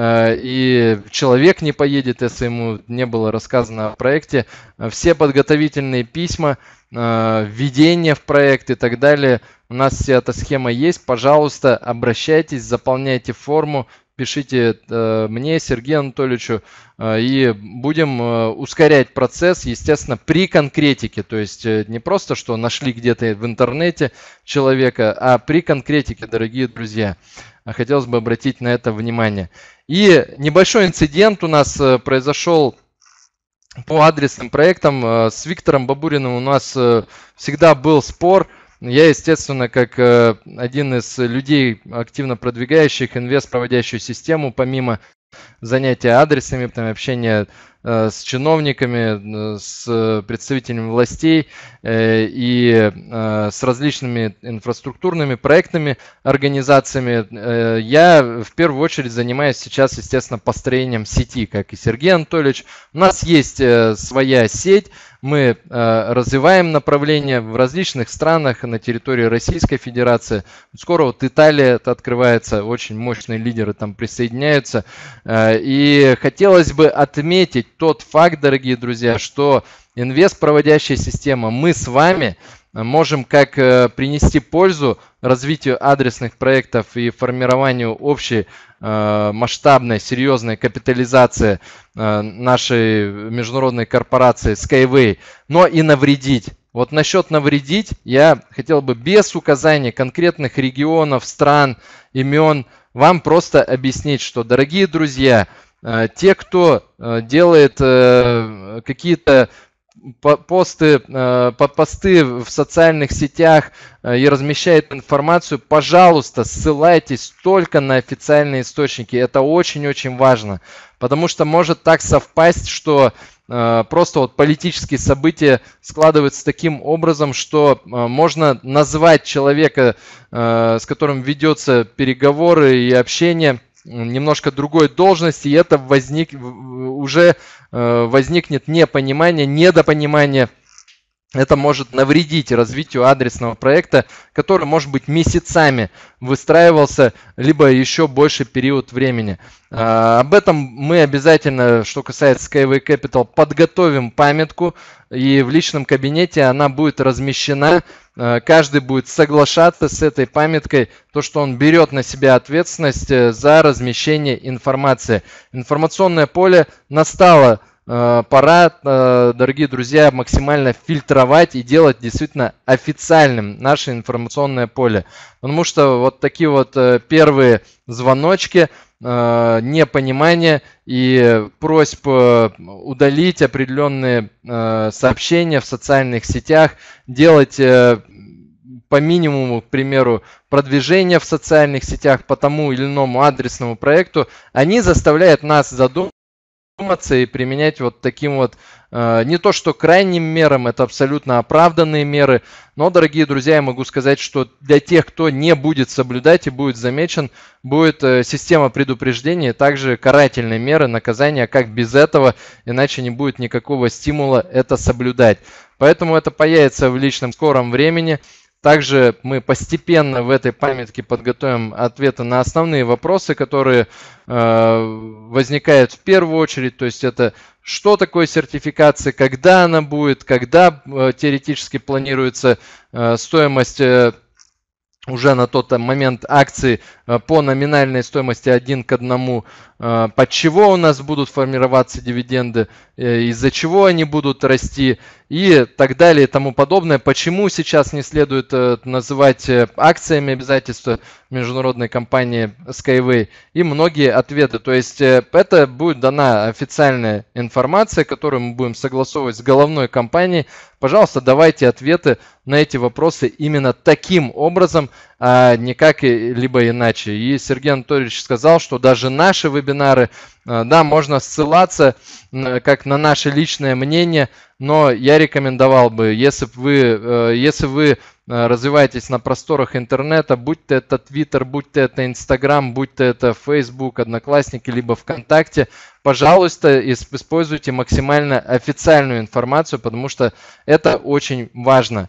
Speaker 7: И человек не поедет, если ему не было рассказано о проекте. Все подготовительные письма, введение в проект и так далее. У нас вся эта схема есть. Пожалуйста, обращайтесь, заполняйте форму, пишите мне, Сергею Анатольевичу, и будем ускорять процесс, естественно, при конкретике. То есть не просто, что нашли где-то в интернете человека, а при конкретике, дорогие друзья. Хотелось бы обратить на это внимание. И небольшой инцидент у нас произошел по адресным проектам. С Виктором Бабуриным у нас всегда был спор. Я, естественно, как один из людей, активно продвигающих инвест, проводящую систему, помимо занятия адресными, там, общения э, с чиновниками, э, с представителями властей э, и э, с различными инфраструктурными проектными организациями, э, я в первую очередь занимаюсь сейчас, естественно, построением сети, как и Сергей Анатольевич. У нас есть э, своя сеть. Мы э, развиваем направления в различных странах на территории Российской Федерации. Скоро вот Италия открывается, очень мощные лидеры там присоединяются. Э, и хотелось бы отметить тот факт, дорогие друзья, что инвест-проводящая система, мы с вами можем как э, принести пользу развитию адресных проектов и формированию общей э, масштабной, серьезной капитализации э, нашей международной корпорации Skyway, но и навредить. Вот насчет навредить я хотел бы без указания конкретных регионов, стран, имен вам просто объяснить, что, дорогие друзья, э, те, кто э, делает э, какие-то посты, посты в социальных сетях и размещает информацию, пожалуйста, ссылайтесь только на официальные источники. Это очень-очень важно, потому что может так совпасть, что просто вот политические события складываются таким образом, что можно назвать человека, с которым ведется переговоры и общение, немножко другой должности, и это возник, уже возникнет непонимание, недопонимание. Это может навредить развитию адресного проекта, который, может быть, месяцами выстраивался, либо еще больше период времени. Об этом мы обязательно, что касается Skyway Capital, подготовим памятку, и в личном кабинете она будет размещена. Каждый будет соглашаться с этой памяткой, то, что он берет на себя ответственность за размещение информации. Информационное поле настало. Пора, дорогие друзья, максимально фильтровать и делать действительно официальным наше информационное поле. Потому что вот такие вот первые звоночки, непонимание и просьб удалить определенные сообщения в социальных сетях, делать по минимуму, к примеру, продвижение в социальных сетях по тому или иному адресному проекту, они заставляют нас задуматься задуматься и применять вот таким вот, э, не то что крайним мерам, это абсолютно оправданные меры, но, дорогие друзья, я могу сказать, что для тех, кто не будет соблюдать и будет замечен, будет э, система предупреждения, также карательные меры, наказания, как без этого, иначе не будет никакого стимула это соблюдать. Поэтому это появится в личном скором времени. Также мы постепенно в этой памятке подготовим ответы на основные вопросы, которые э, возникают в первую очередь. То есть это что такое сертификация, когда она будет, когда э, теоретически планируется э, стоимость э, уже на тот момент акции э, по номинальной стоимости один к одному, э, под чего у нас будут формироваться дивиденды, э, из-за чего они будут расти и так далее и тому подобное. Почему сейчас не следует э, называть э, акциями обязательства международной компании Skyway и многие ответы. То есть э, это будет дана официальная информация, которую мы будем согласовывать с головной компанией. Пожалуйста, давайте ответы на эти вопросы именно таким образом, а не как-либо иначе. И Сергей Анатольевич сказал, что даже наши вебинары, да, можно ссылаться как на наше личное мнение, но я рекомендовал бы, если вы, если вы развиваетесь на просторах интернета, будь то это Twitter, будь то это Instagram, будь то это Facebook, Одноклассники, либо ВКонтакте, пожалуйста, используйте максимально официальную информацию, потому что это очень важно.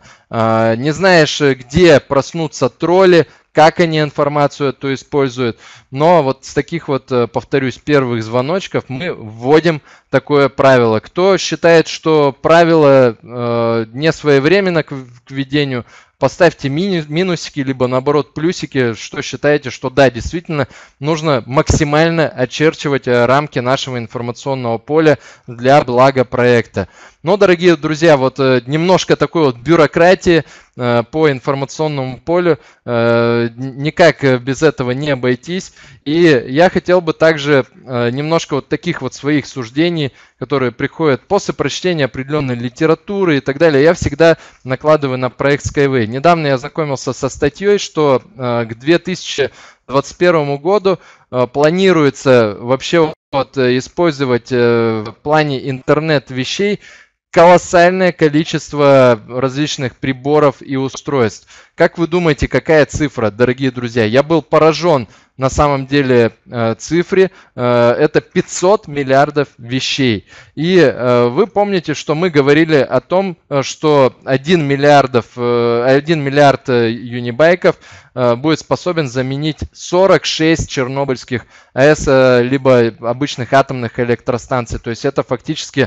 Speaker 7: Не знаешь, где проснутся тролли, как они информацию эту используют, но вот с таких вот, повторюсь, первых звоночков мы вводим такое правило. Кто считает, что правило э, не своевременно к, к введению, поставьте мини, минусики, либо наоборот плюсики, что считаете, что да, действительно нужно максимально очерчивать рамки нашего информационного поля для блага проекта. Но, дорогие друзья, вот немножко такой вот бюрократии э, по информационному полю, э, никак без этого не обойтись. И я хотел бы также э, немножко вот таких вот своих суждений, которые приходят после прочтения определенной литературы и так далее, я всегда накладываю на проект Skyway. Недавно я ознакомился со статьей, что э, к две тысячи двадцать первому году э, планируется вообще вот, использовать э, в плане интернет-вещей колоссальное количество различных приборов и устройств. Как вы думаете, какая цифра, дорогие друзья? Я был поражен на самом деле э, цифре. Э, это пятьсот миллиардов вещей. И э, вы помните, что мы говорили о том, что один миллиардов, э, один миллиард юнибайков э, будет способен заменить сорок шесть чернобыльских АЭС, э, либо обычных атомных электростанций. То есть это фактически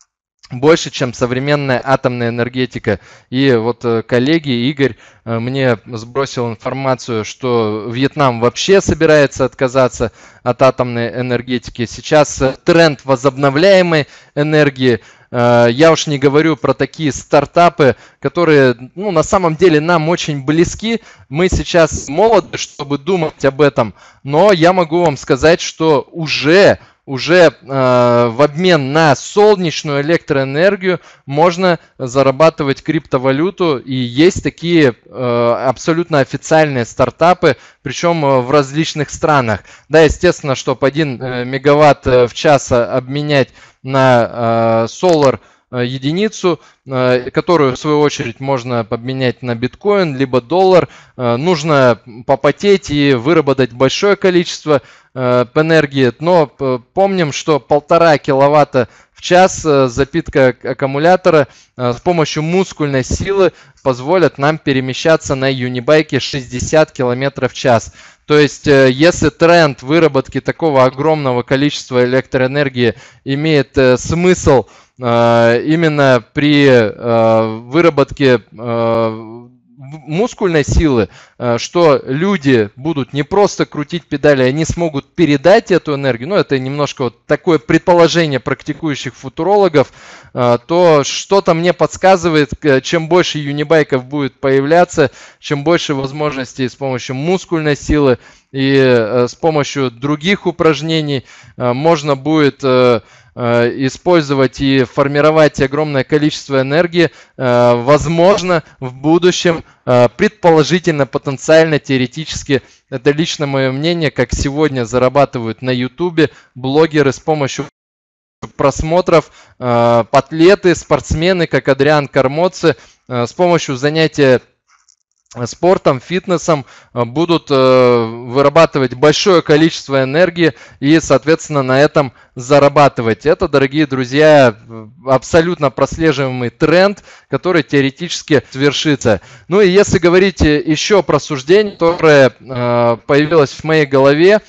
Speaker 7: больше, чем современная атомная энергетика. И вот коллеги, Игорь мне сбросил информацию, что Вьетнам вообще собирается отказаться от атомной энергетики. Сейчас тренд возобновляемой энергии. Я уж не говорю про такие стартапы, которые, ну, на самом деле нам очень близки. Мы сейчас молоды, чтобы думать об этом, но я могу вам сказать, что уже уже э, в обмен на солнечную электроэнергию можно зарабатывать криптовалюту, и есть такие э, абсолютно официальные стартапы, причем в различных странах. Да, естественно, чтобы один э, мегаватт в час обменять на э, Solar единицу, которую в свою очередь можно обменять на биткоин либо доллар. Нужно попотеть и выработать большое количество энергии, но помним, что полтора киловатта в час запитка аккумулятора с помощью мускульной силы позволят нам перемещаться на юнибайке шестьдесят километров в час. То есть, если тренд выработки такого огромного количества электроэнергии имеет смысл именно при выработке мускульной силы, что люди будут не просто крутить педали, они смогут передать эту энергию, ну это немножко вот такое предположение практикующих футурологов, то что-то мне подсказывает, чем больше юнибайков будет появляться, чем больше возможностей с помощью мускульной силы и с помощью других упражнений можно будет использовать и формировать огромное количество энергии, возможно, в будущем, предположительно, потенциально, теоретически, это лично мое мнение, как сегодня зарабатывают на ютубе блогеры с помощью просмотров э, атлеты, спортсмены, как Адриан Кармоци, э, с помощью занятия спортом, фитнесом будут вырабатывать большое количество энергии и, соответственно, на этом зарабатывать. Это, дорогие друзья, абсолютно прослеживаемый тренд, который теоретически свершится. Ну и если говорить еще про суждение, которое появилось в моей голове,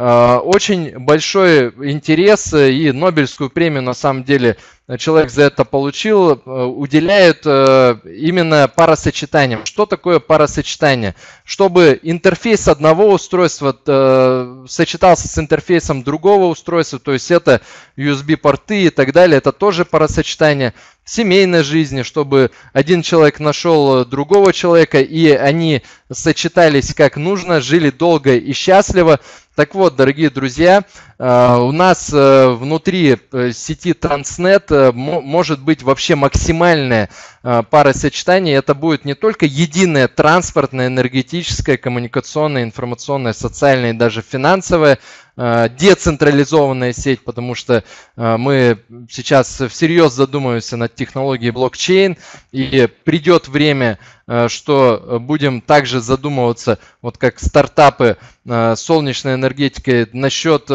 Speaker 7: очень большой интерес и Нобелевскую премию, на самом деле, человек за это получил, уделяют именно парасочетаниям. Что такое парасочетание? Чтобы интерфейс одного устройства сочетался с интерфейсом другого устройства, то есть это ю эс би-порты и так далее, это тоже парасочетание. В семейной жизни, чтобы один человек нашел другого человека, и они сочетались как нужно, жили долго и счастливо. Так вот, дорогие друзья, у нас внутри сети Транснет может быть вообще максимальное паросочетание. Это будет не только единая транспортная, энергетическая, коммуникационная, информационная, социальная и даже финансовая децентрализованная сеть, потому что мы сейчас всерьез задумываемся над технологией блокчейн, и придет время, что будем также задумываться, вот как стартапы солнечной энергетикой, насчет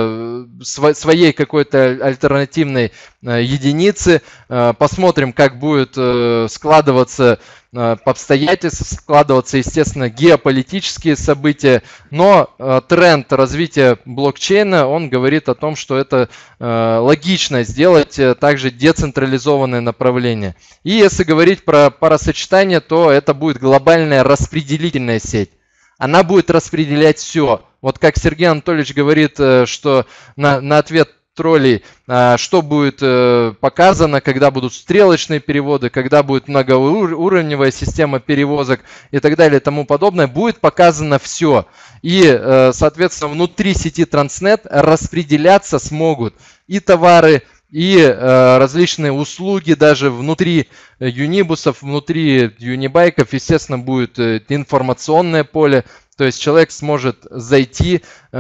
Speaker 7: своей какой-то альтернативной единицы. Посмотрим, как будет складываться по обстоятельствам, складываться, естественно, геополитические события, но тренд развития блокчейна, он говорит о том, что это логично сделать также децентрализованное направление. И если говорить про парасочетание, то это будет глобальная распределительная сеть. Она будет распределять все. Вот как Сергей Анатольевич говорит, что на, на ответ троллей, что будет показано, когда будут стрелочные переводы, когда будет многоуровневая система перевозок и так далее и тому подобное, будет показано все. И, соответственно, внутри сети Транснет распределяться смогут и товары, и различные услуги, даже внутри юнибусов, внутри юнибайков, естественно, будет информационное поле. То есть человек сможет зайти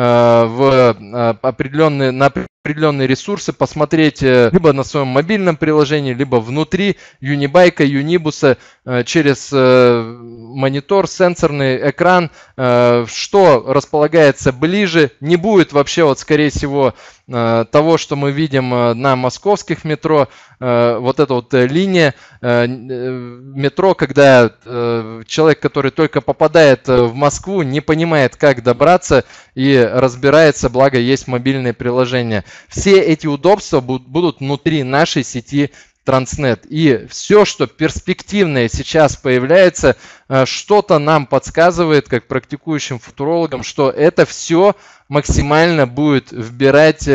Speaker 7: в определенные, на определенные ресурсы, посмотреть либо на своем мобильном приложении, либо внутри юнибайка, юнибуса через монитор, сенсорный экран, что располагается ближе. Не будет вообще, вот скорее всего, того, что мы видим на московских метро, вот эта вот линия метро, когда человек, который только попадает в Москву, не понимает, как добраться и разбирается, благо есть мобильные приложения. Все эти удобства будут внутри нашей сети Транснет. И все, что перспективное сейчас появляется, что-то нам подсказывает, как практикующим футурологам, что это все максимально будет вбирать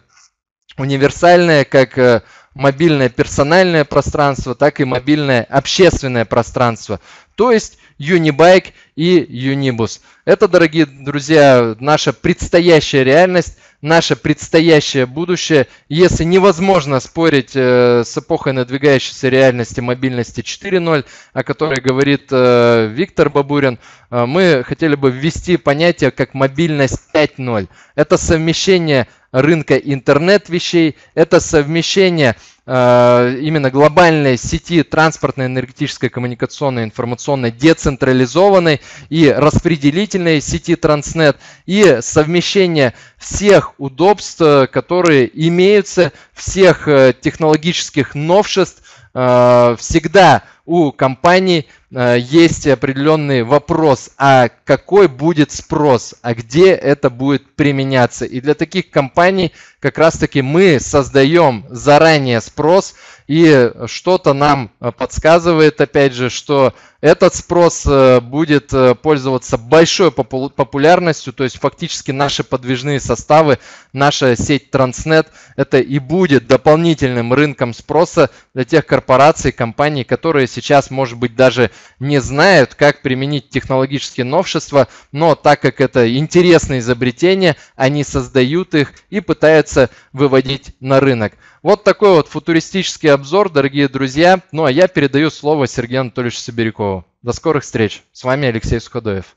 Speaker 7: универсальное, как мобильное персональное пространство, так и мобильное общественное пространство. То есть Юнибайк и Юнибус. Это, дорогие друзья, наша предстоящая реальность, наше предстоящее будущее. Если невозможно спорить э, с эпохой надвигающейся реальности мобильности четыре ноль, о которой говорит э, Виктор Бабурин, э, мы хотели бы ввести понятие как мобильность пять ноль. Это совмещение рынка интернет-вещей, это совмещение э, именно глобальной сети транспортной, энергетической, коммуникационной, информационной, децентрализованной и распределительной сети Транснет, и совмещение всех удобств, которые имеются, всех э, технологических новшеств. Э, всегда у компаний э, есть определенный вопрос, а какой будет спрос, а где это будет применяться. И для таких компаний как раз-таки мы создаем заранее спрос, и что-то нам подсказывает, опять же, что этот спрос будет пользоваться большой популярностью, то есть фактически наши подвижные составы, наша сеть Транснет, это и будет дополнительным рынком спроса для тех корпораций, компаний, которые сейчас, может быть, даже не знают, как применить технологические новшества, но так как это интересные изобретения, они создают их и пытаются выводить на рынок. Вот такой вот футуристический обзор, дорогие друзья. Ну а я передаю слово Сергею Анатольевичу Сибирякову. До скорых встреч. С вами Алексей Суходоев.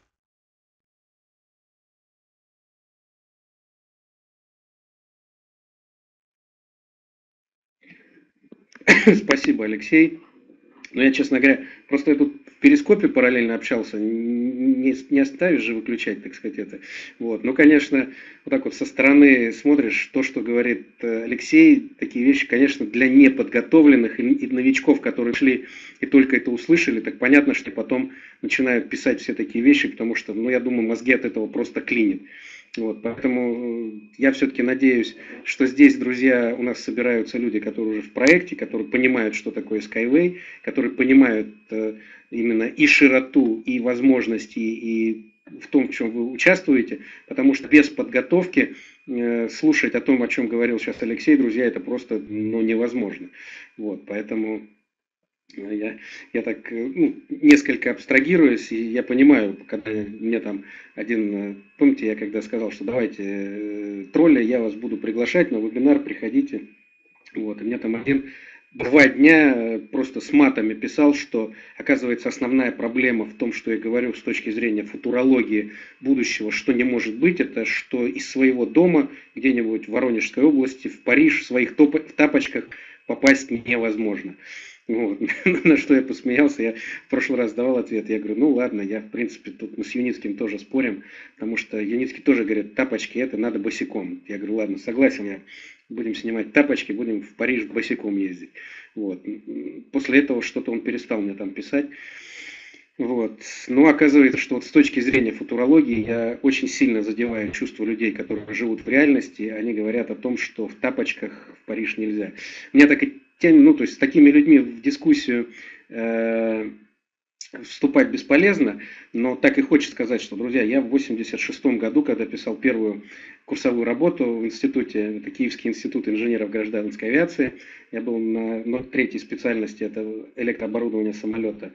Speaker 6: Спасибо, Алексей. Но я, честно говоря, просто я тут в перископе параллельно общался, не, не оставишь же выключать, так сказать, это. Вот. Ну, конечно, вот так вот со стороны смотришь, то, что говорит Алексей, такие вещи, конечно, для неподготовленных и, и новичков, которые шли и только это услышали, так понятно, что потом начинают писать все такие вещи, потому что, ну, я думаю, мозги от этого просто клинит. Вот, поэтому я все-таки надеюсь, что здесь, друзья, у нас собираются люди, которые уже в проекте, которые понимают, что такое Skyway, которые понимают э, именно и широту, и возможности, и в том, в чем вы участвуете, потому что без подготовки э, слушать о том, о чем говорил сейчас Алексей, друзья, это просто ну, невозможно. Вот, поэтому... Я, я так ну, несколько абстрагируюсь, и я понимаю, когда мне там один, помните, я когда сказал, что давайте тролля, я вас буду приглашать на вебинар, приходите. Вот, и мне там один два дня просто с матами писал, что оказывается основная проблема в том, что я говорю с точки зрения футурологии будущего, что не может быть, это что из своего дома где-нибудь в Воронежской области, в Париж, в своих топ- в тапочках попасть невозможно. Вот. На что я посмеялся, я в прошлый раз давал ответ, я говорю, ну ладно, я в принципе тут мы с Юницким тоже спорим, потому что Юницкий тоже говорит, тапочки это надо босиком. Я говорю, ладно, согласен, я будем снимать тапочки, будем в Париж босиком ездить. Вот. После этого что-то он перестал мне там писать. Вот. Но оказывается, что вот с точки зрения футурологии я очень сильно задеваю чувства людей, которые живут в реальности, они говорят о том, что в тапочках в Париж нельзя. Мне так и ну, то есть с такими людьми в дискуссию э, вступать бесполезно, но так и хочется сказать, что, друзья, я в восемьдесят шестом году, когда писал первую курсовую работу в институте, это Киевский институт инженеров гражданской авиации, я был на, на третьей специальности, это электрооборудование самолета.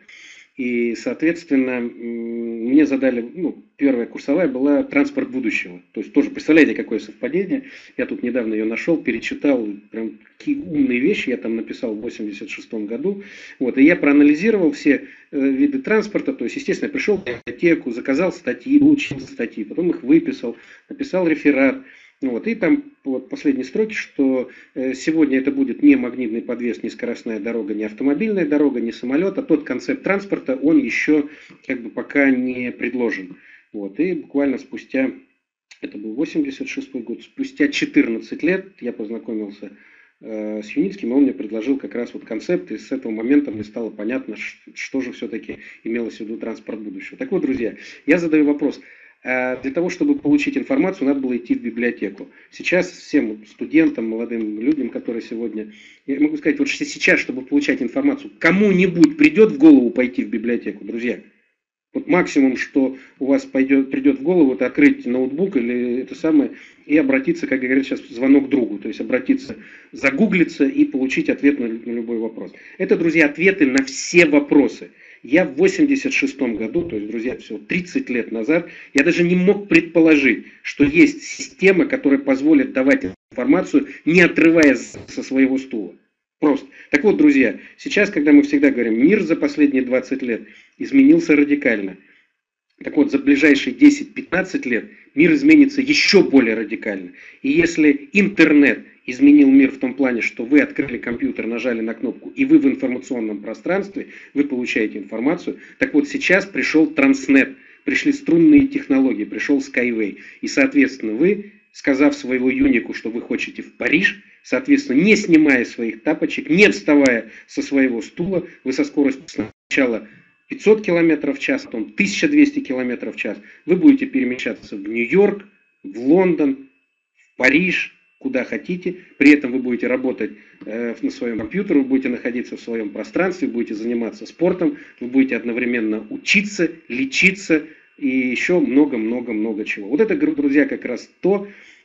Speaker 6: И, соответственно, мне задали, ну, первая курсовая была «Транспорт будущего». То есть тоже, представляете, какое совпадение. Я тут недавно ее нашел, перечитал, прям какие умные вещи я там написал в восемьдесят шестом году. Вот, и я проанализировал все э, виды транспорта. То есть, естественно, я пришел в библиотеку, заказал статьи, учил статьи, потом их выписал, написал реферат. Вот, и там вот последние строки, что э, сегодня это будет не магнитный подвес, не скоростная дорога, не автомобильная дорога, не самолет, а тот концепт транспорта, он еще как бы пока не предложен. Вот, и буквально спустя, это был восемьдесят шестой год, спустя четырнадцать лет я познакомился э, с Юницким, и он мне предложил как раз вот концепт, и с этого момента мне стало понятно, что, что же все-таки имелось в виду транспорт будущего. Так вот, друзья, я задаю вопрос. Для того, чтобы получить информацию, надо было идти в библиотеку. Сейчас всем студентам, молодым людям, которые сегодня... Я могу сказать, вот сейчас, чтобы получать информацию, кому-нибудь придет в голову пойти в библиотеку, друзья? Вот максимум, что у вас пойдет, придет в голову, это открыть ноутбук или это самое, и обратиться, как говорят сейчас, звонок другу. То есть обратиться, загуглиться и получить ответ на любой вопрос. Это, друзья, ответы на все вопросы. Я в восемьдесят шестом году, то есть, друзья, всего тридцать лет назад, я даже не мог предположить, что есть система, которая позволит давать информацию, не отрываясь со своего стула. Просто. Так вот, друзья, сейчас, когда мы всегда говорим, мир за последние двадцать лет изменился радикально. Так вот, за ближайшие десять-пятнадцать лет мир изменится еще более радикально. И если интернет изменил мир в том плане, что вы открыли компьютер, нажали на кнопку, и вы в информационном пространстве, вы получаете информацию, так вот сейчас пришел Транснет, пришли струнные технологии, пришел Skyway. И, соответственно, вы, сказав своего юнику, что вы хотите в Париж, соответственно, не снимая своих тапочек, не вставая со своего стула, вы со скоростью сначала пятьсот километров в час, потом тысяча двести километров в час, вы будете перемещаться в Нью-Йорк, в Лондон, в Париж, куда хотите. При этом вы будете работать э, на своем компьютере, вы будете находиться в своем пространстве, будете заниматься спортом, вы будете одновременно учиться, лечиться и еще много-много-много чего. Вот это, друзья, как раз то,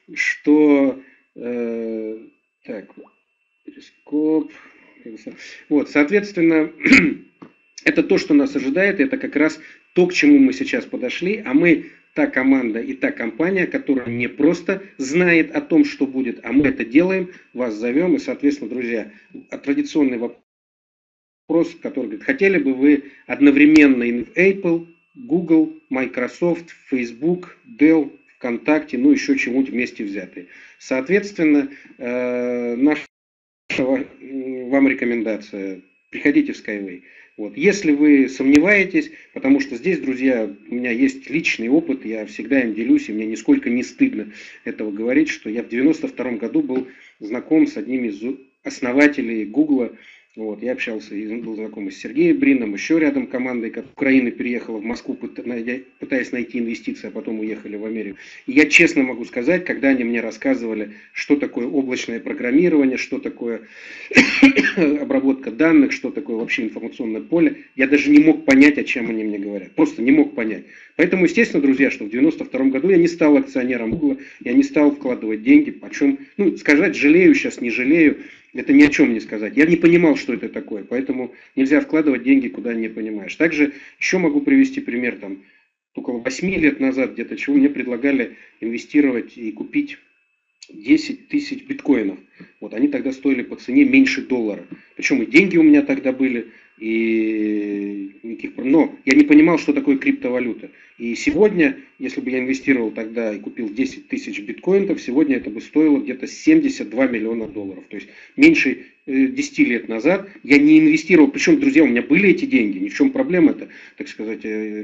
Speaker 6: что... Э, так, перископ. Вот, соответственно... Это то, что нас ожидает, это как раз то, к чему мы сейчас подошли, а мы та команда и та компания, которая не просто знает о том, что будет, а мы это делаем, вас зовем, и, соответственно, друзья, традиционный вопрос, который говорит, хотели бы вы одновременно и в Apple, Google, Microsoft, Facebook, Dell, ВКонтакте, ну еще чему-нибудь вместе взятые. Соответственно, наш вам рекомендация. Приходите в Skyway. Вот. Если вы сомневаетесь, потому что здесь, друзья, у меня есть личный опыт, я всегда им делюсь, и мне нисколько не стыдно этого говорить, что я в девяносто втором году был знаком с одним из основателей Гугла. Вот, я общался, и был знаком с Сергеем Брином, еще рядом командой, как Украина переехала в Москву, пытаясь найти инвестиции, а потом уехали в Америку. И я честно могу сказать, когда они мне рассказывали, что такое облачное программирование, что такое обработка данных, что такое вообще информационное поле, я даже не мог понять, о чем они мне говорят. Просто не мог понять. Поэтому, естественно, друзья, что в девяносто втором году я не стал акционером Гугла, я не стал вкладывать деньги, почем, ну, сказать, жалею сейчас, не жалею, это ни о чем не сказать. Я не понимал, что это такое, поэтому нельзя вкладывать деньги, куда не понимаешь. Также еще могу привести пример, там, около восьми лет назад где-то чего мне предлагали инвестировать и купить десять тысяч биткоинов. Вот, они тогда стоили по цене меньше доллара. Причем и деньги у меня тогда были, и никаких... Но я не понимал, что такое криптовалюта. И сегодня, если бы я инвестировал тогда и купил десять тысяч биткоинов, сегодня это бы стоило где-то семьдесят два миллиона долларов. То есть меньше десяти лет назад я не инвестировал. Причем, друзья, у меня были эти деньги, ни в чем проблема это, так сказать.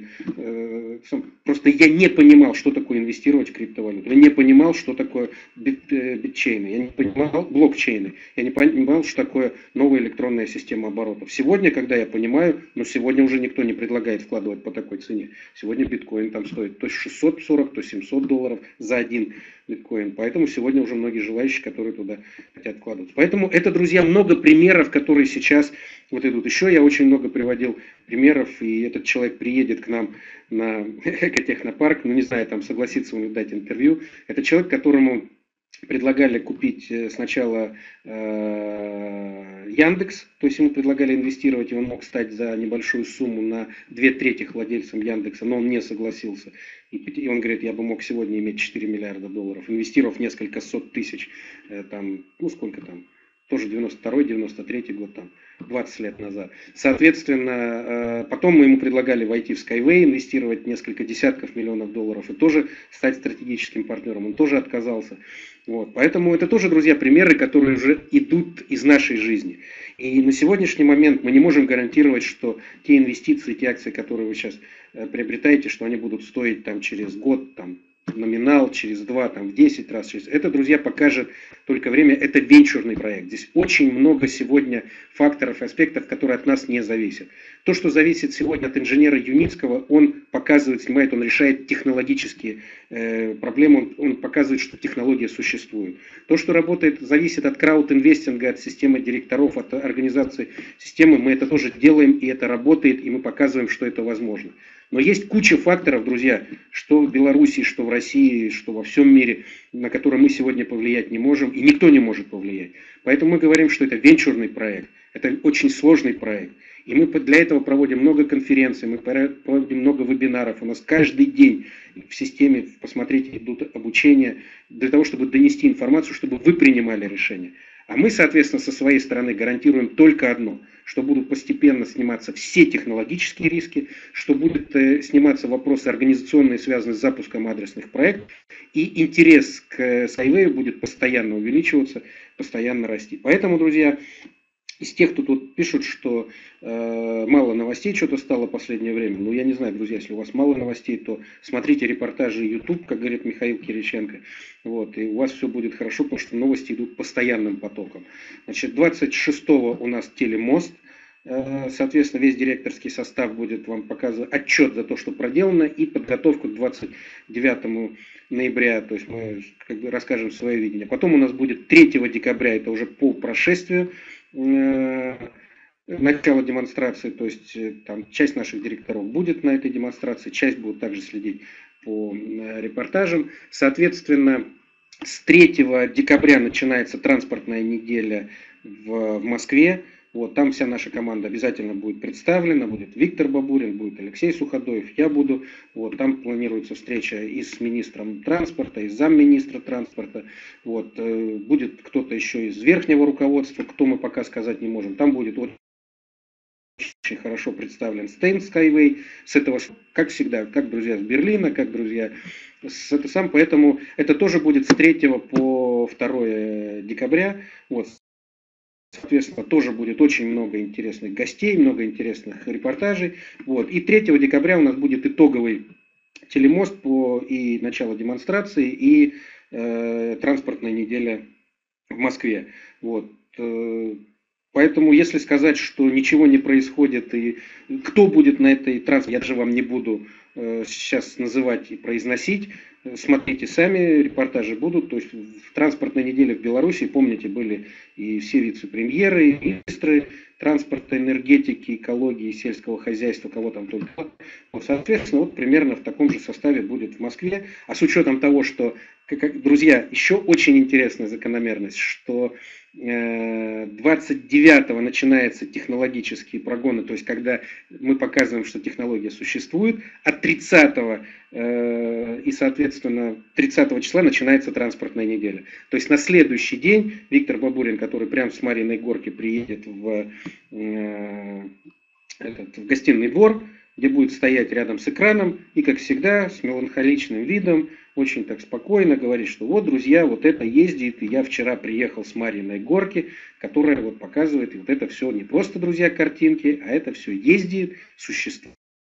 Speaker 6: Просто я не понимал, что такое инвестировать в криптовалюту. Я не понимал, что такое бит, битчейны. Я не понимал блокчейны. Я не понимал, что такое новая электронная система оборотов. Сегодня, когда я понимаю, но сегодня уже никто не предлагает вкладывать по такой цене. Сегодня биткоин там стоит то шестьсот сорок, то семьсот долларов за один биткоин. Поэтому сегодня уже многие желающие, которые туда хотят вкладываться. Поэтому это, друзья, много примеров, которые сейчас вот идут. Еще я очень много приводил примеров, и этот человек приедет к нам на экотехнопарк, ну не знаю, там согласится он дать интервью. Это человек, которому предлагали купить сначала э, Яндекс, то есть ему предлагали инвестировать, и он мог стать за небольшую сумму на две трети владельцем Яндекса, но он не согласился. И, и он говорит, я бы мог сегодня иметь четыре миллиарда долларов, инвестировав несколько сот тысяч, э, там, ну сколько там, тоже девяносто второй девяносто третий год, там, двадцать лет назад. Соответственно, потом мы ему предлагали войти в Skyway, инвестировать несколько десятков миллионов долларов и тоже стать стратегическим партнером. Он тоже отказался. Вот. Поэтому это тоже, друзья, примеры, которые уже идут из нашей жизни. И на сегодняшний момент мы не можем гарантировать, что те инвестиции, те акции, которые вы сейчас приобретаете, что они будут стоить там, через год, там, номинал, через два, там, в десять раз. Через... Это, друзья, покажет только время. Это венчурный проект. Здесь очень много сегодня факторов и аспектов, которые от нас не зависят. То, что зависит сегодня от инженера Юницкого, он показывает, снимает, он решает технологические э, проблемы, он, он показывает, что технология существует. То, что работает, зависит от краудинвестинга, от системы директоров, от организации системы, мы это тоже делаем, и это работает, и мы показываем, что это возможно. Но есть куча факторов, друзья, что в Беларуси, что в России, что во всем мире, на которые мы сегодня повлиять не можем, и никто не может повлиять. Поэтому мы говорим, что это венчурный проект, это очень сложный проект. И мы для этого проводим много конференций, мы проводим много вебинаров. У нас каждый день в системе, посмотрите, идут обучения для того, чтобы донести информацию, чтобы вы принимали решения. А мы, соответственно, со своей стороны гарантируем только одно, что будут постепенно сниматься все технологические риски, что будут э, сниматься вопросы организационные, связанные с запуском адресных проектов, и интерес к Skyway будет постоянно увеличиваться, постоянно расти. Поэтому, друзья, из тех, кто тут пишут, что э, мало новостей что-то стало в последнее время, ну я не знаю, друзья, если у вас мало новостей, то смотрите репортажи YouTube, как говорит Михаил Кириченко, вот, и у вас все будет хорошо, потому что новости идут постоянным потоком. Значит, двадцать шестого у нас телемост, э, соответственно, весь директорский состав будет вам показывать отчет за то, что проделано, и подготовку к двадцать девятому ноября, то есть мы как бы расскажем свое видение. Потом у нас будет третьего декабря, это уже по прошествию, начало демонстрации, то есть там часть наших директоров будет на этой демонстрации, часть будут также следить по репортажам. Соответственно, с третьего декабря начинается транспортная неделя в, в Москве. Вот, там вся наша команда обязательно будет представлена, будет Виктор Бабурин, будет Алексей Суходоев, я буду. Вот, там планируется встреча и с министром транспорта, и с замминистра транспорта. Вот, э, будет кто-то еще из верхнего руководства, кто мы пока сказать не можем. Там будет очень хорошо представлен стенд Skyway. С этого, как всегда, как друзья с Берлина, как друзья с это сам. Поэтому это тоже будет с третьего по второе декабря. Вот. соответственно, тоже будет очень много интересных гостей, много интересных репортажей. Вот. И третьего декабря у нас будет итоговый телемост по и начало демонстрации, и э, транспортная неделя в Москве. Вот. Поэтому, если сказать, что ничего не происходит и кто будет на этой трассе, я даже вам не буду э, сейчас называть и произносить. Смотрите сами, репортажи будут. То есть в транспортной неделе в Беларуси, помните, были и все вице-премьеры, и министры транспорта, энергетики, экологии, сельского хозяйства, кого там только. Вот, соответственно, вот примерно в таком же составе будет в Москве. А с учетом того, что, как, друзья, еще очень интересная закономерность, что двадцать девятого начинаются технологические прогоны, то есть когда мы показываем, что технология существует, а тридцатого э, и, соответственно, тридцатого числа начинается транспортная неделя. То есть на следующий день Виктор Бабурин, который прямо с Мариной Горки приедет в, э, этот, в гостиный двор, где будет стоять рядом с экраном и, как всегда, с меланхоличным видом, очень так спокойно говорить, что вот, друзья, вот это ездит, и я вчера приехал с Мариной Горки, которая вот показывает, и вот это все не просто, друзья, картинки, а это все ездит, существует.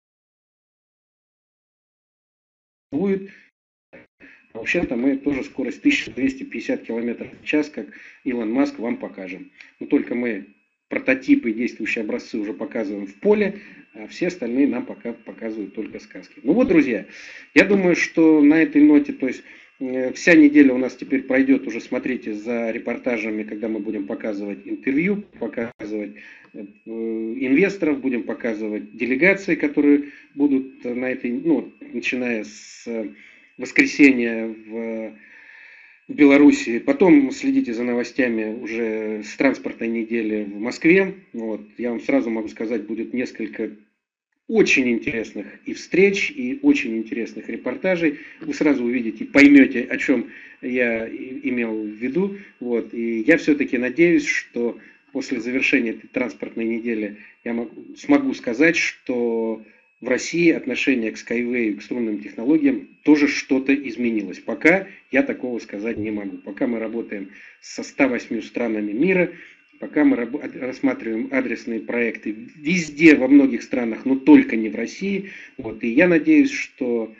Speaker 6: Вообще-то мы тоже скорость тысяча двести пятьдесят километров в час, как Илон Маск, вам покажем. Но только мы прототипы и действующие образцы уже показываем в поле, а все остальные нам пока показывают только сказки. Ну вот, друзья, я думаю, что на этой ноте, то есть вся неделя у нас теперь пройдет, уже смотрите за репортажами, когда мы будем показывать интервью, показывать инвесторов, будем показывать делегации, которые будут на этой, ну, начиная с воскресенья в в Беларуси. Потом следите за новостями уже с транспортной недели в Москве. Вот. Я вам сразу могу сказать, будет несколько очень интересных и встреч, и очень интересных репортажей. Вы сразу увидите, поймете, о чем я имел в виду. Вот. И я все-таки надеюсь, что после завершения этой транспортной недели я могу, смогу сказать, что в России отношение к Skyway, к струнным технологиям тоже что-то изменилось. Пока я такого сказать не могу. Пока мы работаем со ста восьмью странами мира, пока мы рассматриваем адресные проекты везде, во многих странах, но только не в России. Вот. И я надеюсь, что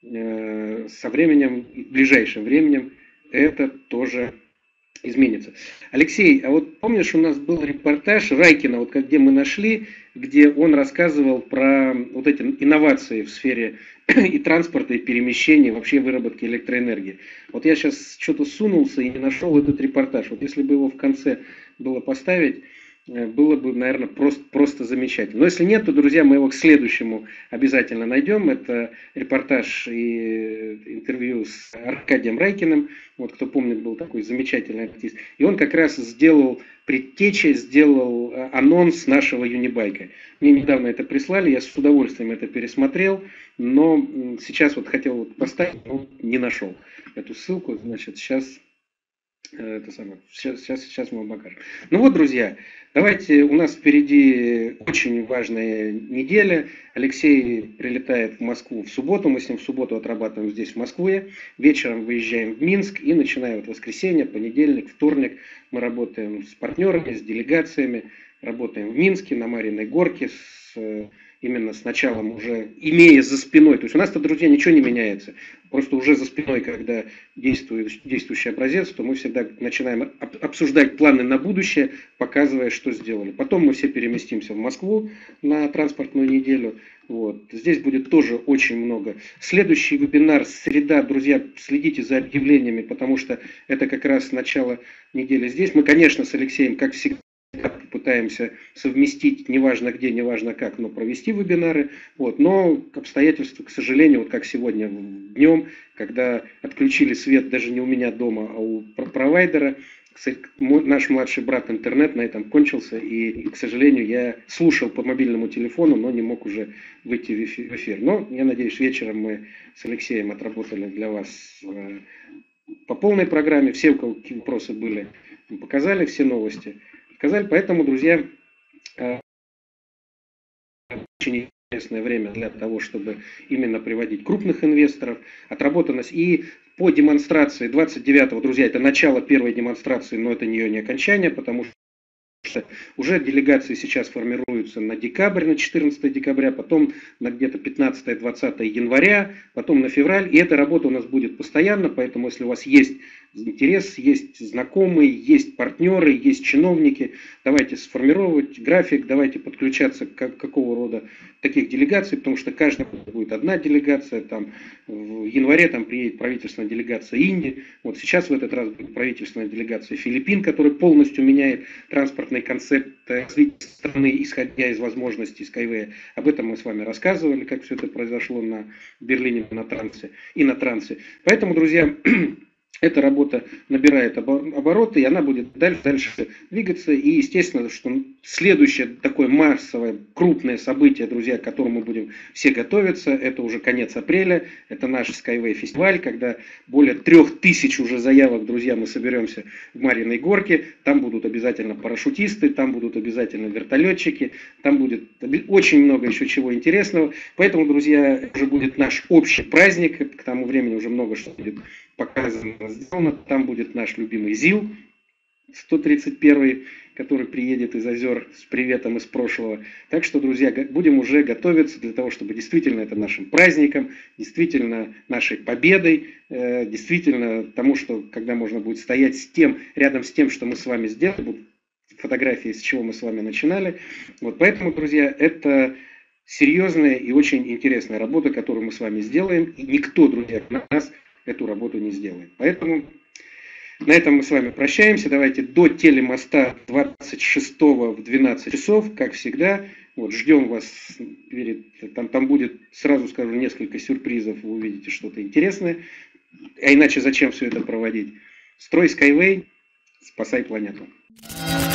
Speaker 6: э, со временем, в ближайшем временем, это тоже изменится. Алексей, а вот помнишь, у нас был репортаж Райкина, вот где мы нашли, где он рассказывал про вот эти инновации в сфере и транспорта, и перемещения, вообще выработки электроэнергии. Вот я сейчас что-то сунулся и не нашел этот репортаж. Вот если бы его в конце было поставить, было бы, наверное, просто, просто замечательно. Но если нет, то, друзья, мы его к следующему обязательно найдем. Это репортаж и интервью с Аркадием Райкиным. Вот, кто помнит, был такой замечательный артист. И он как раз сделал предтечей, сделал анонс нашего юнибайка. Мне недавно это прислали, я с удовольствием это пересмотрел, но сейчас вот хотел вот поставить, но не нашел эту ссылку. Значит, сейчас... Это самое. Сейчас, сейчас, сейчас мы вам покажем. Ну вот, друзья, давайте, у нас впереди очень важная неделя. Алексей прилетает в Москву в субботу, мы с ним в субботу отрабатываем здесь, в Москве. Вечером выезжаем в Минск и начинаем вот воскресенье, понедельник, вторник. Мы работаем с партнерами, с делегациями, работаем в Минске, на Мариной Горке, с... именно с началом уже, имея за спиной, то есть у нас-то, друзья, ничего не меняется, просто уже за спиной, когда действует действующий образец, то мы всегда начинаем обсуждать планы на будущее, показывая, что сделали. Потом мы все переместимся в Москву на транспортную неделю. Вот. Здесь будет тоже очень много. Следующий вебинар, среда, друзья, следите за объявлениями, потому что это как раз начало недели здесь. Мы, конечно, с Алексеем, как всегда, пытаемся совместить, неважно где, неважно как, но провести вебинары. Вот. Но обстоятельства, к сожалению, вот как сегодня днем, когда отключили свет даже не у меня дома, а у провайдера, наш младший брат интернет на этом кончился, и, к сожалению, я слушал по мобильному телефону, но не мог уже выйти в эфир. Но я надеюсь, вечером мы с Алексеем отработали для вас по полной программе. Все, у кого какие вопросы были, показали все новости. Сказали, поэтому, друзья, очень интересное время для того, чтобы именно приводить крупных инвесторов. Отработанность и по демонстрации двадцать девятого, друзья, это начало первой демонстрации, но это не ее не окончание, потому что Уже делегации сейчас формируются на декабрь, на четырнадцатое декабря, потом на где-то пятнадцатое-двадцатое января, потом на февраль. И эта работа у нас будет постоянно, поэтому если у вас есть интерес, есть знакомые, есть партнеры, есть чиновники, давайте сформировать график, давайте подключаться к какого рода таких делегаций, потому что каждый будет одна делегация, там в январе там приедет правительственная делегация Индии, вот сейчас в этот раз будет правительственная делегация Филиппин, которая полностью меняет транспортный концепт развития страны, исходя из возможностей Skyway. Об этом мы с вами рассказывали, как все это произошло на Берлине на трансе и на трансе. Поэтому, друзья, эта работа набирает обороты, и она будет дальше, дальше двигаться. И естественно, что следующее такое массовое, крупное событие, друзья, к которому мы будем все готовиться, это уже конец апреля. Это наш Skyway фестиваль, когда более трех тысяч уже заявок, друзья, мы соберемся в Марьиной Горке. Там будут обязательно парашютисты, там будут обязательно вертолетчики, там будет очень много еще чего интересного. Поэтому, друзья, уже будет наш общий праздник. К тому времени уже много что будет показано, сделано. Там будет наш любимый ЗИЛ сто тридцать первый, который приедет из озер с приветом из прошлого. Так что, друзья, будем уже готовиться для того, чтобы действительно это нашим праздником, действительно нашей победой, э, действительно тому, что когда можно будет стоять с тем, рядом с тем, что мы с вами сделали, будут фотографии, с чего мы с вами начинали. Вот поэтому, друзья, это серьезная и очень интересная работа, которую мы с вами сделаем, и никто, друзья, на нас эту работу не сделает. Поэтому на этом мы с вами прощаемся. Давайте до телемоста двадцать шестого в двенадцать часов, как всегда. Вот, ждем вас. Перед, там, там будет, сразу скажу, несколько сюрпризов. Вы увидите что-то интересное. А иначе зачем все это проводить? Строй Skyway, спасай планету.